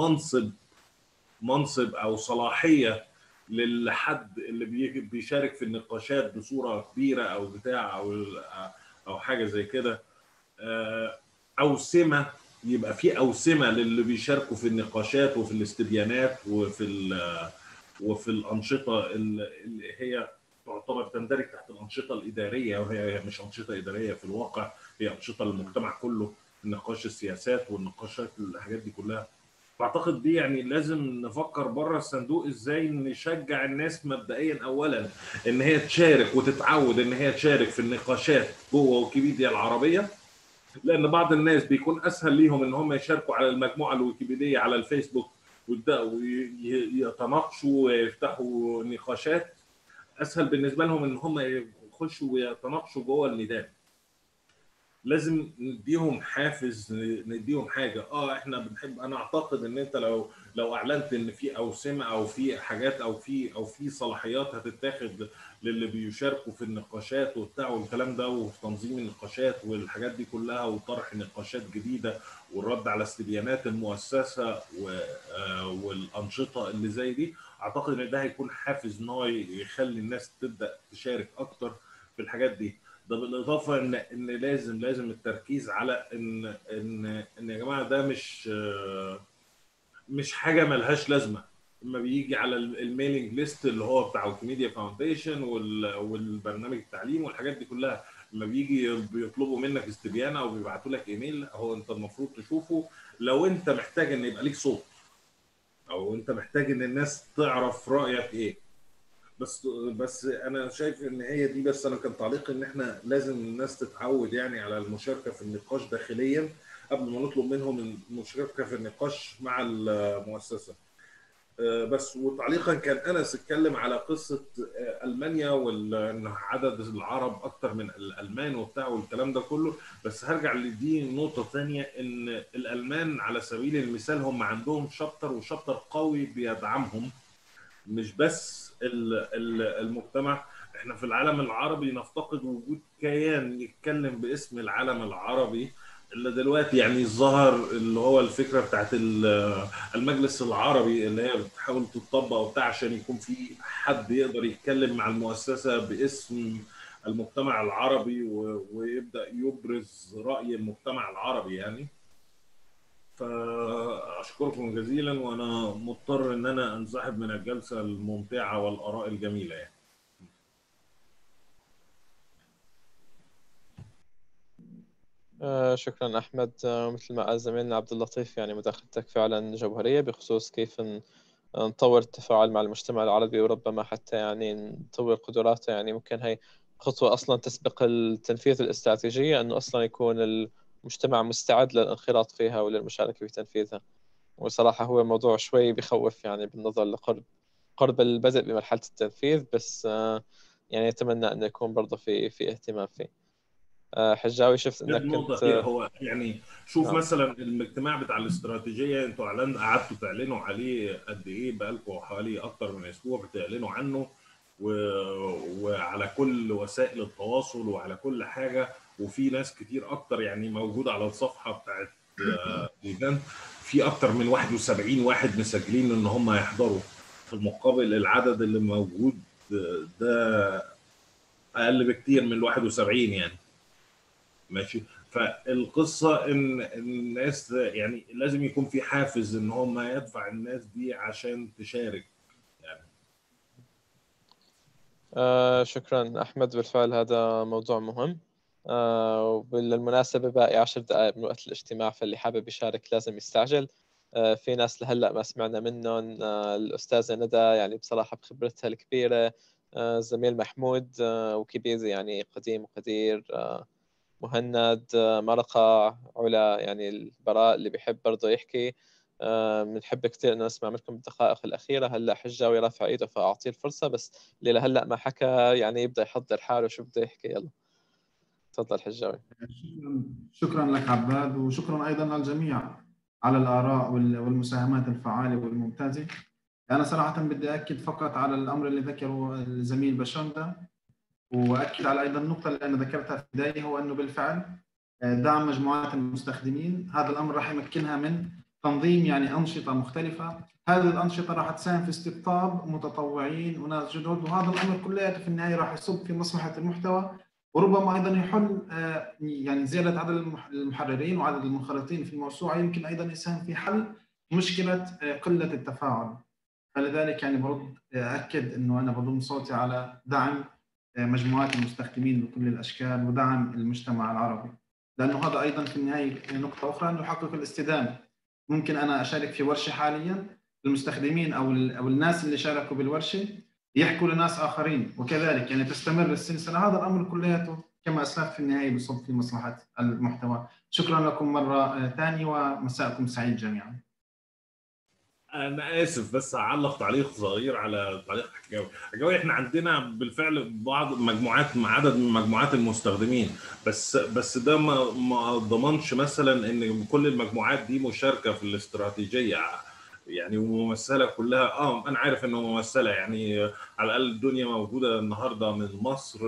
منصب او صلاحيه للحد اللي بيشارك في النقاشات بصوره كبيره او بتاع او حاجه زي كده، اوسمه، يبقى في اوسمه للي بيشاركوا في النقاشات وفي الاستبيانات وفي الانشطه اللي هي تعتبر تندرج تحت الانشطه الاداريه، وهي مش انشطه اداريه في الواقع، هي انشطه للمجتمع كله، نقاش السياسات والنقاشات الحاجات دي كلها. فاعتقد دي يعني لازم نفكر بره الصندوق ازاي نشجع الناس مبدئيا اولا ان هي تشارك وتتعود ان هي تشارك في النقاشات جوه ويكيبيديا العربيه، لان بعض الناس بيكون اسهل ليهم ان هم يشاركوا على المجموعه الويكيبيديه على الفيسبوك ويبداوا يتناقشوا ويفتحوا نقاشات، اسهل بالنسبه لهم ان هم يخشوا ويتناقشوا جوه الميدان. لازم نديهم حافز، نديهم حاجه. احنا بنحب، انا اعتقد ان انت لو اعلنت ان في اوسمه او في حاجات او في صلاحيات هتتاخد للي بيشاركوا في النقاشات وبتاع والكلام ده، وفي تنظيم النقاشات والحاجات دي كلها وطرح نقاشات جديده والرد على استبيانات المؤسسه والانشطه اللي زي دي، اعتقد ان ده هيكون حافز ان هو يخلي الناس تبدا تشارك اكتر في الحاجات دي. ده بالاضافه ان لازم التركيز على ان يا جماعه ده مش حاجه ملهاش لازمه. لما بيجي على الميلينج ليست اللي هو بتاع ويكيميديا فاونديشن والبرنامج التعليم والحاجات دي كلها، لما بيجي بيطلبوا منك استبيانه او بيبعتوا لك ايميل، هو انت المفروض تشوفه لو انت محتاج ان يبقى ليك صوت او انت محتاج ان الناس تعرف رايك ايه. بس انا شايف ان هي دي، بس انا كان تعليقي ان احنا لازم الناس تتعود يعني على المشاركه في النقاش داخليا قبل ما نطلب منهم المشاركه في النقاش مع المؤسسه. بس وتعليقا كان انس اتكلم على قصه المانيا وان عدد العرب اكتر من الالمان وبتاع والكلام ده كله، بس هرجع لدي نقطه ثانيه، ان الالمان على سبيل المثال هم عندهم شابتر وشابتر قوي بيدعمهم، مش بس المجتمع. احنا في العالم العربي نفتقد وجود كيان يتكلم باسم العالم العربي، اللي دلوقتي يعني ظهر اللي هو الفكره بتاعت المجلس العربي اللي هي بتحاول تطبق وبتاع عشان يكون في حد يقدر يتكلم مع المؤسسه باسم المجتمع العربي ويبدا يبرز راي المجتمع العربي يعني. فأشكركم جزيلا، وأنا مضطر إن أنا أنسحب من الجلسة الممتعة والآراء الجميلة يعني. شكرا أحمد. مثل ما قال زميلنا عبد اللطيف، يعني مداخلتك فعلا جوهرية بخصوص كيف نطور التفاعل مع المجتمع العربي، وربما حتى يعني نطور قدراته. يعني ممكن هي خطوة أصلا تسبق التنفيذ الاستراتيجية، أنه أصلا يكون المجتمع مستعد للانخراط فيها وللمشاركة في تنفيذها. وصراحة هو موضوع شوي بخوف، يعني بالنظر لقرب البدء بمرحلة التنفيذ، بس يعني أتمنى أنه يكون برضه في اهتمام فيه. حجاوي، شفت انك النقطة كنت هي هو يعني شوف نعم. مثلا الاجتماع بتاع الاستراتيجية، انتوا قعدتوا تعلنوا عليه قد ايه؟ بقالكم حوالي اكتر من اسبوع بتعلنوا عنه وعلى كل وسائل التواصل وعلى كل حاجة، وفي ناس كتير اكتر يعني موجودة على الصفحة بتاعت الايفنت. في اكتر من 71 واحد مسجلين ان هم يحضروا، في المقابل العدد اللي موجود ده اقل بكتير من 71 يعني. ماشي. فالقصه ان الناس يعني لازم يكون في حافز ان هم يدفع الناس دي عشان تشارك يعني. شكرا أحمد، بالفعل هذا موضوع مهم. وبالمناسبة باقي 10 دقائق من وقت الاجتماع، فاللي حابب يشارك لازم يستعجل. في ناس لهلأ ما سمعنا منهم. الأستاذة ندى يعني بصراحة بخبرتها الكبيرة، الزميل محمود وكبيزي يعني قديم وقدير، مهند، مرقة، علا، يعني البراء اللي بيحب برضه يحكي. بنحب كثير انه نسمع منكم بالدقائق الاخيره. هلا حجاوي رافع ايده فاعطيه الفرصه، بس اللي لهلا ما حكى يعني يبدا يحضر حاله شو بده يحكي. يلا تفضل حجاوي. شكرا لك عباد، وشكرا ايضا للجميع على الاراء والمساهمات الفعاله والممتازه. انا صراحه بدي اكد فقط على الامر اللي ذكره الزميل باشوندا، واكد على ايضا النقطه اللي انا ذكرتها في البدايه، هو انه بالفعل دعم مجموعات المستخدمين هذا الامر راح يمكنها من تنظيم يعني انشطه مختلفه. هذه الانشطه راح تساهم في استقطاب متطوعين وناس جدد، وهذا الامر كلياته في النهايه راح يصب في مصلحه المحتوى، وربما ايضا يحل يعني زياده عدد المحررين وعدد المنخرطين في الموسوعه، يمكن ايضا يساهم في حل مشكله قله التفاعل. فلذلك يعني برد اكد انه انا بضم صوتي على دعم مجموعات المستخدمين بكل الاشكال ودعم المجتمع العربي، لانه هذا ايضا في النهايه نقطه اخرى انه يحقق الاستدامه. ممكن انا اشارك في ورشه حاليا، المستخدمين او الناس اللي شاركوا بالورشه يحكوا لناس اخرين، وكذلك يعني تستمر السلسله. هذا الامر كلياته كما اسلفت في النهايه بصب في مصلحه المحتوى. شكرا لكم مره ثانيه، ومساءكم سعيد جميعا. انا اسف بس هعلق تعليق صغير على تعليق حجاوي. حجاوي احنا عندنا بالفعل بعض مجموعات مع عدد من مجموعات المستخدمين، بس ده ما ضمنش مثلا ان كل المجموعات دي مشاركه في الاستراتيجيه يعني وممثله كلها. انا عارف انه ممثله يعني، على الاقل الدنيا موجوده النهارده من مصر،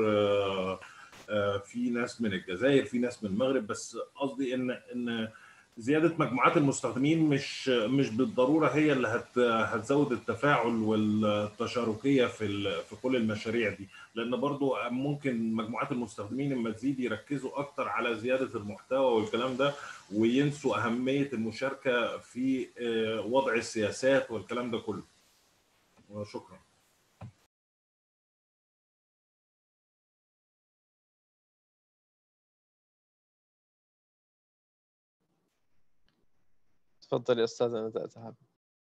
في ناس من الجزائر، في ناس من المغرب. بس قصدي ان زياده مجموعات المستخدمين مش بالضروره هي اللي هتزود التفاعل والتشاركيه في كل المشاريع دي، لان برضو ممكن مجموعات المستخدمين لما تزيد يركزوا اكتر على زياده المحتوى والكلام ده، وينسوا اهميه المشاركه في وضع السياسات والكلام ده كله. شكرا. تفضل يا استاذه ندى ذهب.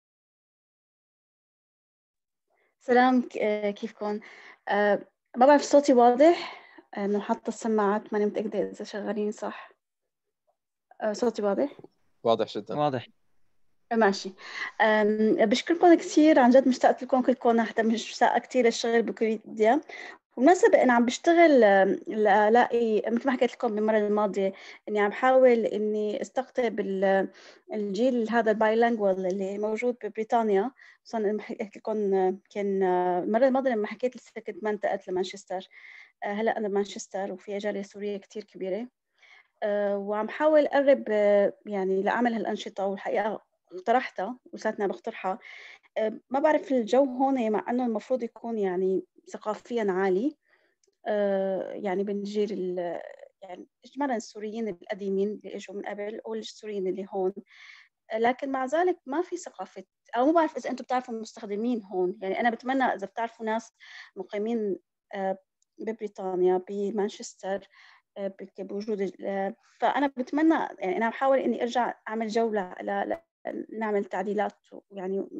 سلام، كيفكم؟ ما بعرف صوتي واضح؟ انه حاطه السماعات ماني متاكده اذا شغالين صح. صوتي واضح؟ واضح جدا. واضح. ماشي. بشكركم كثير، عن جد مشتاقة لكم كلكم، حتى مشتاقة كثير للشغل بويكيبيديا. بالمناسبة أنا عم بشتغل لاقي مثل ما حكيت لكم بالمرة الماضية إني عم بحاول إني استقطب الجيل هذا البايلينغوال اللي موجود ببريطانيا. خصوصا لما حكيت لكم كان المرة الماضية لما حكيت لسه كنت ما انتقلت لمانشستر. هلا أنا بمانشستر وفيها جالية سورية كثير كبيرة. وعم بحاول أقرب يعني لأعمل هالأنشطة، والحقيقة اقترحتها وساتنا بقترحها. ما بعرف الجو هون، مع انه المفروض يكون يعني ثقافيا عالي، يعني بنجيل يعني اجمالا السوريين القديمين اللي اجوا من قبل والسوريين اللي هون، لكن مع ذلك ما في ثقافه. او ما بعرف اذا انتم بتعرفوا المستخدمين هون. يعني انا بتمنى اذا بتعرفوا ناس مقيمين ببريطانيا بمانشستر بوجود فأنا بتمنى يعني أنا بحاول إني أرجع أعمل جولة نعمل تعديلات يعني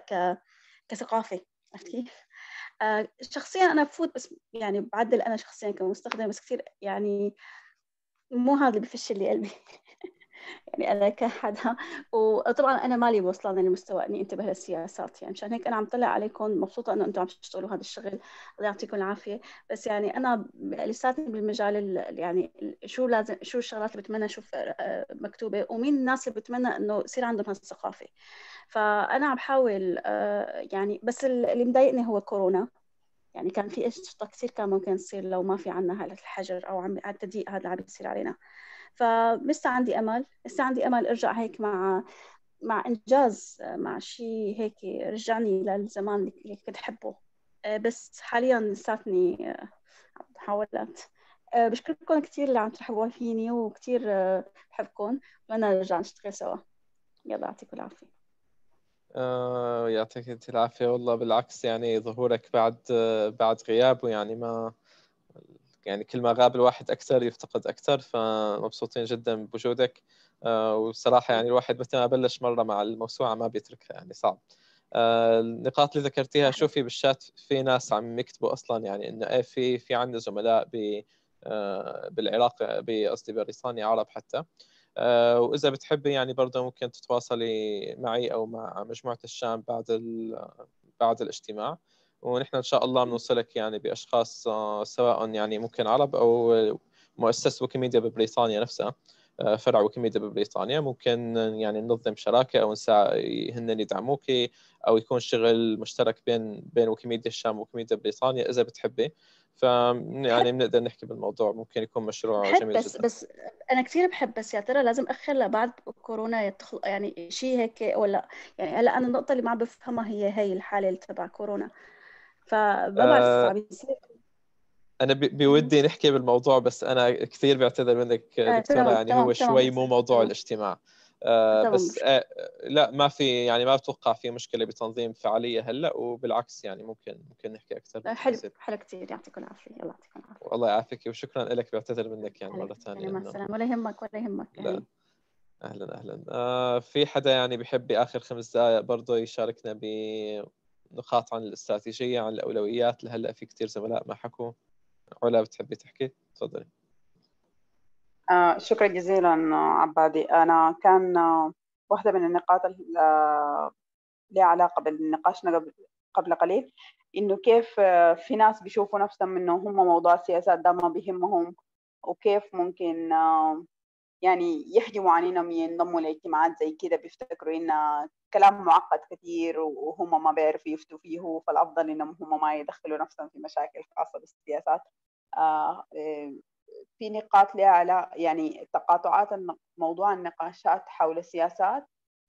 كثقافة، عرفت كيف؟ شخصيا أنا بفوت بس يعني بعدل أنا شخصيا كمستخدم بس كثير يعني مو هذا اللي بفشل لي قلبي يعني أنا كحدا وطبعا أنا مالي وصلنا لمستوى إني أنتبه للسياسات يعني مشان هيك أنا عم طلع عليكم مبسوطة إنه أنتم عم تشتغلوا هذا الشغل الله يعطيكم العافية بس يعني أنا لساتني بالمجال يعني شو لازم شو الشغلات اللي بتمنى أشوف مكتوبة ومين الناس اللي بتمنى إنه يصير عندهم هالثقافة فأنا عم بحاول يعني بس اللي مضايقني هو كورونا يعني كان في أشياء كثير كان ممكن تصير لو ما في عنا هذا الحجر أو على التضييق هذا اللي عم بيصير علينا فلسه عندي أمل أرجع هيك مع إنجاز مع شيء هيك رجعني للزمان اللي كنت أحبه بس حاليا لساتني محاولات بشكركم كثير اللي عم ترحبوا فيني وكثير بحبكم وأنا نرجع نشتغل سوا يلا يعطيكم العافية. يعطيك انت العافية والله بالعكس يعني ظهورك بعد غياب ويعني ما يعني كل ما غاب الواحد أكثر يفتقد أكثر فمبسوطين جدا بوجودك وصراحة يعني الواحد متى ما بلش مرة مع الموسوعة ما بيتركها يعني صعب. النقاط اللي ذكرتيها شوفي بالشات في ناس عم يكتبوا أصلا يعني إنه إيه في عندنا زملاء بالعراق قصدي بريطانيا عرب حتى وإذا بتحبي يعني برضه ممكن تتواصلي معي أو مع مجموعة الشام بعد الاجتماع ونحن إن شاء الله بنوصلك يعني بأشخاص سواء يعني ممكن عرب أو مؤسس ويكيميديا ببريطانيا نفسها فرع ويكيميديا ببريطانيا ممكن يعني ننظم شراكة أو هن يدعموك أو يكون شغل مشترك بين ويكيميديا الشام وويكيميديا بريطانيا إذا بتحبي يعني بنقدر نحكي بالموضوع ممكن يكون مشروع جميل جدا. بس أنا كثير بحب بس يا ترى لازم أخر لبعد كورونا يعني شيء هيك ولا يعني هلا أنا النقطة اللي ما بفهمها هي الحالة تبع كورونا فما بعرف عم يصير أنا بودي نحكي بالموضوع بس أنا كثير بعتذر منك دكتورة يعني هو شوي مو موضوع الاجتماع بس لا ما في يعني ما بتوقع في مشكلة بتنظيم فعالية هلا وبالعكس يعني ممكن نحكي أكثر. حلو كثير يعطيكم العافية يلا يعطيكم العافية. والله يعافيك وشكرا لك بعتذر منك يعني مرة ثانية. مع السلامة ولا يهمك لا. أهلا في حدا يعني بيحب بآخر 5 دقائق برضه يشاركنا بنقاط عن الاستراتيجية عن الأولويات لهلا في كتير زملاء ما حكوا. علا بتحبي تحكي؟ تفضلي. شكرا جزيلا عبادي. أنا كان واحدة من النقاط اللي لها علاقة بالنقاشنا قبل قليل إنه كيف في ناس بيشوفوا نفسهم إنه هم موضوع السياسات ده ما بيهمهم وكيف ممكن يعني يحجموا عننا ينضموا لاجتماعات زي كده بيفتكروا إن كلام معقد كثير وهم ما بيعرفوا يفتوا فيه فالأفضل إنهم هم ما يدخلوا نفسهم في مشاكل خاصة بالسياسات. في نقاط لها على يعني تقاطعات موضوع النقاشات حول السياسات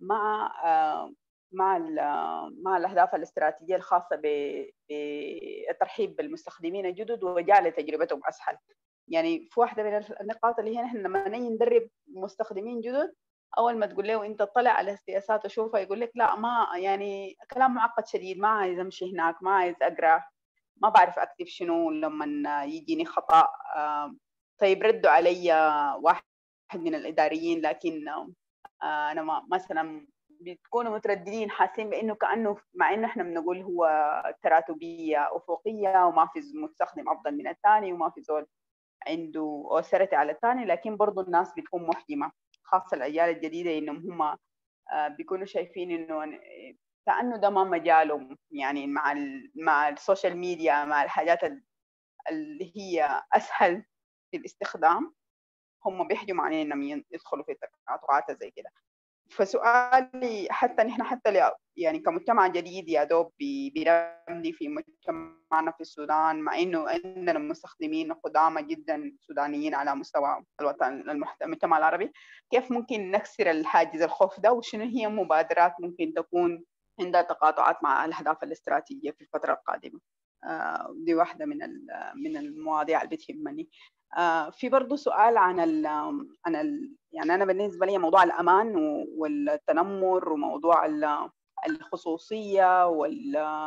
مع الأهداف الاستراتيجية الخاصة بالترحيب بالمستخدمين الجدد وجعل تجربتهم أسهل. يعني في واحدة من النقاط اللي هي نحن لما نيجي ندرب مستخدمين جدد أول ما تقول له أنت طلع على السياسات وشوفها يقول لك لا ما يعني كلام معقد شديد ما عايز أمشي هناك ما عايز أقرأ ما بعرف أكتب شنو لما يجيني خطأ. طيب ردوا علي واحد من الإداريين لكن أنا مثلا بتكونوا مترددين حاسين بأنه كأنه مع إنه إحنا بنقول هو تراتبية أفقية وما في مستخدم أفضل من الثاني وما في زول عنده أثرت على الثاني لكن برضو الناس بتكون محجمة خاصة الأجيال الجديدة إنهم هم بيكونوا شايفين إنه كأنه ده ما مجالهم يعني مع السوشيال ميديا مع الحاجات اللي هي أسهل في الاستخدام هم بيحجموا علينا انهم يدخلوا في تقاطعات زي كده. فسؤالي حتى نحن حتى يعني كمجتمع جديد يا دوب بنبني في مجتمعنا في السودان مع انه عندنا مستخدمين قدامى جدا سودانيين على مستوى الوطن المجتمع العربي كيف ممكن نكسر الحاجز الخوف ده وشنو هي مبادرات ممكن تكون عندها تقاطعات مع الأهداف الاستراتيجية في الفترة القادمة. دي واحدة من المواضيع اللي بتهمني. في برضو سؤال عن يعني أنا بالنسبة لي موضوع الأمان والتنمر وموضوع الخصوصية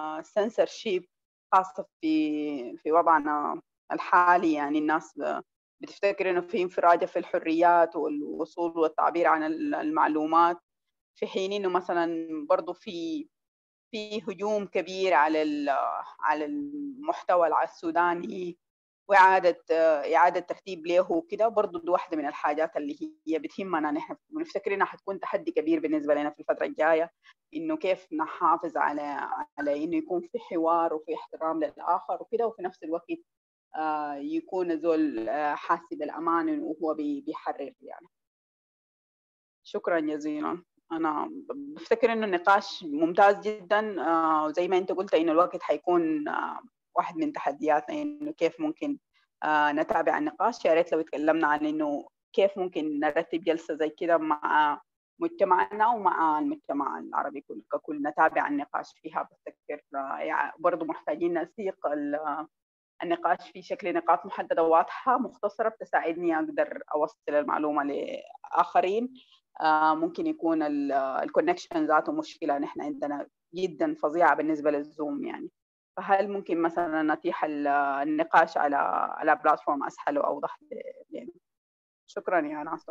والسنسورشيب خاصة في وضعنا الحالي يعني الناس بتفتكر إنه في انفراجة في الحريات والوصول والتعبير عن المعلومات، في حين إنه مثلا برضو في هجوم كبير على المحتوى السوداني وإعادة ترتيب له وكده. برضو دي واحدة من الحاجات اللي هي بتهمنا نحن، ونفتكر إنها حتكون تحدي كبير بالنسبة لنا في الفترة الجاية، إنه كيف نحافظ على إنه يكون في حوار وفي احترام للآخر وكده، وفي نفس الوقت يكون ذول حاسب الأمان وهو بيحرر يعني. شكرا جزيلا. أنا بفتكر إنه النقاش ممتاز جدا، وزي ما أنت قلت إنه الوقت حيكون واحد من تحدياتنا، إنه كيف ممكن نتابع النقاش. يا ريت لو تكلمنا عن إنه كيف ممكن نرتب جلسة زي كده مع مجتمعنا ومع المجتمع العربي ككل، نتابع النقاش فيها. بفتكر برضو محتاجين نسيق النقاش في شكل نقاط محددة واضحة مختصرة بتساعدني أقدر أوصل المعلومة لآخرين. ممكن يكون الكونكشن ذاته مشكلة، نحن عندنا جدا فظيعة بالنسبة للزوم يعني. فهل ممكن مثلا نتيح النقاش على بلاتفورم أسهل وأوضح يعني؟ شكرا يا ناس.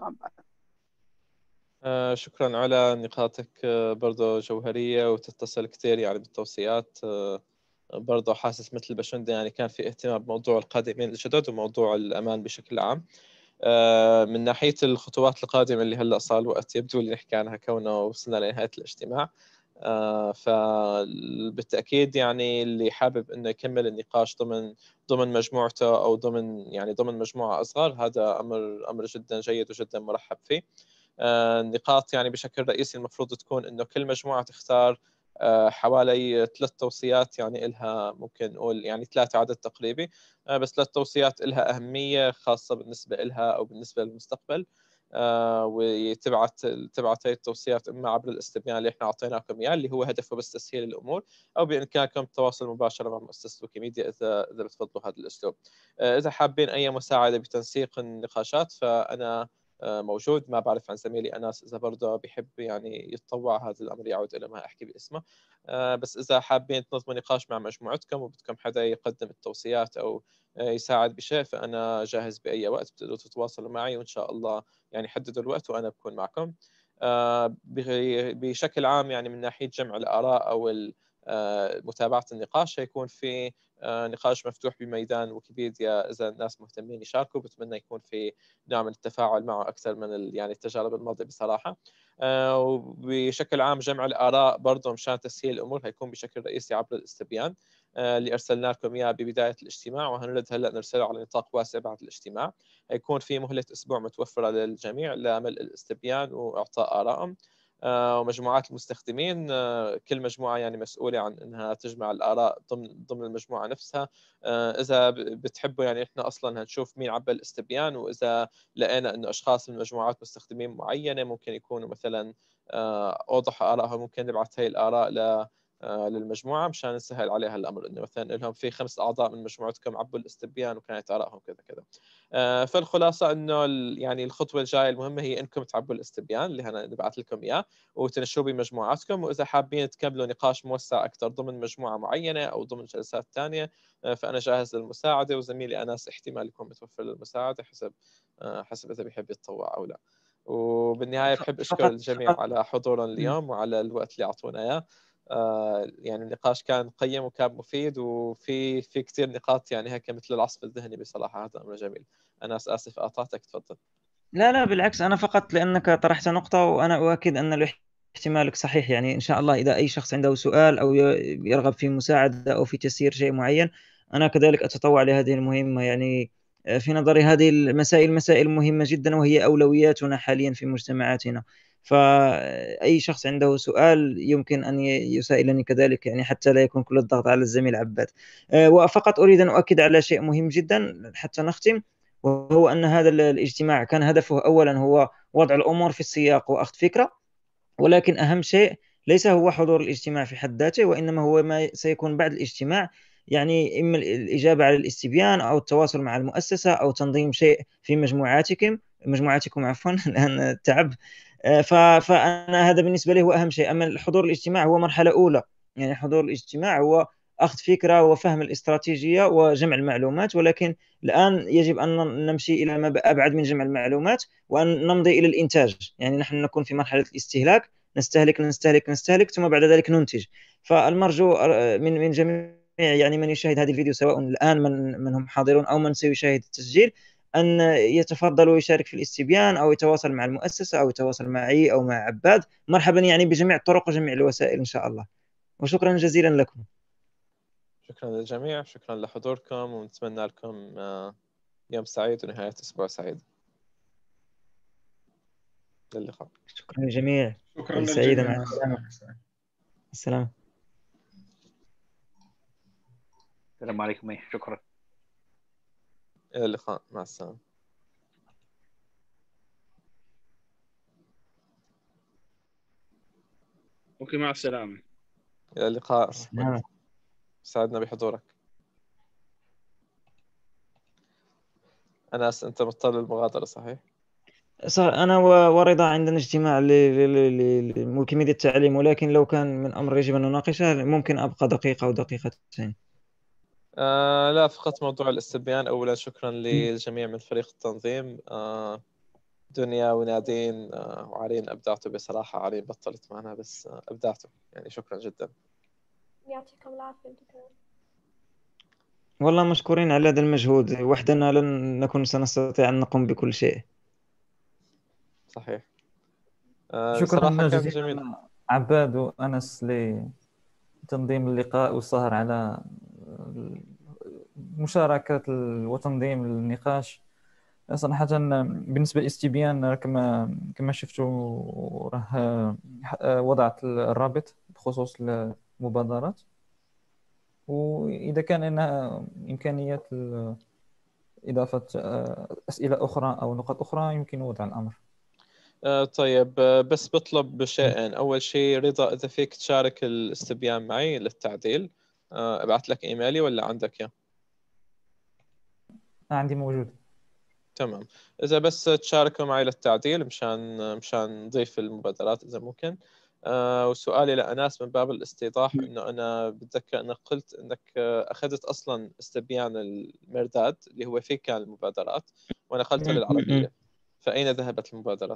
شكرا على نقاطك، برضو جوهرية وتتصل كثير يعني بالتوصيات. برضو حاسس مثل بشندة يعني كان في اهتمام بموضوع القادمين الجدد وموضوع الأمان بشكل عام. من ناحية الخطوات القادمة اللي هلأ صار الوقت يبدو اللي نحكي عنها كونه وصلنا لنهاية الاجتماع، فبالتأكيد يعني اللي حابب إنه يكمل النقاش ضمن مجموعته أو ضمن مجموعة أصغر، هذا أمر جدا جيد وجدا مرحب فيه. النقاط يعني بشكل رئيسي المفروض تكون إنه كل مجموعة تختار حوالي 3 توصيات، يعني إلها ممكن نقول يعني 3 عدد تقريبي، بس 3 توصيات إلها أهمية خاصة بالنسبة إلها أو بالنسبة للمستقبل، وتبعت هاي التوصيات إما عبر الاستبيان اللي إحنا أعطيناكم إياه اللي هو هدفه بس تسهيل الأمور، أو بإمكانكم التواصل مباشرة مع مؤسسة ويكيميديا إذا بتفضلوا هذا الأسلوب. إذا حابين أي مساعدة بتنسيق النقاشات فأنا موجود. ما بعرف عن زميلي أناس إذا برضه بيحب يعني يتطوع، هذا الأمر يعود إلى ما أحكي باسمه. بس إذا حابين تنظموا نقاش مع مجموعتكم وبدكم حدا يقدم التوصيات أو يساعد بشيء، فأنا جاهز بأي وقت، بتقدروا تتواصلوا معي وإن شاء الله يعني حددوا الوقت وأنا بكون معكم. بشكل عام يعني من ناحية جمع الآراء أو متابعة النقاش هيكون في نقاش مفتوح بميدان ويكيبيديا إذا الناس مهتمين يشاركوا. بتمنى يكون في نوع من التفاعل معه أكثر من يعني التجارب الماضية بصراحة. وبشكل عام جمع الآراء برضه مشان تسهيل الأمور هيكون بشكل رئيسي عبر الاستبيان اللي أرسلنا لكم إياه ببداية الاجتماع، وهنرد هلأ نرسله على نطاق واسع بعد الاجتماع. هيكون في مهلة أسبوع متوفرة للجميع لملء الاستبيان وإعطاء آرائهم. ومجموعات المستخدمين كل مجموعة يعني مسؤولة عن أنها تجمع الآراء ضمن المجموعة نفسها. إذا بتحبوا يعني إحنا أصلا هنشوف مين عبى الاستبيان، وإذا لقينا أنه أشخاص من مجموعات مستخدمين معينة ممكن يكونوا مثلا أوضحوا آرائهم، ممكن نبعث هاي الآراء للمجموعة مشان نسهل عليها الأمر، إنه مثلا لهم في 5 أعضاء من مجموعتكم عبوا الاستبيان وكانت آرائهم كذا كذا. فالخلاصة إنه يعني الخطوة الجاية المهمة هي إنكم تعبوا الاستبيان اللي نبعث لكم إياه وتنشروه بمجموعاتكم، وإذا حابين تكملوا نقاش موسع أكثر ضمن مجموعة معينة أو ضمن جلسات ثانية فأنا جاهز للمساعدة، وزميلي أناس احتمال يكون متوفر للمساعدة حسب إذا بيحب يتطوع أو لا. وبالنهاية بحب أشكر الجميع على حضورهم اليوم وعلى الوقت اللي أعطونا إياه. يعني النقاش كان قيم وكان مفيد، وفي كثير نقاط يعني هيك مثل العصف الذهني بصراحة. هذا أمر جميل. أنا آسف قاطعتك، تفضل. لا بالعكس، أنا فقط لأنك طرحت نقطة وأنا أؤكد أن احتمالك صحيح. يعني إن شاء الله إذا أي شخص عنده سؤال أو يرغب في مساعدة أو في تسيير شيء معين، أنا كذلك أتطوع لهذه المهمة. يعني في نظري هذه المسائل مسائل مهمة جدا، وهي أولوياتنا حاليا في مجتمعاتنا. فأي شخص عنده سؤال يمكن أن يسائلني كذلك، يعني حتى لا يكون كل الضغط على الزميل عباد. وفقط أريد أن أؤكد على شيء مهم جدا حتى نختم، وهو أن هذا الاجتماع كان هدفه أولا هو وضع الأمور في السياق وأخذ فكرة، ولكن أهم شيء ليس هو حضور الاجتماع في حد ذاته، وإنما هو ما سيكون بعد الاجتماع، يعني إما الإجابة على الاستبيان أو التواصل مع المؤسسة أو تنظيم شيء في مجموعاتكم عفوا الآن تعب. فأنا هذا بالنسبة لي هو أهم شيء. أما حضور الاجتماع هو مرحلة أولى، يعني حضور الاجتماع هو أخذ فكرة وفهم الاستراتيجية وجمع المعلومات، ولكن الآن يجب أن نمشي إلى ما أبعد من جمع المعلومات، وأن نمضي إلى الإنتاج. يعني نحن نكون في مرحلة الاستهلاك، نستهلك ثم بعد ذلك ننتج. فالمرجو من جميع يعني من يشاهد هذه الفيديو، سواء الآن من هم حاضرون أو من سيشاهد التسجيل، أن يتفضل ويشارك في الاستبيان، أو يتواصل مع المؤسسة، أو يتواصل معي أو مع عباد. مرحبا يعني بجميع الطرق وجميع الوسائل إن شاء الله. وشكرا جزيلا لكم. شكرا للجميع، شكرا لحضوركم، ونتمنى لكم يوم سعيد ونهاية أسبوع سعيد. للقاء. شكرا للجميع. شكرا سعيدا. للجميع. مع السلامة. السلام عليكم. شكرا. إلى اللقاء. مع السلامة. اوكي، مع السلامة. إلى اللقاء. سعدنا بحضورك. أنس، أنت مضطر للمغادرة صحيح؟ أنا ورضا عندنا اجتماع لملكيميديا التعليم، ولكن لو كان من أمر يجب أن نناقشه ممكن أبقى دقيقة أو دقيقتين. لا، فقط موضوع الاستبيان. أولا شكرا للجميع من فريق التنظيم، دنيا ونادين وعلين. أبدعتوا بصراحة. علين بطلت معنا بس أبدعتوا يعني. شكرا جدا. يعطيكم العافية. والله مشكورين على هذا المجهود. وحدنا لن نكون سنستطيع أن نقوم بكل شيء. صحيح. شكرا جزيلا عباد وأنس لتنظيم اللقاء والسهر على مشاركة وتنظيم النقاش. صراحة بالنسبة للاستبيان كما شفتوا راه وضعت الرابط بخصوص المبادرات، وإذا كان لنا إمكانية إضافة أسئلة أخرى أو نقاط أخرى يمكن وضع الأمر. طيب، بس بطلب بشيئين. أول شيء رضا، إذا فيك تشارك الاستبيان معي للتعديل، أبعث لك إيميلي ولا عندك إياه؟ عندي موجود. تمام. إذا بس تشاركوا معي للتعديل مشان نضيف المبادرات إذا ممكن. وسؤالي لأناس من باب الاستيضاح، إنه أنا بتذكر أنك قلت أنك أخذت أصلا استبيان المرداد اللي هو فيه كان المبادرات ونقلته للعربية، فأين ذهبت المبادرات؟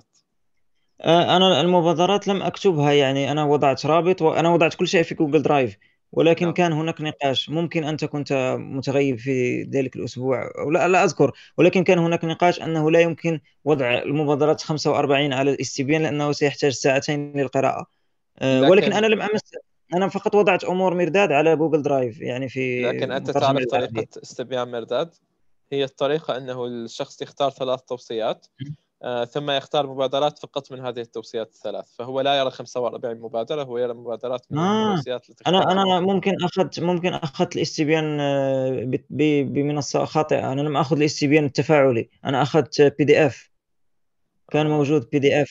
أنا المبادرات لم أكتبها، يعني أنا وضعت رابط وأنا وضعت كل شيء في جوجل درايف، ولكن نعم. كان هناك نقاش. ممكن أنت كنت متغيب في ذلك الأسبوع أو لا أذكر، ولكن كان هناك نقاش أنه لا يمكن وضع المبادرات 45 على الاستبيان لأنه سيحتاج ساعتين للقراءة. ولكن أنا لم أمس، أنا فقط وضعت أمور مرداد على جوجل درايف، يعني في لكن أنت تعرف طريقة استبيان مرداد؟ هي الطريقة أنه الشخص يختار 3 توصيات، ثم يختار مبادرات فقط من هذه التوصيات الثلاث، فهو لا يرى 45 مبادرة، هو يرى مبادرات من التوصيات التي أنا ممكن أخذت الاستبيان بمنصة خاطئة. أنا لم أخذ الاستبيان التفاعلي، أنا أخذت PDF. كان موجود PDF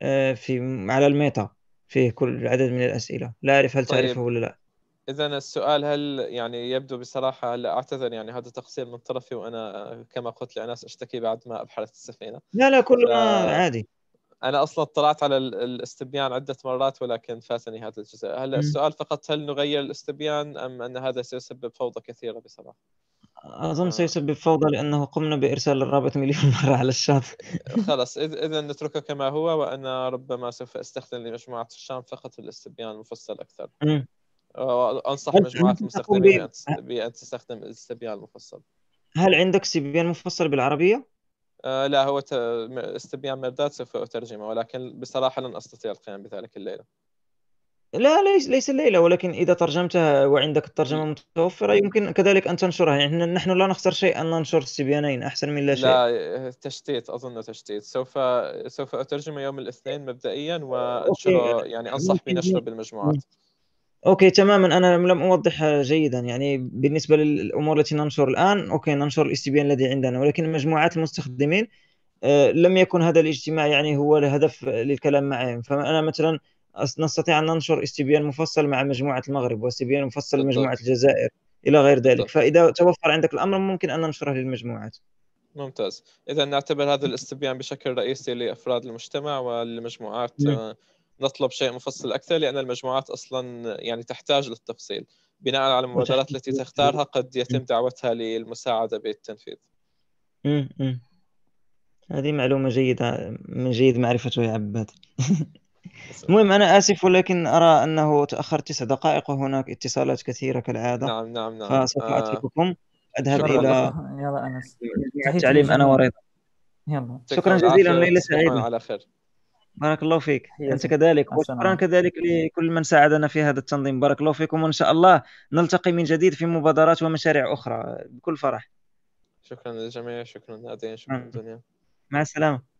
على الميتا فيه كل عدد من الأسئلة. لا أعرف هل تعرفه ولا لا. إذن السؤال، هل يعني يبدو بصراحة، لا أعتذر يعني هذا تقصير من طرفي، وأنا كما قلت لأناس أشتكي بعد ما أبحرت السفينة. لا كله عادي. أنا أصلا اطلعت على الاستبيان عدة مرات ولكن فاتني هذا الجزء. هلا السؤال فقط، هل نغير الاستبيان أم أن هذا سيسبب فوضى كثيرة بصراحة؟ أظن سيسبب فوضى لأنه قمنا بإرسال الرابط مليون مرة على الشاطئ. خلاص، إذا نتركه كما هو، وأنا ربما سوف أستخدم لمجموعة الشام فقط الاستبيان المفصل أكثر. أنصح مجموعات المستخدمين بأن تستخدم الاستبيان المفصل. هل عندك استبيان مفصل بالعربية؟ لا، هو استبيان مرداد سوف أترجمه، ولكن بصراحة لن أستطيع القيام بذلك الليلة. لا، ليس الليلة، ولكن إذا ترجمتها وعندك الترجمة متوفرة يمكن كذلك أن تنشرها. يعني نحن لا نخسر شيء أن ننشر استبيانين، أحسن من لا شيء. لا، تشتيت، أظن تشتيت. سوف أترجمه يوم الاثنين مبدئيا وأنشره، يعني أنصح بنشره بالمجموعات. أوكي تماما. أنا لم أوضح جيدا. يعني بالنسبة للأمور التي ننشر الآن، أوكي ننشر الاستبيان الذي عندنا، ولكن مجموعات المستخدمين لم يكن هذا الاجتماع يعني هو الهدف للكلام معهم. فأنا مثلا نستطيع أن ننشر استبيان مفصل مع مجموعة المغرب، واستبيان مفصل لمجموعة الجزائر إلى غير ذلك. فإذا توفر عندك الأمر ممكن أن ننشره للمجموعات. ممتاز. إذا نعتبر هذا الاستبيان بشكل رئيسي لأفراد المجتمع، والمجموعات نطلب شيء مفصل أكثر، لأن المجموعات أصلا يعني تحتاج للتفصيل. بناء على المبادرات التي تختارها قد يتم دعوتها للمساعدة بالتنفيذ. هذه معلومة جيدة، من جيد معرفته يا عباد. المهم أنا آسف، ولكن أرى أنه تأخر 9 دقائق وهناك اتصالات كثيرة كالعادة. نعم. فسوف أترككم أذهب شكرا إلى يلا أنس، التعليم أنا ورضا. يلا شكرا جزيلا، ليلة سعيدة. على خير. بارك الله فيك. أنت كذلك، وشكرا كذلك لكل من ساعدنا في هذا التنظيم. بارك الله فيكم، وإن شاء الله نلتقي من جديد في مبادرات ومشاريع أخرى بكل فرح. شكرا للجميع، شكرا نادين، شكرا دنيا. مع السلامة.